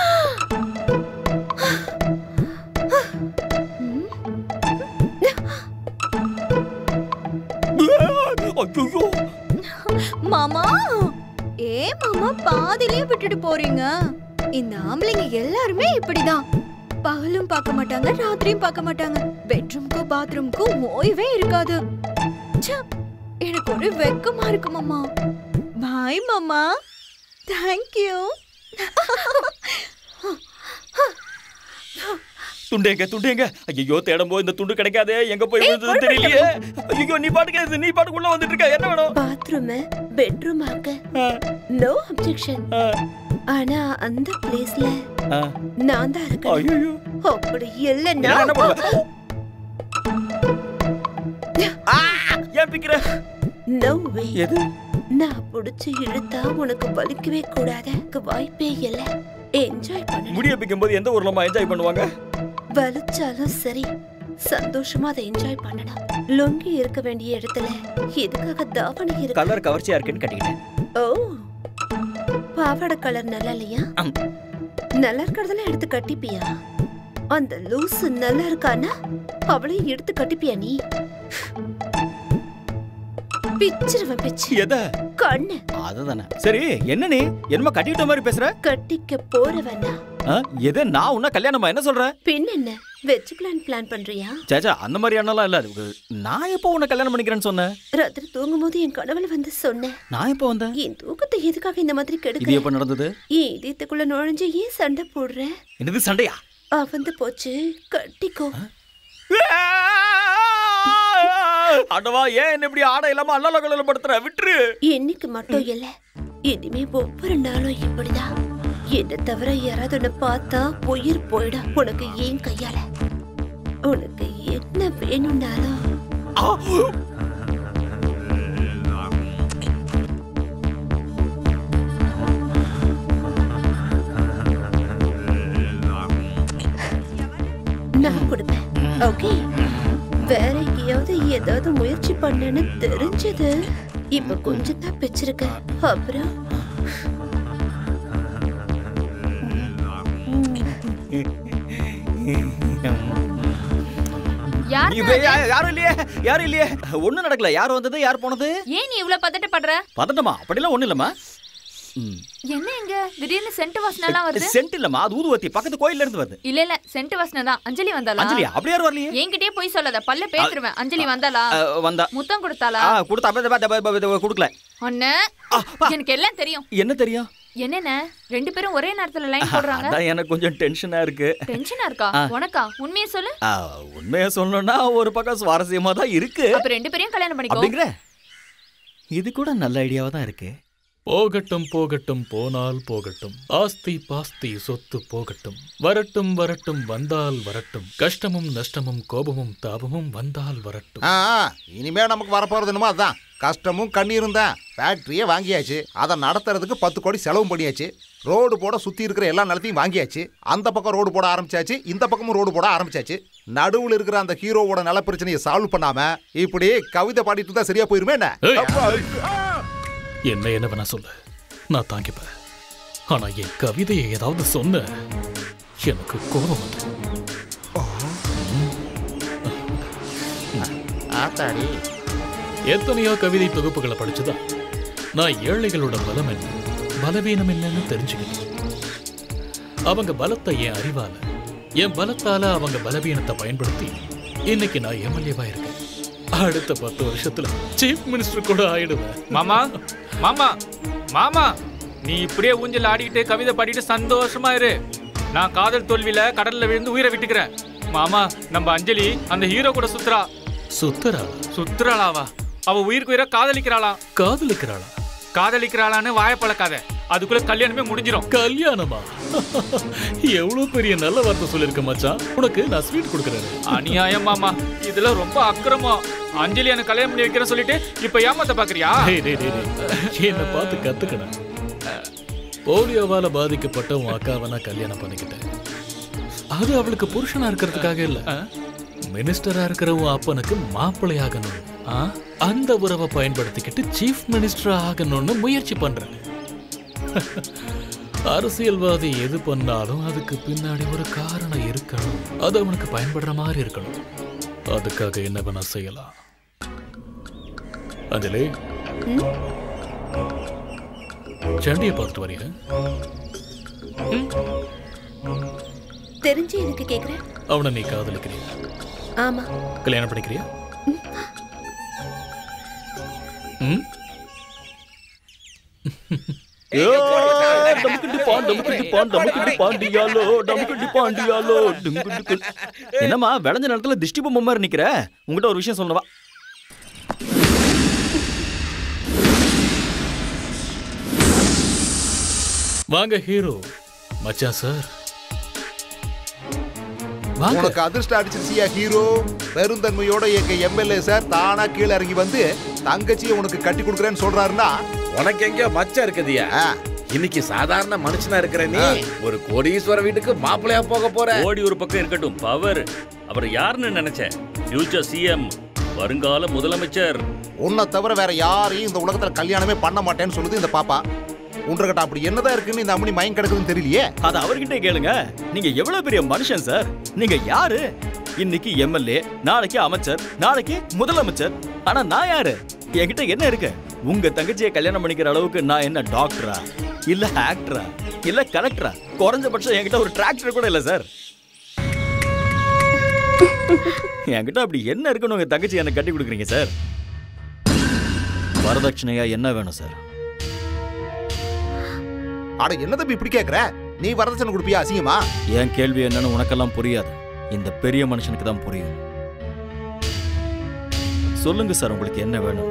மாமா, மாமா பாதியிலே விட்டுட்டு போறீங்க? இந்த ஆம்பளைங்க எல்லாருமே இப்படிதான். பகலும் பார்க்க மாட்டாங்க, ராத்திரியும் பார்க்க மாட்டாங்க. பெட்ரூம்க்கும் பாத்ரூம்க்கும் ஓய்வே இருக்காது. எனக்கு ஒரு வெக்கமா இருக்கு மாமா. பாய் மாமா. தேங்க்யூ. துண்டேங்க. ஐயோ, தேடும் போது இந்த துண்டு கிடைக்காதே. எங்க போய் விழுந்தது தெரியலையே. ஐயோ, நீ பாட்டுக்கு உள்ள வந்துட்டு இருக்க. என்ன வேணும்? பாத்ரூம் பெட்ரூம் ஆக்க நோ அப்ஜெக்ஷன். ஆனா அந்த பிளேஸ்ல நான் தான் இருக்கேன். ஐயோ, அப்படி இல்லன்னா என்ன பண்ணுவ? ஏன் பிக்கிற? நோ வே. எது? நான் புடிச்சு இழுத்தா உனக்கு வலிக்கவே கூடாது. வாய்ப்பே இல்ல. என்ஜாய் பண்ணு. முடிய பிக்கும் போது எந்த ஊர்லமா என்ஜாய் பண்ணுவாங்க? வலிச்சாலும் சரி, சந்தோஷமா அதை என்ஜாய் பண்ணணும். லுங்கி இருக்க வேண்டிய இடத்துல எதுக்காக தாவணி இருக்கு? கலர் கவர்ச்சியா இருக்குன்னு கட்டிக்கிட்டேன். ஓ, பாவாடை கலர் நல்லா இல்லையா? நல்லா இருக்கிறதெல்லாம் எடுத்து கட்டிப்பியா? அந்த லூசு நல்லா இருக்கானா அவளையும் எடுத்து கட்டிப்பியா நீ? பிச்சிருவன் பிச்சு. எத? கண்ணு. அதுதானே. சரி, என்ன நீ என்னமா கட்டிட்ட மாதிரி பேசுற? கட்டிக்க போறவனா? எது? நான் உன்ன கல்யாணமா என்ன சொல்ற? பின் என்ன வெச்சுக்கலாம் பிளான் பண்றியா? சேச்சா, அந்த மாதிரி எண்ணலாம் இல்ல. நான் எப்போ உன்னை கல்யாணம் பண்ணிக்கிறேன்னு சொன்னேன்? ராத்திரி தூங்கும்போது என் கனவுல வந்து சொன்னேன். நான் எப்போ வந்தேன்? என் தூக்கத்தை எதுக்காக இந்த மாதிரி கெடுக்க? இது எப்ப நடந்தது? ஏன் இதயத்துக்குள்ள நுழைஞ்சு ஏன் சண்டை போடுற? என்னது சண்டையா? வந்து போச்சு, கட்டிக்கோ. அடவா, ஏன் என்ன இப்படி ஆடை இல்லாம அல்லலகலல படுத்துற? விட்டுரு. இன்னைக்கு மட்டும் இல்ல, இனிமே ஒவ்வொரு நாளும் இப்படிதான். என்ன தவிர யாராவது உன்னை பார்த்தா உயிர் போயிடும். உனக்கு ஏன் கையால உனக்கு என்ன வேணும்னாலும் தான் கொடுப்பேன். ஓகே, வேற எங்கேயாவது ஏதாவது முயற்சி பண்ணேன்னு தெரிஞ்சது. இப்ப கொஞ்சம் தான் பிச்சிருக்கேன். அப்புறம் யாரும் இல்லையே, யாரும் இல்லையே. ஒண்ணும் நடக்கல. யார் வந்தது, யார் போனது? ஏன் நீ இவ்ளோ பதட்டப்படுற? பதட்டமா? அப்படிலாம் ஒண்ணு இல்லம்மா. என்ன இங்க திடீர்னு சென்ட் வாசனைலாம் வருது? சென்ட் இல்லம்மா, அது ஊதுவத்தி பக்கத்து கோயில்ல இருந்து வருது. இல்ல சென்ட் வாசனை தான். அஞ்சலி வந்தாளா? அஞ்சலி அப்படி யாரும் வரலையே. என்கிட்டயே போய் சொல்லாத, பல்ல பேத்துருவேன். அஞ்சலி வந்தாளா? வந்தா. முத்தம் கொடுத்தாளா? கொடுத்தா. கொடுக்கல. அண்ணே, எனக்கு எல்லாம் தெரியும். என்ன தெரியும்? என்னென்ன ரெண்டு பேரும் ஒரே நேரத்துல லைன் போடுறாங்க? அதான் எனக்கு கொஞ்சம் டென்ஷனா இருக்கு. டென்ஷனா இருக்கா? உனக்கா? உண்மையை சொல்லு. உண்மையா சொல்லணும்னா ஒரு பக்கம் சுவாரஸ்யமா தான் இருக்கு. அப்ப ரெண்டு பேரையும் கல்யாணம் பண்ணிக்கோ. அப்படிங்கற? இது கூட நல்ல ஐடியாவா தான் இருக்கு. போகட்டும் போகட்டும் போனால் போகட்டும், ஆஸ்தி பாஸ்தி சொத்து போகட்டும், வரட்டும் வரட்டும் வந்தால் வரட்டும், கஷ்டமும் நஷ்டமும் கோபமும் தாபமும் வந்தால் வரட்டும். இனிமே நமக்கு வரப்போறது என்னமோ அதான். கஷ்டமும் கண்ணீரும் தான். ஃபேக்டரியே வாங்கியாச்சு, அதை நடத்துறதுக்கு 10 கோடி செலவும் பண்ணியாச்சு. ரோடு போட சுத்தி இருக்கிற எல்லா நிலத்தையும் வாங்கியாச்சு. அந்த பக்கம் ரோடு போட ஆரம்பிச்சாச்சு, இந்த பக்கமும் ரோடு போட ஆரம்பிச்சாச்சு. நடுவில் இருக்கிற அந்த ஹீரோவோட நில பிரச்சனையை சால்வ் பண்ணாம இப்படி கவிதை பாடிட்டு தான் சரியா போயிருமே என்ன? என்ன வேணா சொல்லு, நான் தாங்கிப்பேன். ஆனா என் கவிதையை ஏதாவது சொன்ன எனக்கு கோபம் வந்து. எத்தனையோ கவிதை தொகுப்புகளை படிச்சுதான் நான் ஏழைகளோட பலம் என்ன, பலவீனம் என்னன்னு தெரிஞ்சுக்கிட்டேன். அவங்க பலத்தை என் அறிவால, என் பலத்தால அவங்க பலவீனத்தை பயன்படுத்தி இன்னைக்கு நான் எம்எல்ஏவா இருக்கேன். அடுத்த 10 வருஷத்துல சீஃப் மினிஸ்டர் கூட ஆயிடுவேன். மாமா மாமா மாமா, நீ இப்படியே ஊஞ்சல் ஆடிக்கிட்டு கவிதை பாடிட்டு சந்தோஷமா இரு. நான் காதல் தோல்வியில கடல்ல விழுந்து உயிரை விட்டுக்கிறேன். மாமா, நம்ம அஞ்சலி அந்த ஹீரோ கூட சுத்துறா. சுத்துறாளாவா? அவ உயிருக்கு உயிரை காதலிக்கிறாளா? காதலிக்கிறாளான்னு வாய பழக்காத. அதுக்குள்ள கல்யாணமே முடிஞ்சிரும். கல்யாணமா? எவ்வளவு பெரிய நல்ல வார்த்தை சொல்லிருக்க மச்சான். உனக்கு நான் ஸ்வீட் கொடுக்கறேன். அநியாயம் மாமா, இதுல ரொம்ப அக்கிரமம். அஞ்சலி எனக்கு கல்யாணம் பண்ணி வைக்கிறேன்னு சொல்லிட்டு இப்ப ஏமாத்த பாக்குறியா? என்ன பார்த்து கத்துக்கணும். போலியோவால பாதிக்கப்பட்ட உன் அக்காவை நான் கல்யாணம் பண்ணிக்கிட்டேன். அது அவளுக்கு புருஷனா இருக்கிறதுக்காக இல்ல, மினிஸ்டரா இருக்கிற உன் அப்பனுக்கு மாப்பிள்ளை ஆகணும். அந்த உறவை பயன்படுத்திக்கிட்டு சீஃப் மினிஸ்டர் ஆகணும்னு முயற்சி பண்றேன். அரசியல்வாதி எது பண்ணாலும் அதுக்கு பின்னாடி ஒரு காரணம் இருக்கணும். அது அவனுக்கு பயன்படுற மாதிரி இருக்கணும். அதுக்காக என்ன வேணா செய்யலாம். அஞ்சலி, சண்டியை பார்த்துட்டு வரீங்க? தெரிஞ்சு எனக்கு கேக்குறேன். அவனை நீ காதலிக்கிறியா? ஆமா. கல்யாணம் பண்ணிக்கிறியா? என்னம்மா விளைஞ்ச நேரத்துல திஷ்டி பொம்மை மாதிரி நிக்கிற? உங்ககிட்ட ஒரு விஷயம் சொல்லவா? வாங்க ஹீரோ. மச்சான் சார், உனக்கு அதிர்ஷ்டம் அடிச்சிருச்சியா ஹீரோ. பெருந்தன்மையோட எங்க எம்எல்ஏ சார் தானா கீழே இறங்கி வந்து தங்கச்சியை உனக்கு கட்டி கொடுக்குறேன்னு சொல்றாருன்னா உனக்கு எங்கேயோ மச்சம் இருக்குதியா. இன்னைக்கு சாதாரண மனுஷனா இருக்கிற நீ ஒரு கோடீஸ்வர வீட்டுக்கு மாப்பிள்ளையா போக போற. கோடி ஒரு பக்கம் இருக்கட்டும், பவர் அவர் யாருன்னு நினைச்சேன்? ஃபியூச்சர் சிஎம், வருங்கால முதலமைச்சர். உன்னை தவிர வேற யாரையும் இந்த உலகத்துல கல்யாணமே பண்ண மாட்டேன்னு சொல்லுது இந்த பாப்பா. உன்றகிட்ட அப்படி என்னதான் இருக்குன்னு இந்த அம்மனி மயம் கிடக்குதுன்னு தெரியலையே. அது அவர்கிட்ட கேளுங்க. நீங்க எவ்வளவு பெரிய மனுஷன் சார். நீங்க யாரு? இன்னைக்கு எம்எல்ஏ, நாளைக்கு அமைச்சர், நாளைக்கு முதலமைச்சர். ஆனா நான் யாரு? என்கிட்ட என்ன இருக்கு? உங்க தங்கச்சியை கல்யாணம் பண்ணிக்கிற அளவுக்கு நான் என்ன டாக்டரா, இல்ல ஆக்டரா, இல்ல கலெக்டரா? குறைஞ்சபட்சம் என்கிட்ட ஒரு டிராக்டர் கூட இல்ல சார். என்கிட்ட அப்படி என்ன இருக்குன்னு உங்க தங்கச்சி எனக்கு கட்டி கொடுக்குறீங்க சார்? வரதட்சணையா என்ன வேணும் சார்? அட என்ன தம்பி இப்படி கேக்குற? நீ வரதட்சணை கொடுப்பியா அசிங்கமா? என் கேள்வி என்னன்னு உனக்கெல்லாம் புரியாது. இந்த பெரிய மனுஷனுக்கு தான் புரியும். சொல்லுங்க சார், உங்களுக்கு என்ன வேணும்?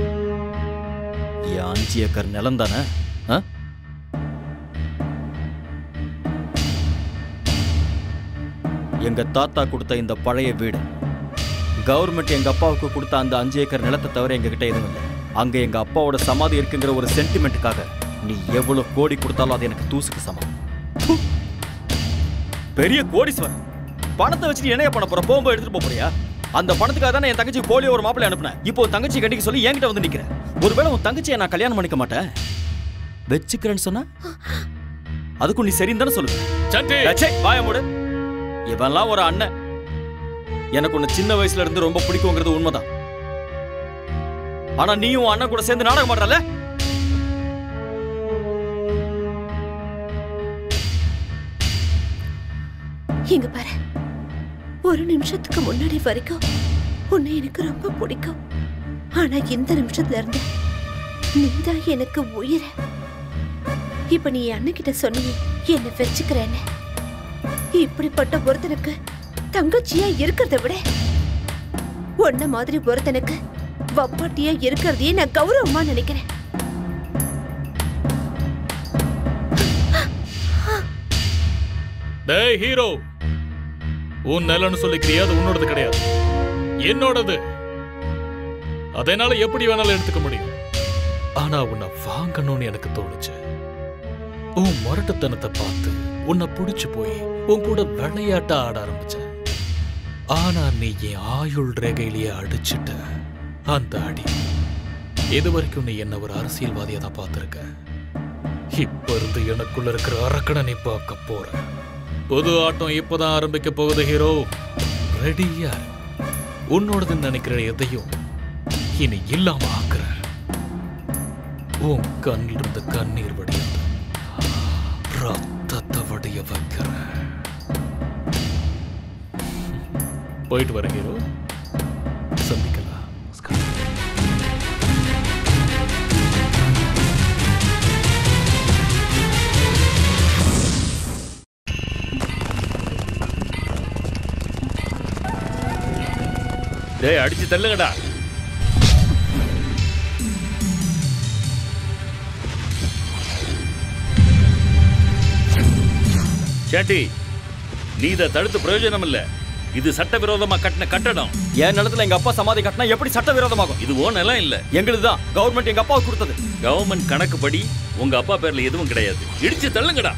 என் 5 ஏக்கர் நிலம் தானே? எங்க தாத்தா கொடுத்த இந்த பழைய வீடு, கவர்மெண்ட் எங்க அப்பாவுக்கு கொடுத்த அந்த 5 ஏக்கர் நிலத்தை தவிர எங்க கிட்ட எதுவும் இல்லை. அங்க எங்க அப்பாவோட சமாதி இருக்குங்கிற ஒரு சென்டிமெண்ட்டுக்காக நீ எவ்வளவு கோடி கொடுத்தாலும் அது எனக்கு தூசுக்கு சமம். பெரிய கோடீஸ்வரன் பணத்தை வச்சுட்டு என்னைய பண்ண போற? போகும்போது எடுத்துட்டு போறியா? அந்த பணத்துக்காக தானே என் தங்கச்சி போலியோ ஒரு மாப்பிள்ளை அனுப்புனேன். இப்போ தங்கச்சி கண்டிக்க சொல்லி என்கிட்ட வந்து நிக்கிறேன். ஒருவேளை உன் தங்கச்சியை நான் கல்யாணம் பண்ணிக்க மாட்டேன் வச்சுக்கிறேன்னு சொன்னா அதுக்கும் நீ சரின்னு தானே சொல்லுவேன். வாய மூடு. இவன்லாம் ஒரு அண்ணன். எனக்கு உன்னை சின்ன வயசுல இருந்து ரொம்ப பிடிக்குங்கிறது உண்மைதான். ஆனா நீயும் அண்ணன் கூட சேர்ந்து நாடகம் ஆடுறல. இங்க பாரு, ஒரு நிமிஷத்துக்கு முன்னாடி வரைக்கும் உன்னை எனக்கு ரொம்ப பிடிக்கும். ஆனா இந்த நிமிஷத்துல இருந்து நீதான் எனக்கு உயிர். இப்ப நீ அண்ணன்கிட்ட சொன்னீங்க என்ன வச்சுக்கிறேன்னு. இப்படிப்பட்ட ஒருத்தனுக்கு தங்கச்சியா இருக்கிறத விட உன்ன மாதிரி ஒருத்தனுக்கு வப்பாட்டியா இருக்கிறதையே நான் கௌரவமா நினைக்கிறேன். டேய் ஹீரோ, உன் நிலன்னு சொல்லிக்கிறியா? அது உன்னோடது கிடையாது, என்னோடது. அதனால எப்படி வேணாலும் எடுத்துக்க முடியும். ஆனா உன்னை வாங்கணும்னு எனக்கு தோணுச்சு. உன் முரட்டுத்தனத்தை பார்த்து உன்னை பிடிச்சு போய் உன் கூட விளையாட்ட ஆட ஆரம்பிச்ச. ஆனா நீ என் ஆயுள் ரேகையிலேயே அடிச்சுட்ட. அந்த அடி இது வரைக்கும் நீ என்ன ஒரு அரசியல்வாதியா தான் பார்த்திருக்க. இப்ப இருந்து எனக்குள்ள இருக்கிற அரக்கனை நீ பார்க்க போற. புது ஆட்டம் இப்பதான் ஆரம்பிக்க போகுது ஹீரோ. ரெடியா? உன்னோடதுன்னு நினைக்கிற எதையும் இனி இல்லாம ஆக்குற. உன் கண்ணில் இருந்து கண்ணீர் வடியாது, ரத்தத்தை வடிய வைக்கிற. போயிட்டு வர ஹீரோ, சந்திக்கலாம். டேய் அடிச்சு தள்ளுங்கடா. சேட்டி, நீ இதை தடுத்து பிரயோஜனம் இல்ல. இது சட்டவிரோதமா கட்டின கட்டடம். என் நிலத்துல எங்க அப்பா சமாதி கட்டினா எப்படி சட்டவிரோதமாகும்? இது ஓ நிலம் இல்ல, எங்களுதுதான். கவர்மெண்ட் எங்க அப்பாவுக்கு கொடுத்தது. கவர்மெண்ட் கணக்குப்படி உங்க அப்பா பேர்ல எதுவும் கிடையாது. இடிச்சு தள்ளுங்கடா.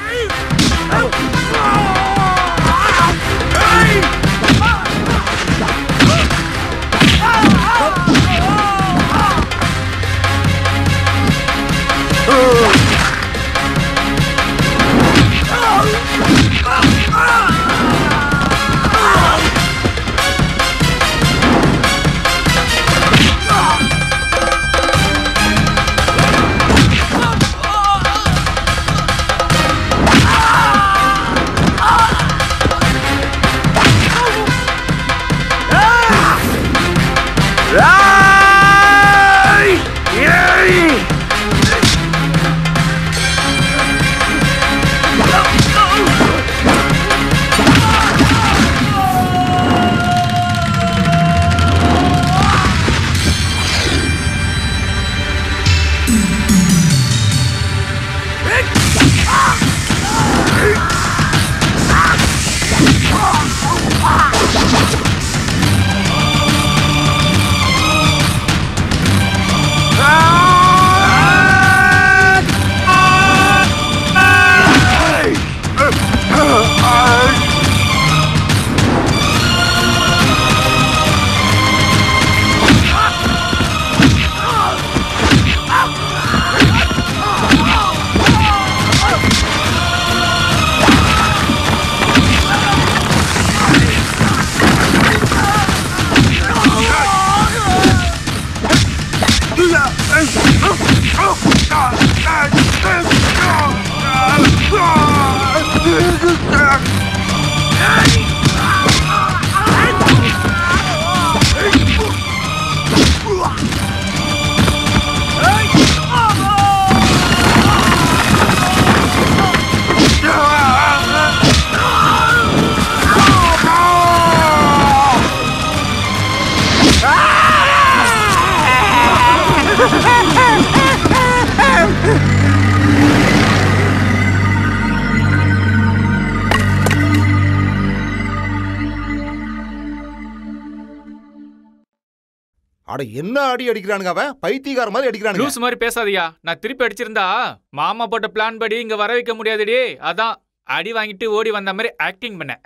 அட என்ன அடி அடிக்கிறானுங்க, அவன் பைத்தியக்கார மாதிரி அடிக்கிறானுங்க. லூஸ் மாதிரி பேசாதியா. நான் திருப்பி அடிச்சிருந்தா மாமா போட்ட பிளான் படி இங்க வர வைக்க முடியாதுடி. அதான் அடி வாங்கிட்டு ஓடி வந்த மாதிரி ஆக்டிங் பண்ண.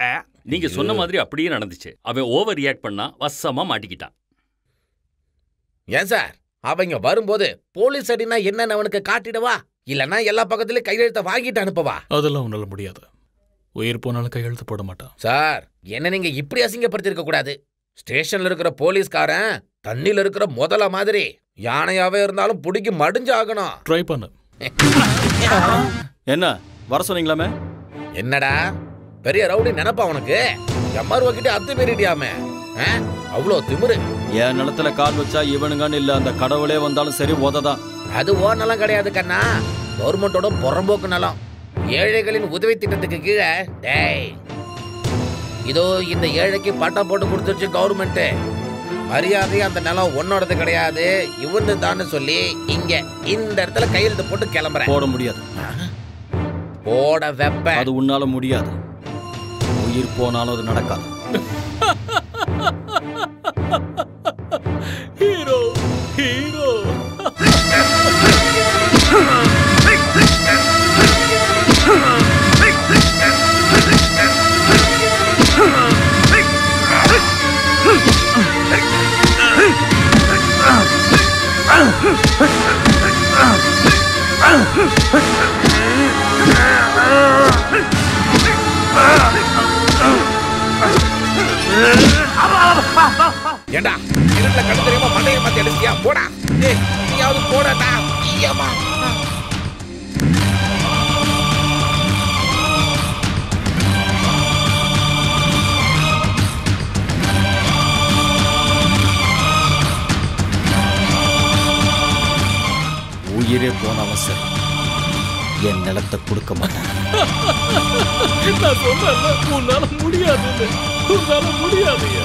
நீங்க சொன்ன மாதிரி அப்படியே நடந்துச்சு. அவன் ஓவர் ரியாக்ட் பண்ணா வசமா மாட்டிக்கிட்டான். ஏன் சார் அவங்க வரும்போது போலீஸ் அடினா என்னன்னு அவனுக்கு காட்டிடவா, இல்லனா எல்லா பக்கத்துலயும் கையெழுத்த வாங்கிட்டு அனுப்பவா? அதெல்லாம் உன்னால முடியாது. உயிர் போனாலும் கையெழுத்து போட மாட்டான். சார் என்ன நீங்க இப்படி அசிங்கப்படுத்திருக்க கூடாது. ஸ்டேஷன்ல இருக்கிற போலீஸ்காரன் தண்ணில இருக்கிற முதல மாதிரி யானையாவே இருந்தாலும் புடிக்கி மடிஞ்சு ஆகணும். ட்ரை பண்ணு. என்ன வர சொன்னீங்களாமே? என்னடா பெரிய ரவுடி நினைப்பா உனக்கு? எம்ஆர்ஓ கிட்ட அத்து மீறிட்டியாமே, அவ்வளோ திமிரு. என் நிலத்துல கால் வச்சா இவனுங்கன்னு இல்ல அந்த கடவுளே வந்தாலும் சரி உததான். அது ஓ நிலம் கிடையாது கண்ணா, கவர்மெண்டோட புறம்போக்கு நிலம். ஏழைகளின் உதவி திட்டத்துக்கு கீழே டேய் இதோ இந்த ஏழைக்கு பட்டா போட்டு கொடுத்துருச்சு கவர்மெண்ட். மரியாதை அந்த நிலம் உன்னோடது கிடையாது இவனு தான் சொல்லி இங்க இந்த இடத்துல கையெழுத்து போட்டு கிளம்புறேன். போட முடியாது. போட வெப்ப. அது உன்னால முடியாது. உயிர் போனாலும் அது நடக்காது. Hero hero. ஏண்டா இருட்டுல கண்ணு தெரியாம மண்டையை மாத்தி அடிச்சியா? போடா நீயாவது போடா. ஐயம்மா உயிரே போனாலும் சரி என் நிலத்தை கொடுக்க மாட்டேன். நான் சொன்னேன்ல, உன்னால முடியாது, உன்னால முடியாதுயா.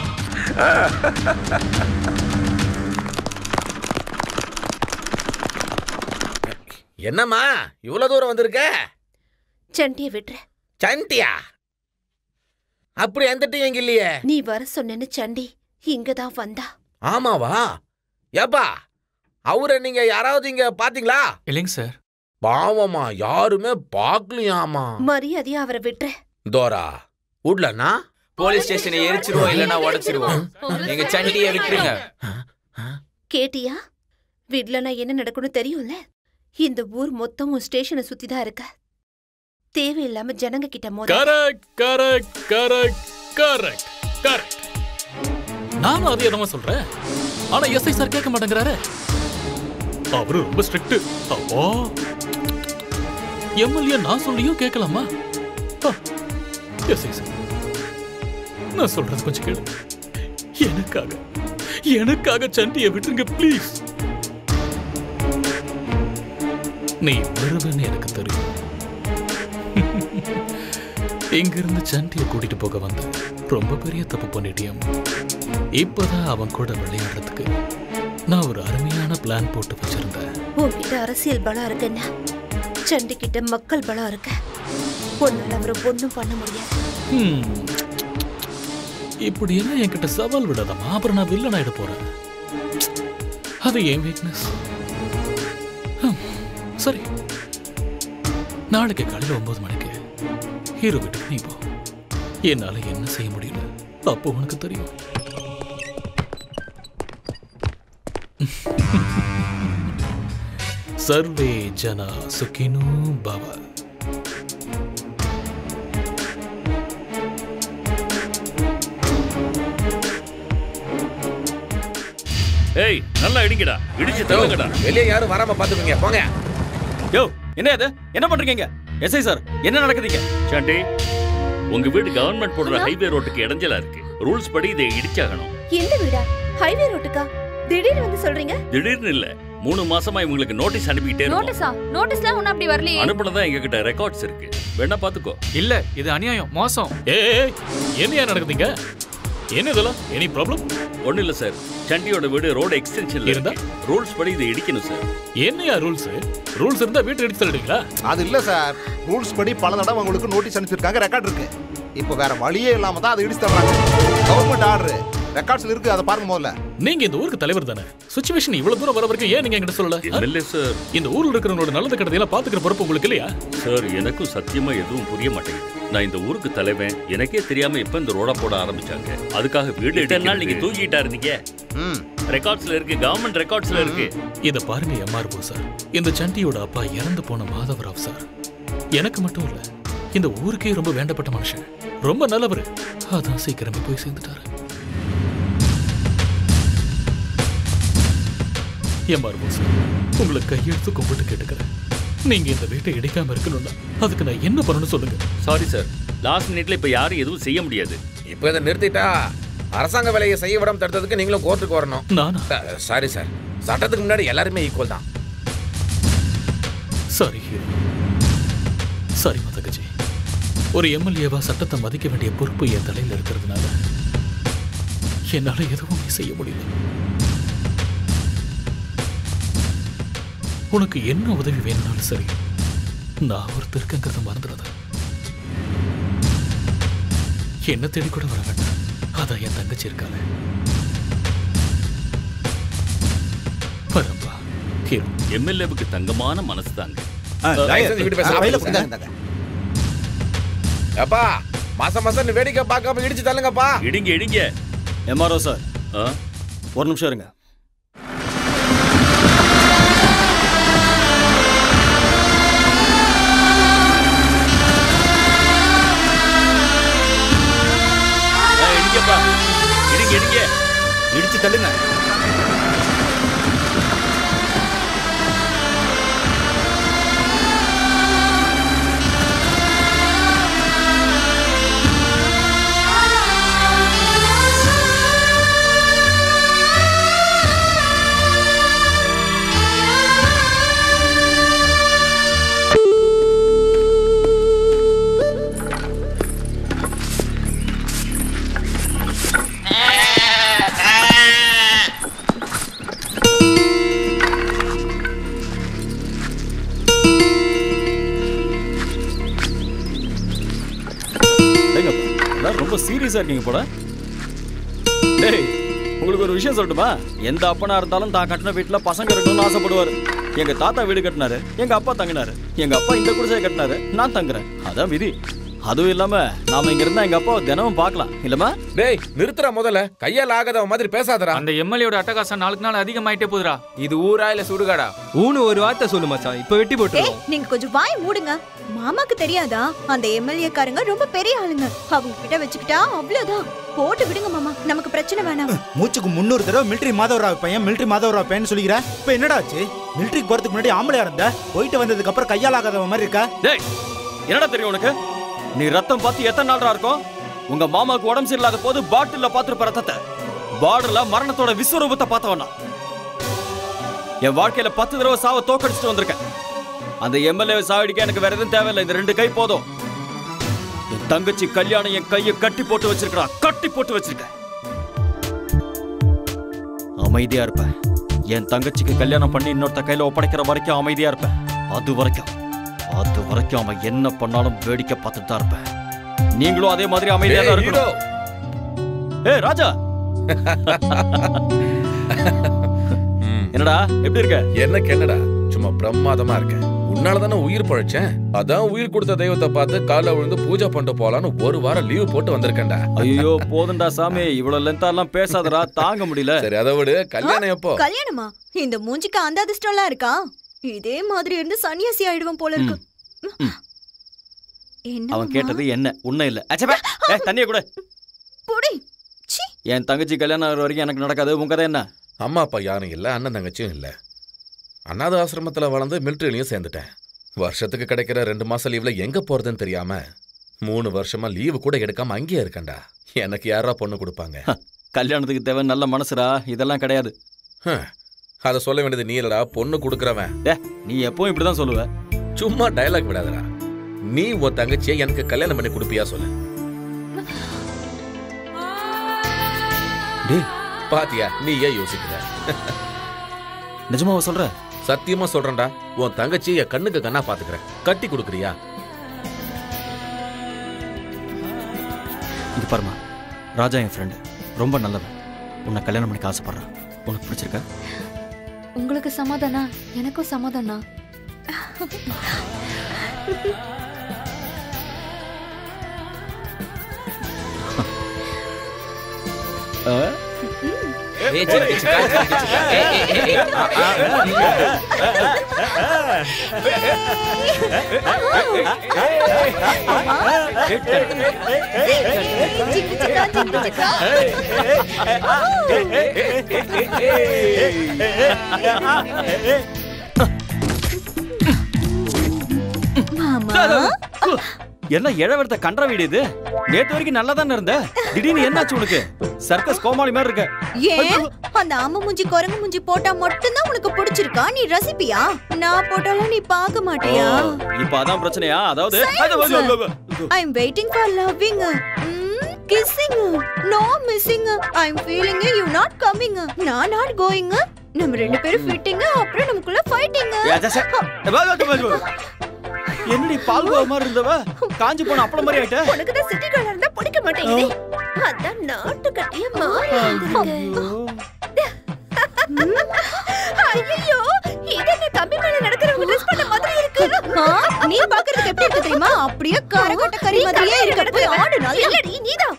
என்னம்மா இவ்வளவு தூரம் வந்திருக்க? சண்டிய விட்டுற. சண்டியா? அப்படி எந்த டீம் இல்லையே. நீ வர சொன்னேன்னு சண்டி இங்கதான் வந்தா. ஆமாவா? ஏப்பா அவரை நீங்க யாராவது இங்க பாத்தீங்களா? இல்லைங்க சார். பாவமா யாருமே பாக்கலையாமா. மரியாதையா அவரை விட்டுற. தோரா உட்லனா போலீஸ் ஸ்டேஷனை எரிச்சிருவோம் இல்லனா உடைச்சிருவோம். நீங்க சண்டியை விட்டுருங்க. கேட்டியா? விடலனா என்ன நடக்கும்னு தெரியும்ல. இந்த ஊர் மொத்தம் உன் ஸ்டேஷனை சுத்தி தான் இருக்க. தேவையில்லாம ஜனங்க கிட்ட மோத. Correct correct correct correct correct. நானும் அதே தான் சொல்றேன். ஆனா எஸ்ஐ சார் கேட்க மாட்டேங்கிறாரு. அவரு ரொம்ப ஸ்ட்ரிக்ட். அப்பா எம்எல்ஏ நான் சொல்லியும் கேட்கலாமா? எஸ்ஐ சார் நான் சொல்றது கொஞ்சம் கேளு. எனக்காக சண்டியை விட்டுருங்க ப்ளீஸ். நீ வருவன்னு எனக்கு தெரியும். இங்கிருந்து சண்டியை கூட்டிட்டு போக வந்து ரொம்ப பெரிய தப்பு பண்ணிட்டியம். இப்பதான் அவன் கூட விளையாடுறதுக்கு நான் ஒரு அருமையான பிளான் போட்டு வச்சிருந்தேன். உன்கிட்ட அரசியல் பலம் இருக்குன்னா சண்டி கிட்ட மக்கள் பலம் இருக்க. உன்னால அவரை ஒண்ணும் பண்ண முடியாது. இப்படி எல்லாம் என்கிட்ட சவால் விடாதமா, அப்புறம் நான் வில்லன் ஆயிட போறேன். அது என் வீக்னஸ். சரி, நாளைக்கு காலையில் 9 மணிக்கு ஹீரோ வீட்டுக்கு நீ போ. என்னால என்ன செய்ய முடியல அப்போ உனக்கு தெரியும். சர்வே ஜனா சுகினோ பவ. ஏய் நல்லா இடிங்கடா, இடிச்சு தள்ளுங்கடா. வெளியே யாரும் வராம பாத்துக்கங்க போங்க. யோ என்ன இது? என்ன பண்றீங்க? எஸ்ஐ சார் என்ன நடக்குதுங்க? சாண்டி உங்க வீடு கவர்மெண்ட் போடுற ஹைவே ரோட்டுக்கு இடைஞ்சலா இருக்கு. ரூல்ஸ் படி இதை இடிச்சாகணும். எந்த வீடா? ஹைவே ரோட்டுக்கா? திடீர்னு வந்து சொல்றீங்க? திடீர்னு இல்ல, 3 மாசமா இவங்களுக்கு நோட்டீஸ் அனுப்பிட்டே இருக்கோம். நோட்டீஸா? நோட்டீஸ்லாம் ஒண்ணு அப்படி வரலையே. அனுப்புனதா எங்க கிட்ட ரெக்கார்ட்ஸ் இருக்கு, வேணா பாத்துக்கோ. இல்ல இது அநியாயம், மோசம். ஏய் என்னையா நடக்குதுங்க? என்ன இதெல்லாம்? Any problem? ஒண்ணு இல்ல சார், சண்டியோட வீடு ரோட் எக்ஸ்டென்ஷன்ல இருந்தா ரூல்ஸ் படி இதை இடிக்கணும் சார். என்னையா ரூல்ஸ்? ரூல்ஸ் இருந்தா வீட்டு இடிச்சு தள்ளிடுவீங்களா? அது இல்ல சார், ரூல்ஸ் படி பல தடவை உங்களுக்கு நோட்டீஸ் அனுப்பிச்சிருக்காங்க, ரெக்கார்ட் இருக்கு. இப்போ வேற வழியே இல்லாம தான் அதை இடிச்சு தர்றாங்க. கவர்மெண்ட் ஆர்டர் ரெக்கார்ட்ஸ்ல இருக்கு, அதை பாருங்க முதல்ல. நீங்க இந்த ஊருக்கு தலைவர் தானே. சிச்சுவேஷன் இவ்வளவு தூரம் வர வரைக்கும் ஏன் நீங்க என்கிட்ட சொல்லல? இல்ல சார், இந்த ஊர்ல இருக்கிறவங்களோட நல்லது கெட்டதையெல்லாம் பாத்துக்கிற பொறுப்பு உங்களுக்கு இல்லையா? சார் எனக்கும் சத்தியமா எதுவும் புரிய மாட்டேங்குது. நான் இந்த ஊருக்கு தலைவன், எனக்கே தெரியாம எப்ப இந்த ரோட போட ஆரம்பிச்சாங்க. அதுக்காக வீடு இத்தனை நாள் நீங்க தூக்கிட்டா இருந்தீங்க. ரெக்கார்ட்ஸ்ல இருக்கு, கவர்மெண்ட் ரெக்கார்ட்ஸ்ல இருக்கு. இத பாருங்க எம்ஆர்ஓ சார், இந்த சண்டியோட அப்பா இறந்து போன மாதவராவ் சார் எனக்கு மட்டும் இல்ல, இந்த ஊருக்கே ரொம்ப வேண்டப்பட்ட மனுஷன், ரொம்ப நல்லவர். அதான் சீக்கிரமே போய் சேர்ந்துட்டாரு. எம்ஆர்ஓ சார், உங்களுக்கு கையெழுத்து கும்பிட்டு கேட்டுக்கிறேன், நீங்க இந்த வீட்டை இடிக்காம இருக்கணும்னா அதுக்கு நான் என்ன பண்ணணும்னு சொல்லுங்க. சாரி சார், லாஸ்ட் மினிட்ல இப்ப யாரும் எதுவும் செய்ய முடியாது. இப்போ இதை நிறுத்திட்டா அரசாங்க வேலையை செய்ய விடாம தடுத்ததுக்கு நீங்களும் கோர்ட்டுக்கு வரணும். நானா? சாரி சார், சட்டத்துக்கு முன்னாடி எல்லாருமே ஈக்குவல் தான். சாரி ஹீரோ, சாரி மதகஜி. ஒரு எம்எல்ஏவா சட்டத்தை மதிக்க வேண்டிய பொறுப்பு என் தலையில் இருக்கிறதுனால என்னால எதுவுமே செய்ய முடியல. உனக்கு என்ன உதவி வேணும்னாலும் சரி, நான் ஒருத்தர் இருக்கங்கிறத மறந்துடாத. என்ன தேடி கூட வர வேண்டாம், அதான் என் தங்கச்சி இருக்காள. பரம்பா ஹீரோ. எம்எல்ஏவுக்கு தங்கமான மனசு தாங்க. அப்பா மாசம் மாசம் வேடிக்கை பார்க்காம இடிச்சு தள்ளுங்கப்பா. இடிங்க இடிங்க. எம்ஆர்ஓ சார், ஒரு நிமிஷம் இருங்க. இடிச்சு தள்ளுங்க. ரொம்ப சீரியஸா இருக்கீங்க போல. டேய், உங்களுக்கு ஒரு விஷயம் சொல்லட்டுமா? எந்த அப்பனா இருந்தாலும் தான் கட்டின வீட்டுல பசங்க இருக்கணும்னு ஆசைப்படுவாரு. எங்க தாத்தா வீடு கட்டினாரு, எங்க அப்பா தங்கினாரு. எங்க அப்பா இந்த குடிசையை கட்டினாரு, நான் தங்குறேன். அதான் விதி. அதுவும் இல்லாம நாம இங்க இருந்தா எங்க அப்பாவை தினமும் பார்க்கலாம் இல்லமா? டேய் நிறுத்துற, முதல்ல கையால் ஆகாத மாதிரி பேசாதடா. அந்த எம்எல்ஏட அட்டகாசம் நாளுக்கு நாள் அதிகமாயிட்டே போகுதுடா. இது ஊரா இல்ல சுடுகாடா? ஊனு ஒரு வார்த்தை சொல்லு மச்சான், இப்ப வெட்டி போட்டுருவோம். நீங்க கொஞ்சம் வாய் மூடுங்க. மாமாக்கு தெரியாதா அந்த எம்எல்ஏ காரங்க ரொம்ப பெரிய ஆளுங்க, அவங்க கிட்ட வச்சுக்கிட்டா அவ்வளவுதான். போட்டு விடுங்க மாமா, நமக்கு பிரச்சனை வேணாம். மூச்சுக்கு 300 தடவை மிலிட்டரி மாதவராவ் பையன் மிலிட்டரி மாதவராவ் பையன் சொல்லிக்கிற. இப்ப என்னடா ஆச்சு? மிலிட்டரிக்கு போறதுக்கு முன்னாடி ஆம்பளையா இருந்த, போயிட்டு வந்ததுக்கு அப்புறம் கையால் ஆகாத மாதிரி இருக்கா? டேய், என்னடா தெரியும் உனக்கு? நீ ரத்தம் பார்த்து எத்தனை நாளா இருக்கும்? உங்க மாமாவுக்கு உடம்பு சரியில்லாத போது பாட்டில்ல பாத்துருப்ப ரத்தத்தை, பார்டர்ல மரணத்தோட விஸ்வரூபத்தை பார்த்தவனா. என் வாழ்க்கையில 10 தடவை சாவ தோக்கடிச்சுட்டு வந்திருக்கேன். அந்த எம்எல்ஏ சாவடிக்க எனக்கு வேற எதுவும் தேவையில்லை, இந்த 2 கை போதும். என் தங்கச்சி கல்யாணம் என் கையை கட்டி போட்டு வச்சிருக்கா, கட்டி போட்டு வச்சிருக்கேன். அமைதியா இருப்பேன். என் தங்கச்சிக்கு கல்யாணம் பண்ணி இன்னொருத்த கையில ஒப்படைக்கிற வரைக்கும் அமைதியா இருப்பேன். அது வரைக்கும் அவன் என்ன பண்ணாலும் வேடிக்கை பார்த்துட்டு தான் இருப்பேன். நீங்களும் அதே மாதிரி அமைதியா தான் இருக்கணும். ஏய் ராஜா, என்னடா எப்படி இருக்க? எனக்கு என்னடா, சும்மா பிரமாதமா இருக்கேன். உன்னாலதானே உயிர் பழைச்சேன். அதான் உயிர் கொடுத்த தெய்வத்தை பார்த்து காலைல விழுந்து பூஜை பண்ணிட்டு போலான்னு 1 வாரம் லீவ் போட்டு வந்திருக்கேன்டா. ஐயோ போதுண்டா சாமி, இவ்வளவு லென்த்தா எல்லாம் பேசாதடா, தாங்க முடியல. சரி அதை விடு, கல்யாணம் எப்போ? கல்யாணமா? இந்த மூஞ்சிக்கு அந்த அதிர்ஷ்டம்லாம் இருக்கா? இதே மாதிரி இருந்து சன்னியாசி ஆயிடுவோம் போல இருக்கு. அவன் கேட்டது என்ன உண்மை இல்ல. தண்ணிய கூட என் தங்கச்சி கல்யாணம் ஆகிற வரைக்கும் எனக்கு நடக்காது. உங்க கதை என்ன? அம்மா அப்பா யாரும் இல்ல, அண்ணன் தங்கச்சியும் இல்ல. அநாத ஆசிரமத்துல வளர்ந்து மிலிட்டரிலையும் சேர்ந்துட்டேன். வருஷத்துக்கு கிடைக்கிற 2 மாசம் லீவ்ல எங்க போறதுன்னு தெரியாம 3 வருஷமா லீவு கூட எடுக்காம அங்கேயே இருக்கேன்டா. எனக்கு யாரா பொண்ணு கொடுப்பாங்க? கல்யாணத்துக்கு தேவை நல்ல மனசுடா, இதெல்லாம் கிடையாது. அதை சொல்ல வேண்டியது நீ இல்லடா, பொண்ணு கொடுக்கறவன். நீ எப்பவும் இப்படிதான் சொல்லுவ. சும்மா டயலாக் விடாதடா. நீ உன் தங்கச்சியை எனக்கு கல்யாணம் பண்ணி கொடுப்பியா சொல்லு. பாத்தியா, நீ ஏன் யோசிக்கிற? நிஜமாவா சொல்ற? சத்தியமா சொல்றேன்டா. உன் தங்கச்சியை கண்ணுக்கு கண்ணா பாத்துக்கிறேன். கட்டி கொடுக்குறியா? இது பாருமா, ராஜா என் ஃப்ரெண்டு, ரொம்ப நல்லவன். உன்னை கல்யாணம் பண்ணிக்க ஆசைப்படுறான். உனக்கு பிடிச்சிருக்க? உங்களுக்கு சமாதானா? எனக்கும் சமாதானா. என்ன இழவர்த்த கண்ட வீடு இது? நேத்து வரைக்கும் நல்லா தானே இருந்த, திடீர்னு என்னாச்சு உனக்கு? சர்க்கஸ் கோமாளி மாதிரி இருக்க. ஏன் அந்த ஆமை மூஞ்சி குரங்கு மூஞ்சி போட்டா மட்டும்தான் உனக்கு பிடிச்சிருக்கா? நீ ரசிப்பியா? நான் போட்டாலும் நீ பார்க்க மாட்டியா? இப்போ அதான் பிரச்சனையா? அதாவது I am waiting for loving, kissing, no missing. I am feeling you not coming, நான் not going. நம்ம ரெண்டு பேரும் ஃபிட்டிங், அப்புறம் நமக்குள்ள ஃபைட்டிங். என்னடி பால்கோவா மாதிரி இருந்தவ காஞ்சி போன அப்பளம் மாதிரி ஆயிட்ட. உனக்கு தான் சிட்டி கலர் இருந்தா பிடிக்க மாட்டேங்குது. அதான் நாட்டு கட்டிய மாறி ஐயோ, இது என்ன கம்பி மேல நடக்கிறவங்க ட்ரெஸ் பண்ண மாதிரி இருக்கு. நீ பாக்குறதுக்கு எப்படி இருக்கு தெரியுமா? அப்படியே காரகட்ட கறி மாதிரியே இருக்கு. போய் ஆடு. இல்லடி, நீதான்.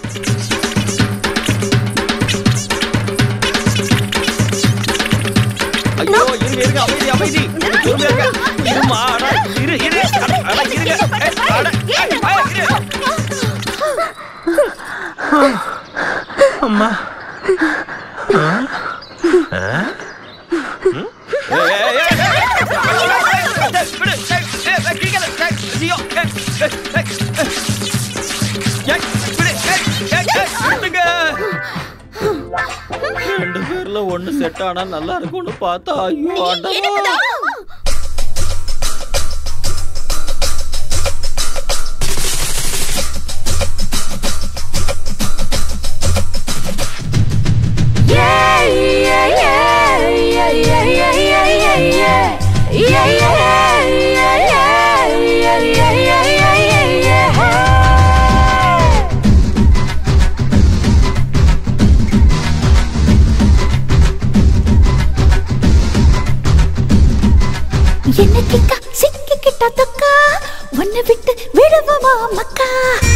ஐயோ, இருங்க அமைதி அமைதி. இருமா, இரு இருங்க. அம்மா ரெண்டு பேர்ல ஒண்ணு செட் ஆனா நல்லா இருக்கும்னு பார்த்தா ஐயோ ஆண்டவா. என்ன கிக்கா சிக்கிக்கிட்ட தொக்கா உன்னை விட்டு விடுவோமா மக்கா.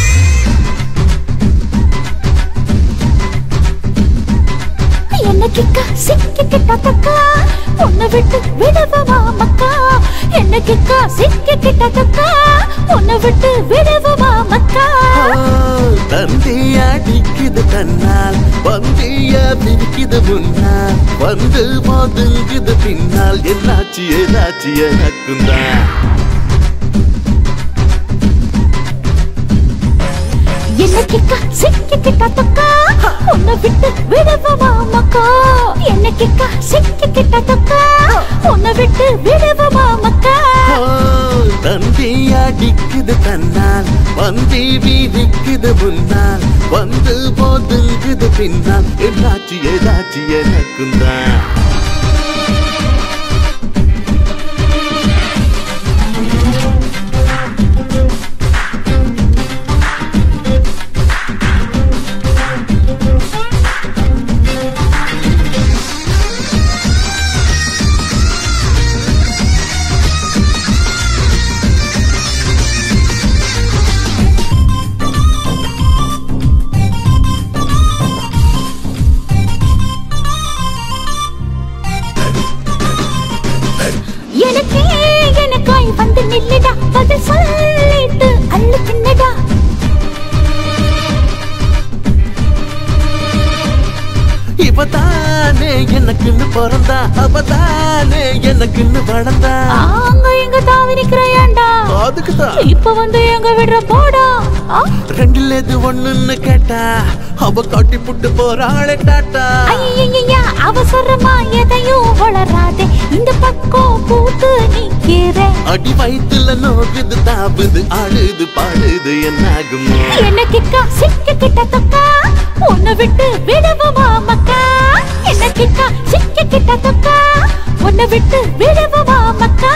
என்ன கிக்கா சிக்கிக்கிட்ட தொக்கா உன்னை விட்டு விடுவோமா மக்கா. என்ன கிக்கா சிக்கிக்கிட்ட தொக்கா உன்னை விட்டு விடுவோமா மக்கா. தந்தியா டிக்குது கண்ணால், வந்திய பிடிக்குது முன்னால், வந்து மோதுங்குது பின்னால், என்னாச்சு என்னாச்சு எனக்கும் தான். என்ன கிக்கா சிக்கிக்கிட்ட தொக்கா உன்னை விட்டு விடுவோமா மக்கா. என்ன கிக்கா சிக்கிக்கிட்ட தொக்கா உன்னை விட்டு விடுவோமா மக்கா. தந்தியா டிக்குது கண்ணால், வந்தி வீதிக்குது முன்னால், வந்து மோதுங்குது பின்னால், என்னாச்சு என்னாச்சு எனக்கும் தான். எனக்காய் வந்து நில்லுடா, பதில் சொல்லிட்டு அள்ளு தின்னுடா. இவதானே எனக்குன்னு பிறந்தா, அவதானே எனக்குன்னு வளர்ந்தா. அங்க எங்க தாவி நிக்கிறையாண்டா, அதுக்குதான் இப்ப வந்து எங்க விடுற போடா. ரெண்டுல எது ஒண்ணுன்னு கேட்டா அவ காட்டி புட்டு போறாளே டாட்டா. ஐயா அவசரமா எதையும் வளராதே, இந்த பக்கம் பூத்து நிக்கிறே. அடி வயித்துல நோகுது தாவுது, ஆடுது பாடுது என்னாகுமோ. என்ன கிக்கா சிக்கிக்கிட்ட தொக்கா உன்னை விட்டு விடுவோமா மக்கா. என்ன கிக்கா சிக்கிக்கிட்ட தொக்கா உன்னை விட்டு விடுவோமா மக்கா.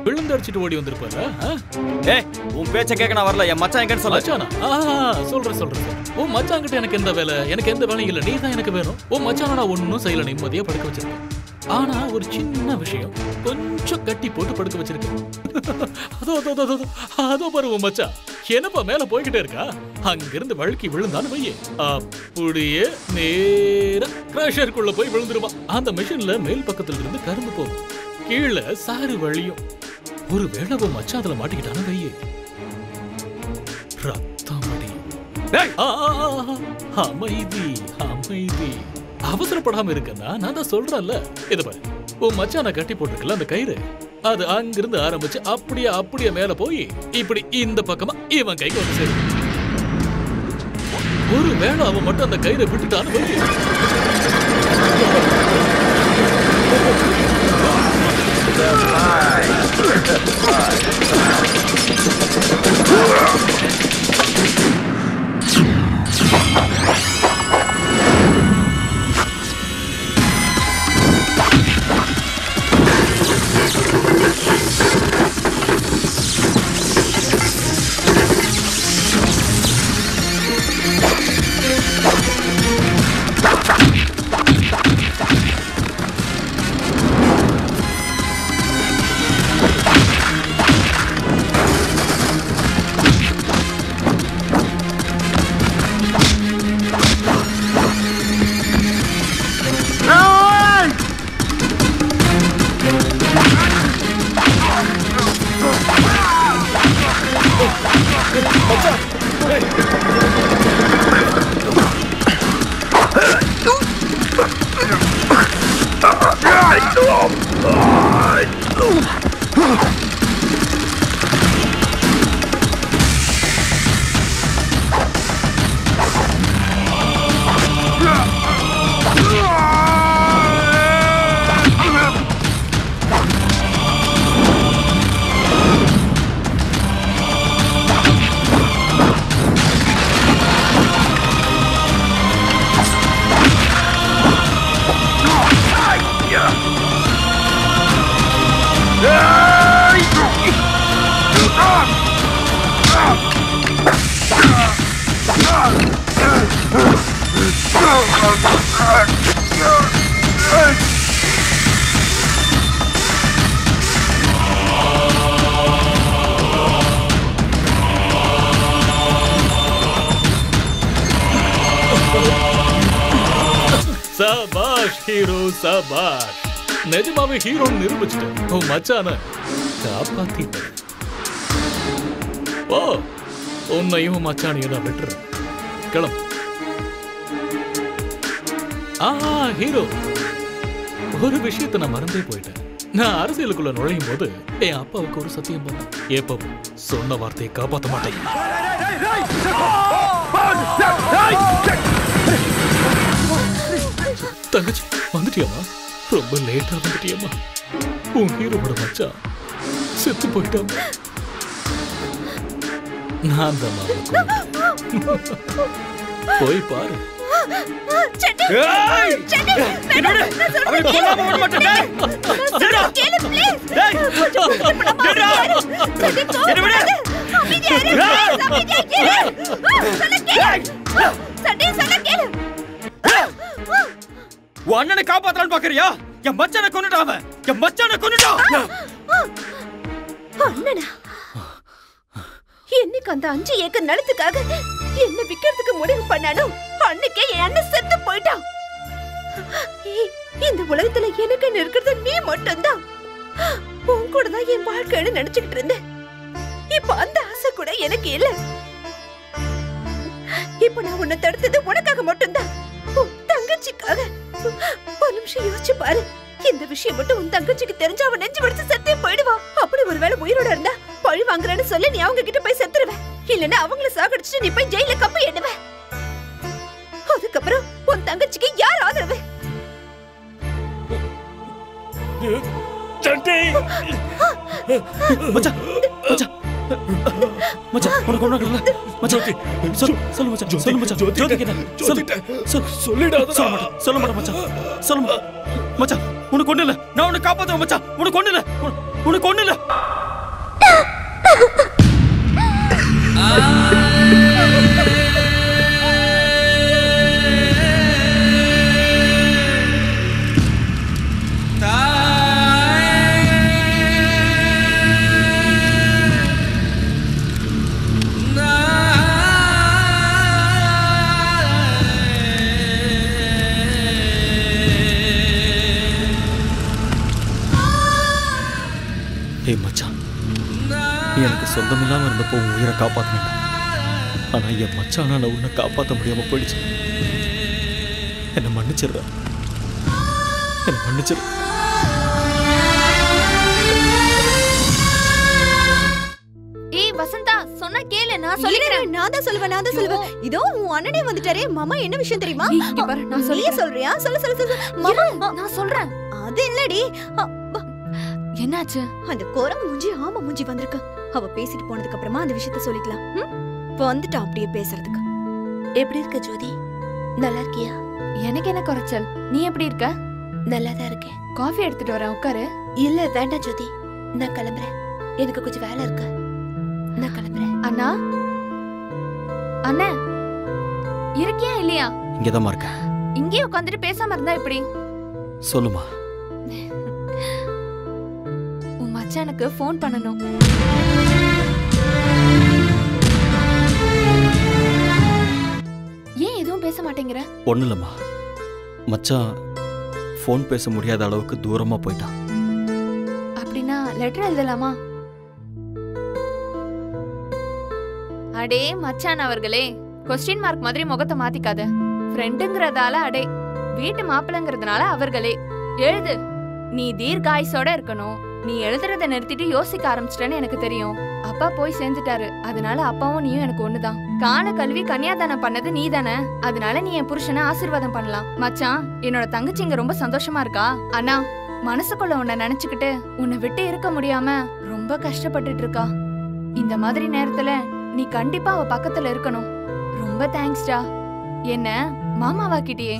விழுந்து அடிச்சிட்டு ஓடி வந்திருப்பாரு. ஏய், உன் பேச்ச கேட்க நான் வரல. என் மச்சான் எங்கன்னு சொல்ல. மச்சானா? சொல்றேன். உன் மச்சான் கிட்ட எனக்கு எந்த வேலை, எனக்கு எந்த வேலையும் இல்ல. நீ தான் எனக்கு வேணும். உன் மச்சான நான் ஒன்னும் செய்யல, நிம்மதியா படுக்க வச்சிருக்கேன். ஆனா ஒரு சின்ன விஷயம், கொஞ்சம் கட்டி போட்டு படுக்க வச்சிருக்கேன். அதோ பாரு உன் மச்சான் என்னப்பா மேல போய்கிட்டே இருக்கா. அங்கிருந்து வழுக்கி விழுந்தான்னு வையே, அப்படியே நேரா கிரஷருக்குள்ள போய் விழுந்துருவான். அந்த மிஷின்ல மேல் பக்கத்துல இருந்து கரும்பு போகும், கீழே சாறு வழியும். ஒரு வேளை உன் மச்சான் அதுல மாட்டிக்கிட்டான்னு வையே, ரத்தம் வடியும். அமைதி அவசரப்படாம இருக்கா. நான் தான் சொல்றேன்ல. இது பாரு, உன் மச்சான கட்டி போட்டிருக்கல அந்த கயிறு, அது அங்கிருந்து ஆரம்பிச்சு அப்படியே மேல போய் இப்படி இந்த பக்கமா இவன் கைக்கு வந்து சேரும். ஒரு வேளை அவன் மட்டும் அந்த கயிறை விட்டுட்டான்னு வையே, சபாஷ் ஹீரோ சபாஷ். நிஜமாவே ஹீரோ நிரூபிச்சிட்டேன். உன் மச்சான காப்பாத்திட்டேன். ஓ, உன்னையும் மச்சானையும் நான் விட்டுறேன். கிளம்பு. ஹீரோ, ஒரு விஷயத்தை நான் மறந்தே போயிட்டேன். நான் அரசியலுக்குள்ள நுழையும் போது என் அப்பாவுக்கு ஒரு சத்தியம் பண்ண, எப்பவும் சொன்ன வார்த்தையை காப்பாற்ற மாட்டேன். தங்கச்சி வந்துட்டியாமா? ரொம்ப லேட்டா வந்துட்டியாமா? உன் ஹீரோட மச்சான் செத்து போயிட்டாமா. நான் தான் போய் பாரு. அண்ணனை காப்பாத்தலான்னு பாக்குறியா? என் மச்சானை கொன்னுட்டான். என் மச்சானை கொன்னுட்டான். அண்ணனா? என்னைக்கு அந்த 5 ஏக்கர் நிலத்துக்காக என்ன விக்கிறதுக்கு முடிவு பண்ணானோ அன்னைக்கே என் அண்ணன் செத்து போயிட்டான். இந்த உலகத்துல எனக்கு இருக்கிறது நீ மட்டும்தான். உன் கூட தான் என் வாழ்க்கைன்னு நினைச்சுக்கிட்டு இருந்தேன். இப்ப அந்த ஆசை கூட எனக்கு இல்ல. இப்ப நான் உன்னை தடுத்தது உனக்காக மட்டும்தான், உன் தங்கச்சிக்காக. ஒரு நிமிஷம் யோசிச்சு பாரு. இந்த விஷயம் மட்டும் உன் தங்கச்சிக்கு தெரிஞ்சா அவன் நெஞ்சு வடிச்சு செத்தே போயிடுவா. அப்படி ஒருவேளை உயிரோட இருந்தா பழி வாங்குறேன்னு சொல்லி நீ அவங்க கிட்ட போய் செத்துருவ. இல்லன்னா அவங்கள சாகடிச்சுட்டு நீ போய் ஜெயில கப்பி எண்ணுவ. அதுக்கப்புறம் உன் தங்கச்சிக்கு யார் ஆதரவு? மச்சான் மச்சான் மச்சான் உனக்கு ஒண்ணு இல்ல. மச்சான் சொல்லு மச்சான், சொல்லு மச்சான். ஜோதி கிட்ட சொல்லிடாத. சொல்ல மாட்டேன் மச்சான். சொல்ல மாட்டேன் மச்சான். உனக்கு ஒண்ணு இல்ல. நான் உன்னை காப்பாத்துவேன் மச்சான். உனக்கு ஒண்ணு இல்ல. உனக்கு ஒண்ணு இல்ல. மச்சான், நீ எனக்கு சொந்தமில்லாம இருந்தப்போ உன் உயிரை காப்பாத்தினேன். ஆனா என் மச்சானா நான் உன்னை காப்பாற்ற முடியாம போயிடுச்சு. என்ன மன்னிச்சிடுற. என்ன மன்னிச்சிடு. ஏய் வசந்தா, சொன்னா கேளு, நான் சொல்லிக்கிறேன். நான் தான் சொல்லுவேன். இதோ உன் அண்ணனே வந்துட்டாரே. மாமா என்ன விஷயம் தெரியுமா? இங்க பாரு, நான் சொல்றியா? சொல்லு. மாமா நான் சொல்றேன். அது இல்லடி. என்னாச்சு? அந்த குரங்கு மூஞ்சி ஆமா மூஞ்சி வந்திருக்கு. அவ பேசிட்டு போனதுக்கு அப்புறமா அந்த விஷயத்த சொல்லிக்கலாம். வந்துட்டா அப்படியே பேசுறதுக்கு. எப்படி இருக்க ஜோதி? நல்லா இருக்கியா? எனக்கு என்ன குறைச்சல்? நீ எப்படி இருக்க? நல்லா தான் இருக்கேன். காஃபி எடுத்துட்டு வரேன், உட்காரு. இல்ல வேண்டாம் ஜோதி, நான் கிளம்புறேன். எனக்கு கொஞ்சம் வேலை இருக்கு. நான் கிளம்புறேன். அண்ணா, அண்ணா இருக்கியா இல்லையா? இங்கதான் இருக்க. இங்கே உட்காந்துட்டு பேசாம இருந்தா எப்படி? சொல்லுமா. மச்சானுக்கு ஃபோன் பண்ணணும். ஏன் எதுவும் பேச மாட்டேங்கிற? ஒண்ணு இல்லம்மா, மச்சான் ஃபோன் பேச முடியாத அளவுக்கு தூரமா போயிட்டான். அப்படின்னா லெட்டர் எழுதலாமா? அடே மச்சான் அவர்களே, கொஸ்டின் மார்க் மாதிரி முகத்தை மாத்திக்காத. ஃப்ரெண்டுங்கிறதால அடே, வீட்டு மாப்பிள்ளைங்கிறதுனால அவர்களே. எழுது. நீ தீர்காயுசோட இருக்கணும். நீ எழுதுறத நிறுத்திட்டு யோசிக்க ஆரம்பிச்சிட்டேன்னு எனக்கு தெரியும். அப்பா போய் சேர்ந்துட்டாரு, அதனால அப்பாவும் நீயும் எனக்கு ஒண்ணுதான். காண கல்வி கன்னியாதானம் பண்ணது நீ தானே, அதனால நீ என் புருஷனை ஆசீர்வாதம் பண்ணலாம். மச்சான், என்னோட தங்கச்சி இங்க ரொம்ப சந்தோஷமா இருக்கா. அண்ணா, மனசுக்குள்ள உன்னை நினைச்சுக்கிட்டு உன்னை விட்டு இருக்க முடியாம ரொம்ப கஷ்டப்பட்டுட்டு இருக்கா. இந்த மாதிரி நேரத்துல நீ கண்டிப்பா அவ பக்கத்துல இருக்கணும். ரொம்ப தேங்க்ஸ்டா. என்ன மாமாவாக்கிட்டியே.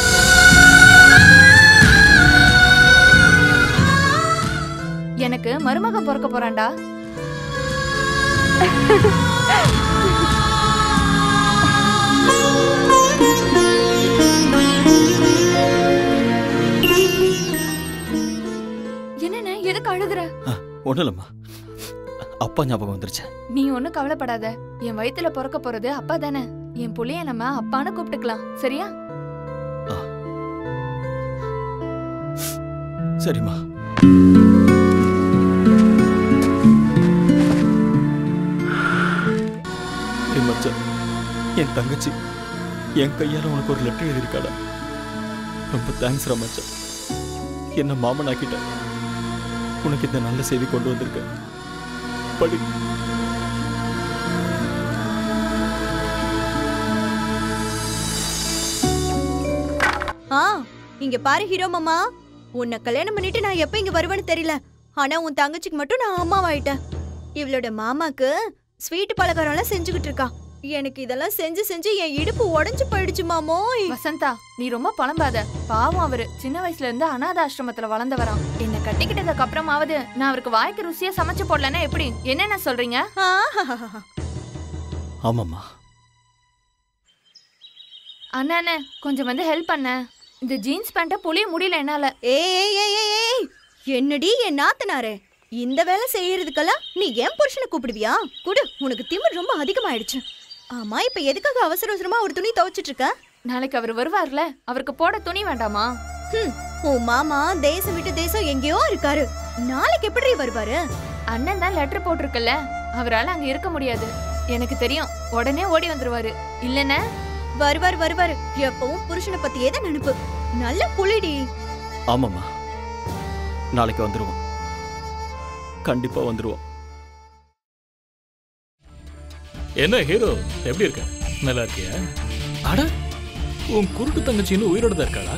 எனக்கு மருமகன் பிறக்க போறான்டா. என்னண்ணே, எதுக்கு அழுகுற? ஒண்ணு இல்லம்மா, அப்பா ஞாபகம் வந்துருச்சு. நீ ஒண்ணும் கவலைப்படாத. என் வயித்துல பிறக்க போறது அப்பா தானே. என் புள்ளைய நம்ம அப்பான்னு கூப்பிட்டுக்கலாம், சரியா? சரிம்மா. என் தங்கச்சி என் கையால உனக்கு ஒரு லெட்டர் எழுதியிருக்காடா. ரொம்ப தேங்க்ஸ் மச்சான். என்ன மாமன் ஆக்கிட்ட. உனக்கு இந்த நல்ல செய்தி கொண்டு வந்திருக்க. படி. இங்க பாரு ஹீரோ மாமா, உன்னை கல்யாணம் பண்ணிட்டு நான் எப்ப இங்க வருவேன்னு தெரியல. ஆனா உன் தங்கச்சிக்கு மட்டும் நான் அம்மாவாயிட்டேன். இவளோட மாமாக்கு ஸ்வீட் பலகாரம் எல்லாம் செஞ்சுக்கிட்டு இருக்கா. எனக்கு இதெல்லாம் செஞ்சு செஞ்சு என் இடுப்பு உடைஞ்சு போயிடுச்சு மாமோய். வசந்தா, நீ ரொம்ப புலம்பாத. பாவம், அவரு சின்ன வயசுல இருந்து அனாத ஆசிரமத்துல வளர்ந்தவராம். என்ன கட்டிக்கிட்டதுக்கு அப்புறமாவது நான் அவருக்கு வாய்க்கு ருசியா சமைச்சு போடலன்னா எப்படி? என்னென்ன சொல்றீங்க? ஆமாம்மா. அண்ணா, கொஞ்சம் வந்து ஹெல்ப் பண்ண. இந்த ஜீன்ஸ் பேண்ட புளிய முடியல என்னால. ஏய், என்னடி என் நாத்தனாரே, இந்த வேலை செய்யறதுக்கெல்லாம் நீ ஏன் புருஷனை கூப்பிடுவியா? குடு, உனக்கு திமிர் ரொம்ப அதிகமாயிடுச்சு. ஆமா, இப்ப எதுக்காக அவசர அவசரமா ஒரு துணி துவைச்சிட்டு இருக்க? நாளைக்கு அவர் வருவார்ல, அவருக்கு போட துணி வேண்டாமா? உன் மாமா தேசம் விட்டு தேசம் எங்கேயோ இருக்காரு. நாளைக்கு எப்படி வருவாரு? அண்ணன் தான் லெட்டர் போட்டிருக்கல, அவரால அங்க இருக்க முடியாது. எனக்கு தெரியும், உடனே ஓடி வந்துருவாரு. இல்லன்னா வருவாரு. எப்பவும் புருஷனை பத்தியே தான் நினைப்பு. நல்ல புலிடி. ஆமாம்மா, நாளைக்கு வந்துருவோம். கண்டிப்பா வந்துருவோம். என்ன ஹீரோ, எப்படி இருக்க? நல்லா இருக்கியா? அட, உன் குருட்டு தங்கச்சி இன்னும் உயிரோட தான் இருக்காளா?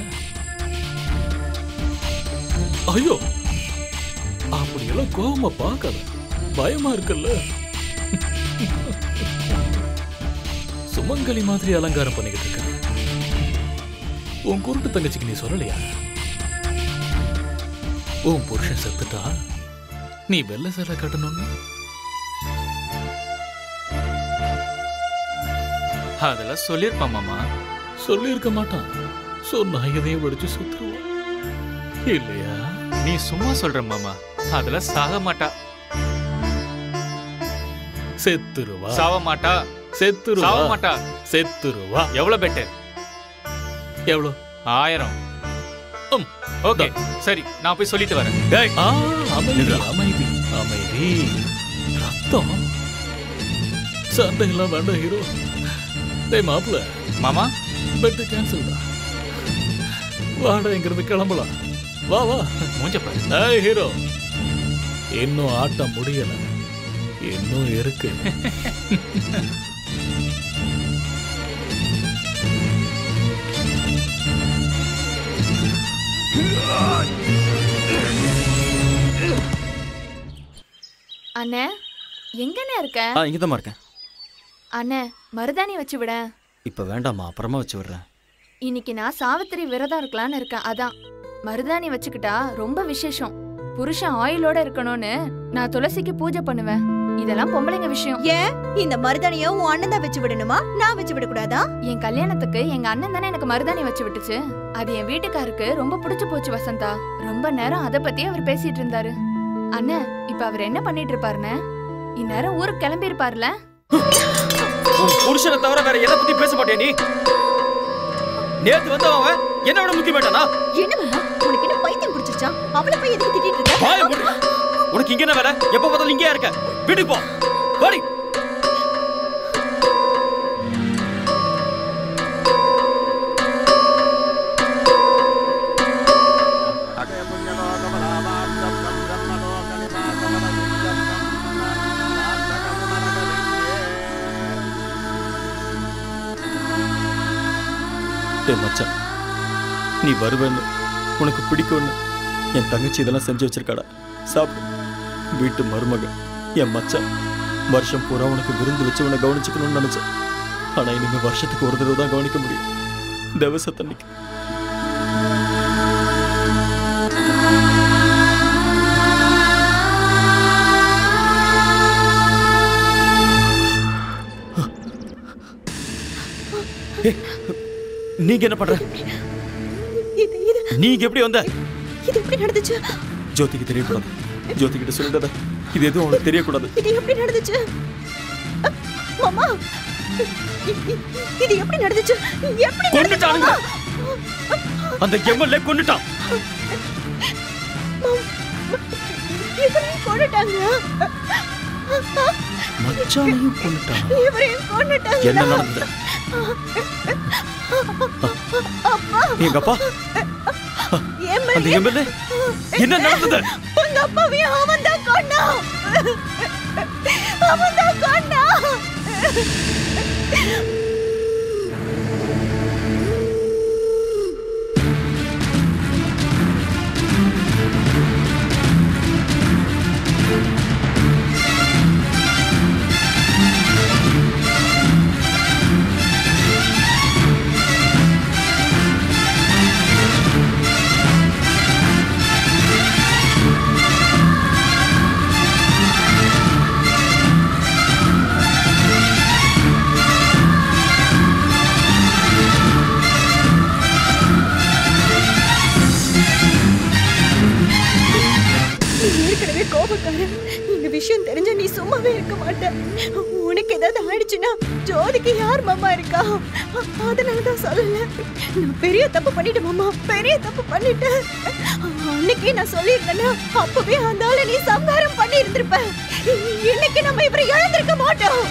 ஐயோ, அப்படியெல்லாம் கோவமா பார்க்காத, பயமா இருக்குல்ல. சுமங்கலி மாதிரி அலங்காரம் பண்ணிக்கிட்டு இருக்க. உன் குருட்டு தங்கச்சிக்கு நீ சொல்லலையா? உன் புருஷன் செத்துட்டா நீ வெள்ளை சேலை கட்டணும்னு அதெல்லாம் சொல்லியிருப்பான் மாமா. சொல்லியிருக்க மாட்டான். சொன்னா இதையும் வெடிச்சு சுத்துருவான் இல்லையா? நீ சும்மா சொல்ற மாமா. அதெல்லாம் சாக மாட்டா. செத்துருவா. சாவ மாட்டா. செத்துருவா. சாவ மாட்டா. செத்துருவா. எவ்வளவு பெட்டர்? எவ்வளவு? 1000. ஓகே சரி, நான் போய் சொல்லிட்டு வரேன். அமைதி அமைதி அமைதி. ரத்தம் சண்டையெல்லாம் வேண்டாம் ஹீரோ. டேய் மாப்பிள்ள. மாமா பெட்டு கேன்சல் தான். வாடா இங்கிருந்து கிளம்பலாம். வா வா. மூஞ்ச பாரு. டேய் ஹீரோ, இன்னும் ஆட்டம் முடியல, இன்னும் இருக்கு. அண்ணே எங்கண்ணே இருக்க? இங்கதான் இருக்கேன். அண்ணே மருதாணி வச்சு விட. இப்ப வேண்டாமா, அப்புறமா வச்சு விடுறேன். இன்னைக்கு நான் சாவித்திரி விரதம் இருக்கலான்னு இருக்கேன். அதான் மருதாணி வச்சுக்கிட்டா ரொம்ப விசேஷம். புருஷன் ஆயிலோட இருக்கணும்னு நான் துளசிக்கு பூஜை பண்ணுவேன். இதெல்லாம் பொம்பளைங்க விஷயம். ஏன் இந்த மருதாணிய உன் அண்ணன் தான் வச்சு விடணுமா? நான் வச்சு விட கூடாதா? என் கல்யாணத்துக்கு எங்க அண்ணன் தானே எனக்கு மருதாணி வச்சு விட்டுச்சு. அது என் வீட்டுக்காருக்கு ரொம்ப பிடிச்சு போச்சு வசந்தா. ரொம்ப நேரம் அத பத்தி அவர் பேசிட்டு இருந்தாரு. அண்ணன் இப்ப அவர் என்ன பண்ணிட்டு இருப்பாருன்னு? இந்நேரம் ஊருக்கு கிளம்பி இருப்பாருல. உன் புருஷனை தவிர வேற எதை பத்தி பேச மாட்டியா நீ? நேத்து வந்தவன் என்ன விட முக்கியமாட்டானா? என்ன மாமா, உனக்கு என்ன பைத்தியம் பிடிச்சிருச்சா? அவளை போய் எதுக்கு திட்டிட்டு இருக்க? வாயை மூடு. உனக்கு இங்க என்ன வேலை? எப்ப பார்த்தாலும் இங்கேயா இருக்க? வீட்டுக்கு போ. வாடி. மச்சான், நீ வருவேன்னு, உனக்கு பிடிக்கும்னு என் தங்கச்சி இதெல்லாம் செஞ்சு வச்சிருக்காடா. சாப்பிடு. வீட்டு மருமக என் மச்சான். வருஷம் பூரா உனக்கு விருந்து வச்சு உன்னை கவனிச்சுக்கணும்னு நினைச்சேன். ஆனா இனிமே வருஷத்துக்கு ஒரு தடவை தான் கவனிக்க முடியும். தேவசத்தன்னைக்கு. நீங்க என்ன பண்ற? நீங்க எப்படி வந்த? இது எப்படி நடந்துச்சு? ஜோதிக்கு தெரியக்கூடாது. ஜோதி கிட்ட சொல்லிடாத. இது எதுவும் அவனுக்கு தெரியக்கூடாது. இது எப்படி நடந்துச்சு? மாமா, இது எப்படி நடந்துச்சு? எப்படி கொன்னுட்டானுங்க. அந்த எம்எல்ஏ கொன்னுட்டான். இவரையும் கொன்னுட்டாங்க. மச்சானையும் கொன்னுட்டான். இவரையும் கொன்னுட்டாங்க. என்ன நடந்தது? எங்க அப்பா, அந்த எம்எல்ஏ என்ன நடந்தது? உங்க அப்பாவையும் அவன் தான் கொன்னான். அவன் தான் கொன்னான். இந்த விஷயம் தெரிஞ்ச நீ சும்மாவே இருக்க மாட்ட. உனக்கு ஏதாவது ஆயிடுச்சுன்னா ஜோதிக்கு யார் மாமா இருக்கா? அதனாலதான் சொல்லல. நான் பெரிய தப்பு பண்ணிட்டேன் மாமா, பெரிய தப்பு பண்ணிட்டேன். அன்னைக்கே நான் சொல்லியிருந்தேன்னா அப்பவே அந்த ஆளை நீ சம்ஹாரம் பண்ணி இருந்திருப்ப. இன்னைக்கு நம்ம இவரை இழந்திருக்க மாட்டோம்.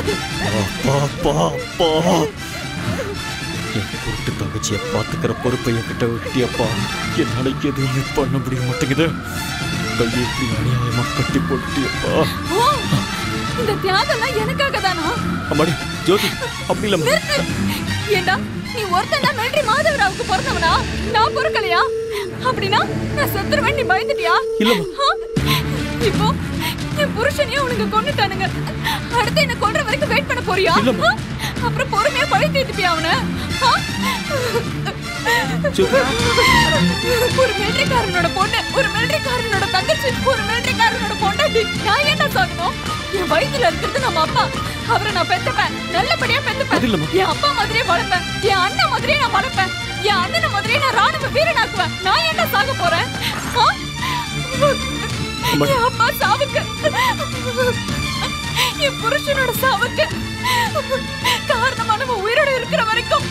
என் பொருட்டு தங்கச்சியை பாத்துக்கிற பொறுப்பை என்கிட்ட விட்டியப்பா. என்னால எதுவுமே பண்ண முடிய மாட்டேங்குது. கையை அநியாயமா கட்டி போட்டியப்பா. இந்த தியாகம்லாம் எனக்காக தானா? அம்மாடி ஜோதி, அப்படி இல்ல. ஏண்டா நீ ஒருத்தன் மிலிட்டரி மாதவராவுக்கு பிறந்தவனா? நான் பொறுக்கலையா? அப்படின்னா நான் செத்துருவேன் நீ பயந்துட்டியா? இப்போ என் புருஷனையும் உனக்கு கொண்டுட்டானுங்க. அடுத்து என்ன கொல்ற வரைக்கும் வெயிட் பண்ண போறியா? அப்புறம் பொறுமையா பழி தீட்டுப்பியா அவனை? ஒரு மிலிட்டரிக்காரனோட பொண்ணு, ஒரு மிலிட்டரிக்காரனோட தங்கச்சி, ஒரு மிலிட்டரிக்காரனோட பொண்டாட்டி. நான் என்ன சாகணும்? என் வயித்துல இருக்கிறது நம்ம அப்பா. அவரை நான் பெத்துப்பேன், நல்லபடியா பெத்துப்பேன். என் அப்பா மாதிரியே வளர்ப்பேன், என் அண்ணன் மாதிரியே நான் வளர்ப்பேன், என் அண்ணனை மாதிரியே நான் ராணுவ வீரனாக்குவேன். நான் என்ன சாக போறேன்? என் அப்பா சாவுக்கு, என் புருஷனோட சாவுக்கு காரணமானவ உயிரோட இருக்கிற வரைக்கும்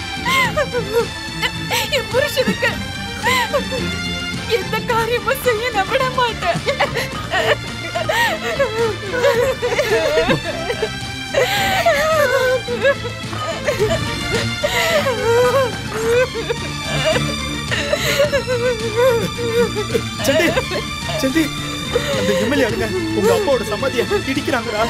என் புருஷனுக்கு எந்த காரியமும் செய்ய நான் விட மாட்டேன். சண்டி சண்டி அந்த எம்எல்ஏ அழுங்க உங்க அப்பாவோட சமாதியை இடிக்கிறாங்கடா.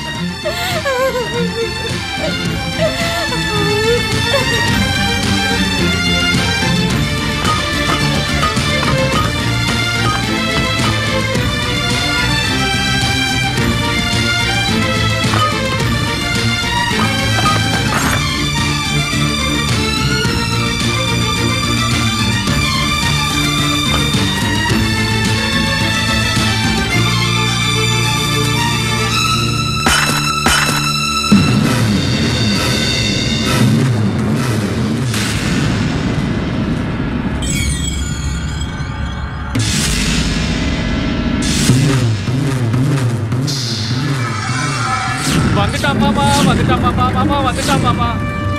வந்துட்டான் மாமா, வந்துட்டான் மாமா, மாமா வந்துட்டான் மாமா.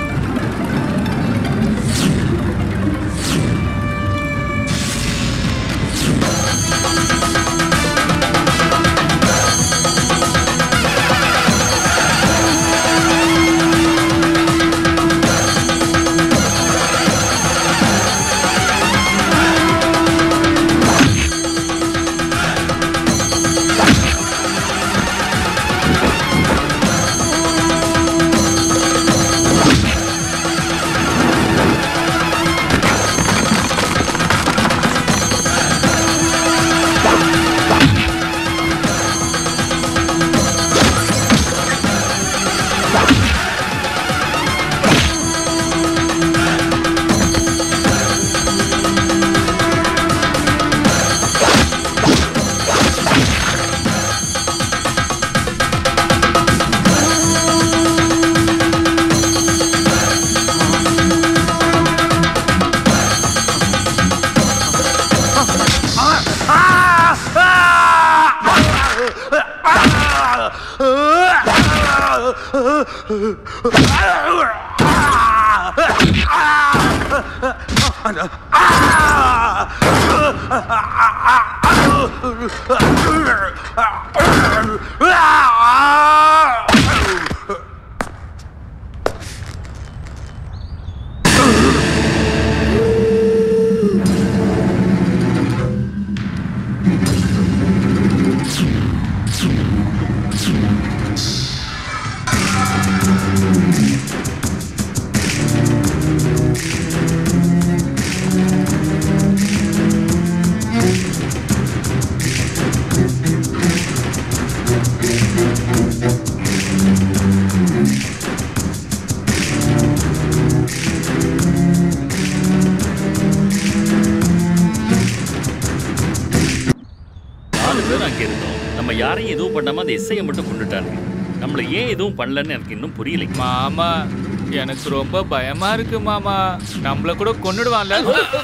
யாரையும் எதுவும் பண்ணாம அந்த எஸ்ஐயை மட்டும் கொண்டுட்டாங்க. நம்மள ஏன் எதுவும் பண்ணலன்னு எனக்கு இன்னும் புரியல. மாமா எனக்கு ரொம்ப பயமா இருக்கு மாமா. நம்மள கூட கொன்னுடுவான்ல.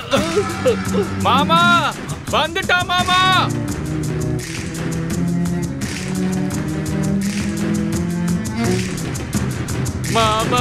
மாமா வந்துட்டா மாமா. மாமா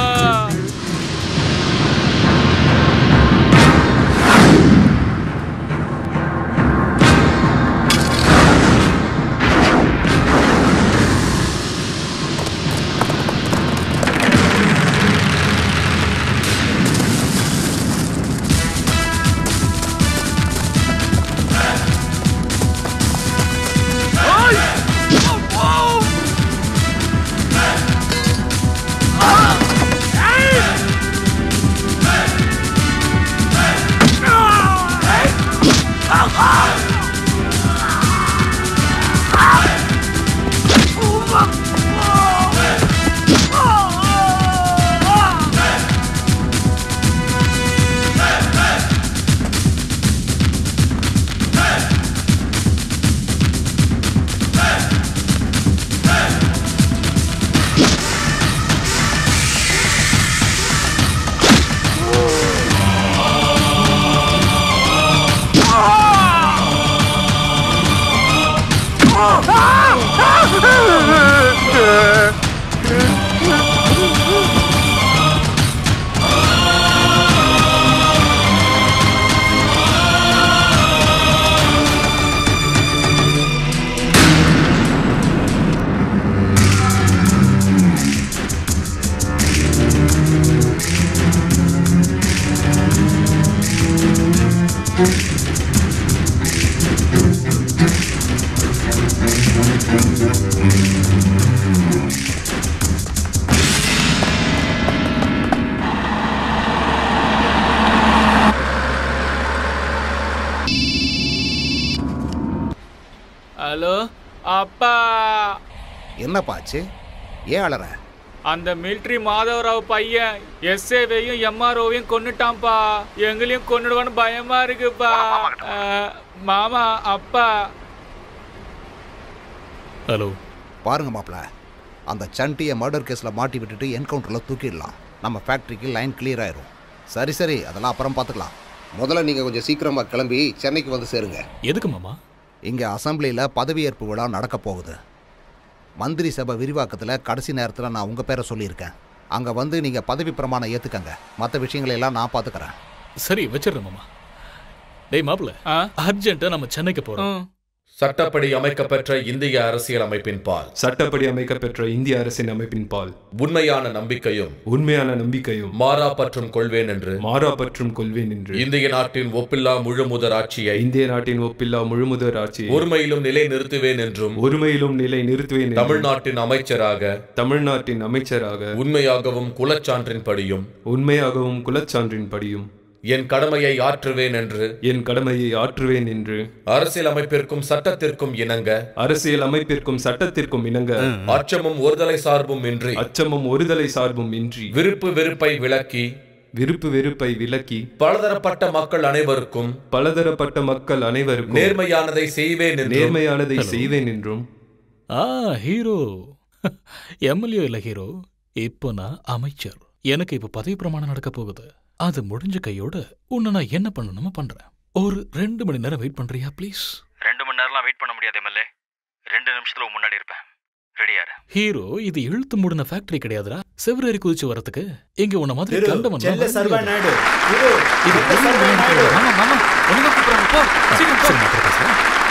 ஹலோ அப்பா. என்னப்பாச்சு? ஏன் அழற? அந்த மிலிட்ரி மாதவராவ் பையன் எஸ்ஏவையும் எம்ஆர்ஓவையும் கொன்னுட்டான்ப்பா. எங்களையும் கொன்னுடுவான்னு பயமா இருக்குப்பா. மாமா, அப்பா. ஹலோ. பாருங்க மாப்பிள்ள, அந்த சண்டியை மர்டர் கேஸ்ல மாட்டி விட்டுட்டு என்கவுண்டர்ல தூக்கிடலாம். நம்ம ஃபேக்டரிக்கு லைன் கிளியர் ஆயிரும். சரி அதெல்லாம் அப்புறம் பார்த்துக்கலாம். முதல்ல நீங்க கொஞ்சம் சீக்கிரமா கிளம்பி சென்னைக்கு வந்து சேருங்க. எதுக்கு மாமா? இங்க அசம்பிளியில பதவியேற்பு விழா நடக்க போகுது. மந்திரி சபை விரிவாக்கத்தில் கடைசி நேரத்தில் நான் உங்கள் பேரை சொல்லியிருக்கேன். அங்கே வந்து நீங்கள் பதவி பிரமாணம் ஏற்றுக்கங்க. மற்ற விஷயங்களெல்லாம் நான் பார்த்துக்கிறேன். சரி, வச்சிடுறேன் மாமா. டேய் மாப்பிள்ள, அர்ஜென்ட்டாக நம்ம சென்னைக்கு போகிறோம். சட்டப்படி அமைக்கப்பெற்ற இந்திய அரசியல் அமைப்பின் பால். சட்டப்படி அமைக்கப்பெற்ற இந்திய அரசின் அமைப்பின் பால். உண்மையான நம்பிக்கையும் மாறாப்பற்றும் கொள்வேன் என்று இந்திய நாட்டின் ஒப்பில்லா முழுமுதல் ஆட்சியை ஒருமையிலும் நிலை நிறுத்துவேன் என்றும் தமிழ்நாட்டின் அமைச்சராக உண்மையாகவும் குலச்சான்றின்படியும் என் கடமையை ஆற்றுவேன் என்று அரசியல் அமைப்பிற்கும் சட்டத்திற்கும் இணங்க அச்சமும் ஒருதலை சார்பும் இன்றி விருப்பு வெறுப்பை விலக்கி பலதரப்பட்ட மக்கள் அனைவருக்கும் நேர்மையானதை செய்வேன் என்றும். ஹீரோ எம்எல்ஏ இல்ல ஹீரோ, இப்போ நான் அமைச்சர். எனக்கு இப்ப பதவி பிரமாணம் நடக்க போகுது. அது முடிஞ்ச கையோட உன்னை நான் என்ன பண்ணணுமோ பண்றேன். ஒரு 2 மணி நேரம் வெயிட் பண்றியா ப்ளீஸ்? 2 மணி நேரம்லாம் வெயிட் பண்ண முடியாது எம்எல்ஏ. 2 நிமிஷத்துல முன்னாடி இருப்பேன். ரெடியாரு. ஹீரோ, இது இழுத்து மூடின ஃபேக்டரி கிடையாதுடா. செவ்ரேரி குதிச்சு வரதுக்கு இங்க உன்ன மாதிரி கண்டவன் செல்ல சர்வா நாயுடு. இது மாமா ஒழுங்கா கூப்பிடுறாங்க. போ சீக்கிரம் போ.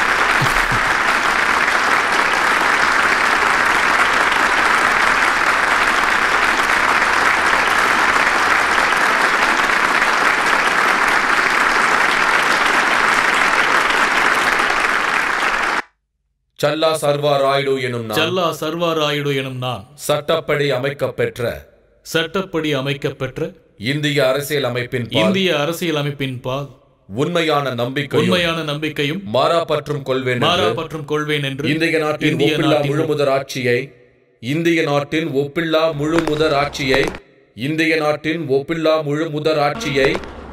சல்லா சர்வா ராயுடு எனும் நான் சட்டப்படி அமைக்கப்பெற்ற இந்திய அரசியல் அமைப்பின் பால் உண்மையான நம்பிக்கையும் மாறாப்பற்றும் கொள்வேன் என்று இந்திய நாட்டின் ஒப்பில்லா முழுமுதல் ஆட்சியை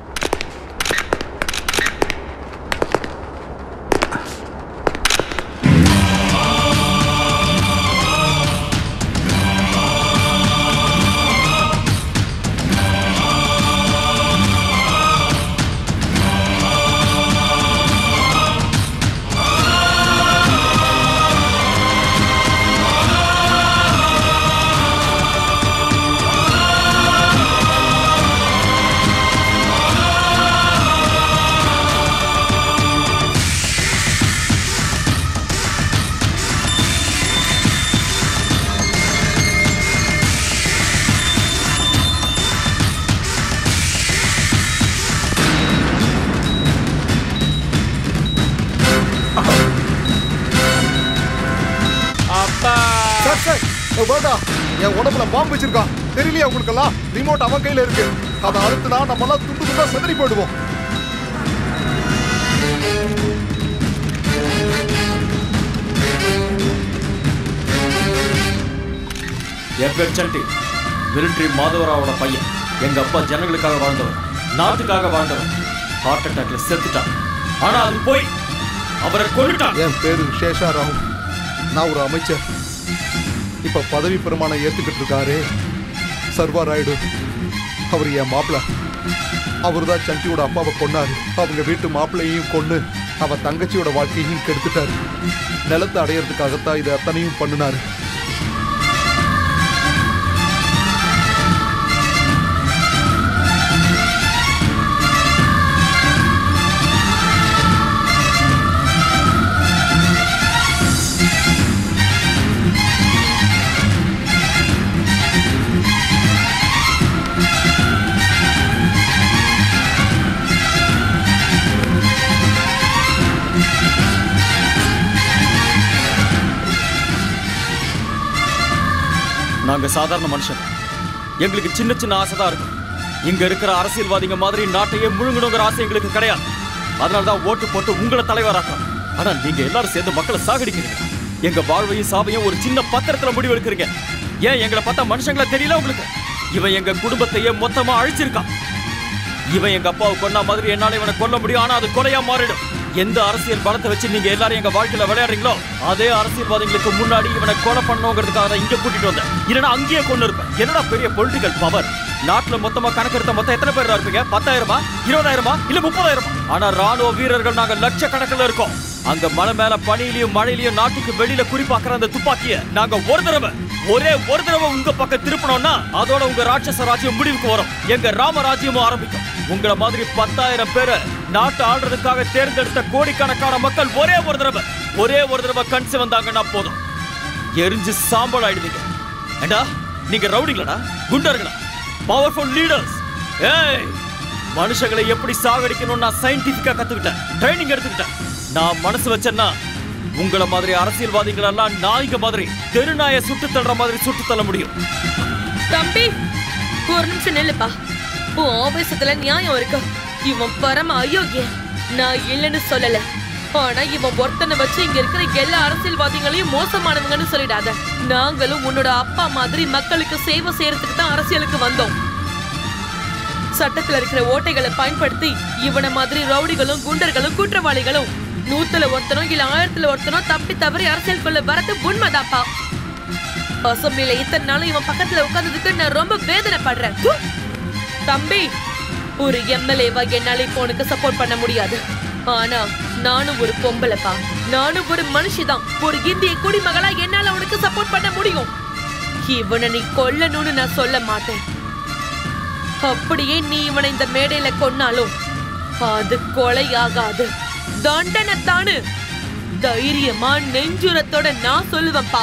என் உடம்புல பாம்பு வச்சிருக்கான். தெரியலையா உங்களுக்கெல்லாம்? ரிமோட் அவன் கையில இருக்கு. அதை அழுத்துனா நம்ம எல்லாம் துண்டு துண்டா செதறி போயிடுவோம். என் பேர் சண்டி, மிலிட்ரி மாதவராவோட பையன். எங்க அப்பா ஜனங்களுக்காக வாழ்ந்தவர், நாட்டுக்காக வாழ்ந்தவர். ஹார்ட் அட்டாக்ல செத்துட்டான். ஆனா அது போய் அவரை கொன்னுட்டான். என் பேரு சேஷாராவ். நான் ஒரு அமைச்சர். இப்ப பதவி பிரமாணம் ஏத்துக்கிட்டு இருக்காரு சர்வா ராயுடு. அவர் என் மாப்பிள்ள. அவர் தான் சண்டியோட அப்பாவை கொன்னாரு. அவங்க வீட்டு மாப்பிள்ளையையும் கொன்னு அவ தங்கச்சியோட வாழ்க்கையையும் கெடுத்துட்டாரு. நிலத்தை அடையறதுக்காகத்தான் இதை அத்தனையும் பண்ணினாரு. நாங்க சாதாரண மனுஷன். எங்களுக்கு சின்ன சின்ன ஆசை தான் இருக்கும். இங்க இருக்கிற அரசியல்வாதிங்க மாதிரி நாட்டையே முழுங்கணுங்கிற ஆசை எங்களுக்கு கிடையாது. அதனாலதான் ஓட்டு போட்டு உங்களை தலைவராக்குறோம். ஆனா நீங்க எல்லாரும் சேர்ந்து மக்களை சாகடிக்கிறீங்க. எங்க வாழ்வையும் சாவையும் ஒரு சின்ன பத்திரத்துல முடிவு எடுக்கிறீங்க. ஏன் எங்களை பார்த்தா மனுஷங்களா தெரியல உங்களுக்கு? இவன் எங்க குடும்பத்தையே மொத்தமா அழிச்சிருக்கான். இவன் எங்க அப்பாவை கொன்னா மாதிரி என்னால இவனை கொல்ல முடியும். ஆனா அது கொலையா மாறிடும். எந்த அரசியல் பலத்தை வச்சு நீங்க எல்லாரும் எங்க வாழ்க்கையில விளையாடுறீங்களோ அதே அரசியல்வாதிகளுக்கு முன்னாடி இவனை கொலை பண்ணணுங்கிறதுக்காக இங்க கூட்டிட்டு வந்தேன். இல்லைன்னா அங்கேயே கொண்டு இருப்பேன். என்னடா பெரிய பொலிட்டிக்கல் பவர். நாட்டுல மொத்தமா கணக்கெடுத்த மொத்தம் எத்தனை பேர் இருப்பீங்க? 10,000, 20,000 இல்ல 30,000? ஆனா ராணுவ வீரர்கள் நாங்க லட்சக்கணக்கில் இருக்கோம். அங்க மலை மேல பனியிலையும் மழையிலையும் நாட்டுக்கு வெளியில குறிப்பாக்குற அந்த துப்பாக்கிய நாங்க ஒரே ஒரு தடவை உங்க பக்கம் திருப்பணும்னா அதோட உங்க ராட்சச ராஜ்யம் முடிவுக்கு வரும். எங்க ராமராஜ்யமும் ஆரம்பிக்கும். உங்களை மாதிரி 10,000 பேரை நாட்டை ஆள்றதுக்காக தேர்ந்தெடுத்த கோடிக்கணக்கான மக்கள் ஒரே ஒரு தடவை கண் சிவந்தாங்கன்னா போதும், எரிஞ்சு சாம்பல் ஆயிடுவீங்க. ஏண்டா நீங்க ரவுடிங்களா, குண்டர்களா, பவர்ஃபுல் லீடர்ஸ்? ஏய், மனுஷங்களை எப்படி சாகடிக்கணும்னு நான் சயின்டிபிக்கா கத்துக்கிட்டேன், ட்ரைனிங் எடுத்துக்கிட்டேன். நான் மனசு வச்சேன்னா உங்களை மாதிரி அரசியல்வாதிகள் எல்லாம் நாய்ங்க மாதிரி தெருநாயை சுட்டு தள்ளுற மாதிரி சுட்டு தள்ள முடியும். தம்பி ஒரு நிமிஷம் நில்லுப்பா. உன் ஆவேசத்துல நியாயம் இருக்கு. இவன் பரம அயோக்கிய, நான் இல்லைன்னு சொல்லல. ஆனா இவன் ஒருத்தனை வச்சு இங்க இருக்கிற எல்லா அரசியல்வாதிகளையும் மோசமானவங்கன்னு சொல்லிடாத. நாங்களும் உன்னோட அப்பா மாதிரி மக்களுக்கு சேவை செய்யறதுக்கு தான் அரசியலுக்கு வந்தோம். சட்டத்துல இருக்கிற ஓட்டைகளை பயன்படுத்தி இவனை மாதிரி ரவுடிகளும் குண்டர்களும் குற்றவாளிகளும் 100ல ஒருத்தனோ இல்ல 1000ல ஒருத்தனோ தப்பி தவறி அரசியலுக்குள்ள வரது உண்மைதாப்பா. அசம்பிளில இத்தனை நாளும் இவன் பக்கத்துல உட்கார்ந்ததுக்கு நான் ரொம்ப வேதனைப்படுறேன். தம்பி, ஒரு எம்எல்ஏவா என்னால இப்போ உனக்கு சப்போர்ட் பண்ண முடியாது. ஆனா நானும் ஒரு பொம்பளைப்பா, நானும் ஒரு மனுஷிதான். ஒரு இந்திய குடிமகளா என்னால உனக்கு சப்போர்ட் பண்ண முடியும். இவனை நீ கொல்லணும்னு நான் சொல்ல மாட்டேன். அப்படியே நீ இவனை இந்த மேடையில கொன்னாலும் அது கொலையாகாது, தண்டனை தானு. தைரியமா நெஞ்சுரத்தோட நான் சொல்லுவேன்ப்பா.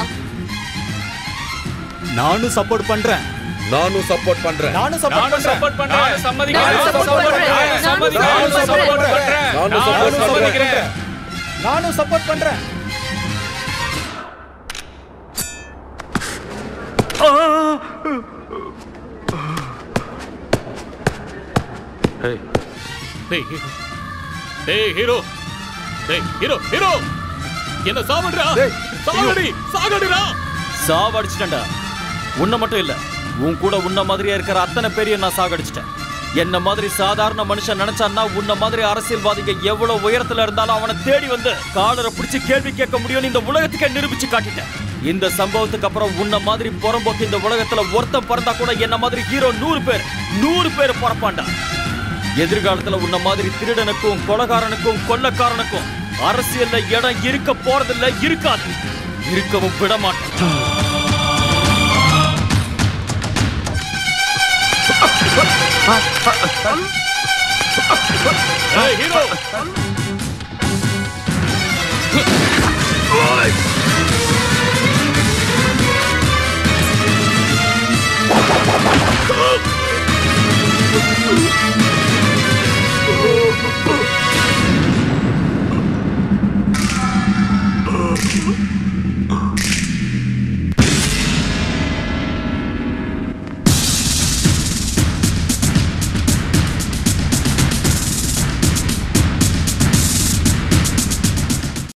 நானும் சப்போர்ட் பண்றேன். நானும் சப்போர்ட் பண்றேன். நானும் சப்போர்ட் பண்றேன். நானும் சம்மதிக்கிறேன். நானும் சப்போர்ட் பண்றேன். என்ன சாவடுறா? சாவடிச்சிட்டா. உன்னை மட்டும் இல்ல, உன் கூட உன்ன மாதிரியே இருக்கிற அத்தனை பேரையும் நான் சாகடிச்சிட்டேன். என்ன மாதிரி சாதாரண மனுஷன் நினைச்சான்னா உன்ன மாதிரி அரசியல்வாதிங்க எவ்வளவு உயரத்துல இருந்தாலும் அவனை தேடி வந்து காலரை பிடிச்சு கேள்வி கேட்க முடியும்னு இந்த உலகத்துக்கே நிரூபிச்சு காட்டிட்டேன். இந்த சம்பவத்துக்கு அப்புறம் உன்ன மாதிரி புறம்போக்கு இந்த உலகத்துல ஒருத்தன் பிறந்தா கூட என்ன மாதிரி ஹீரோ 100 பேர் பிறப்பாண்டா. எதிர்காலத்துல உன்ன மாதிரி திருடனுக்கும் கொலைகாரனுக்கும் கொள்ளக்காரனுக்கும் அரசியல்ல இடம் இருக்க போறதில்ல, இருக்காது, இருக்கவும் விட மாட்டேன். ஹீரோ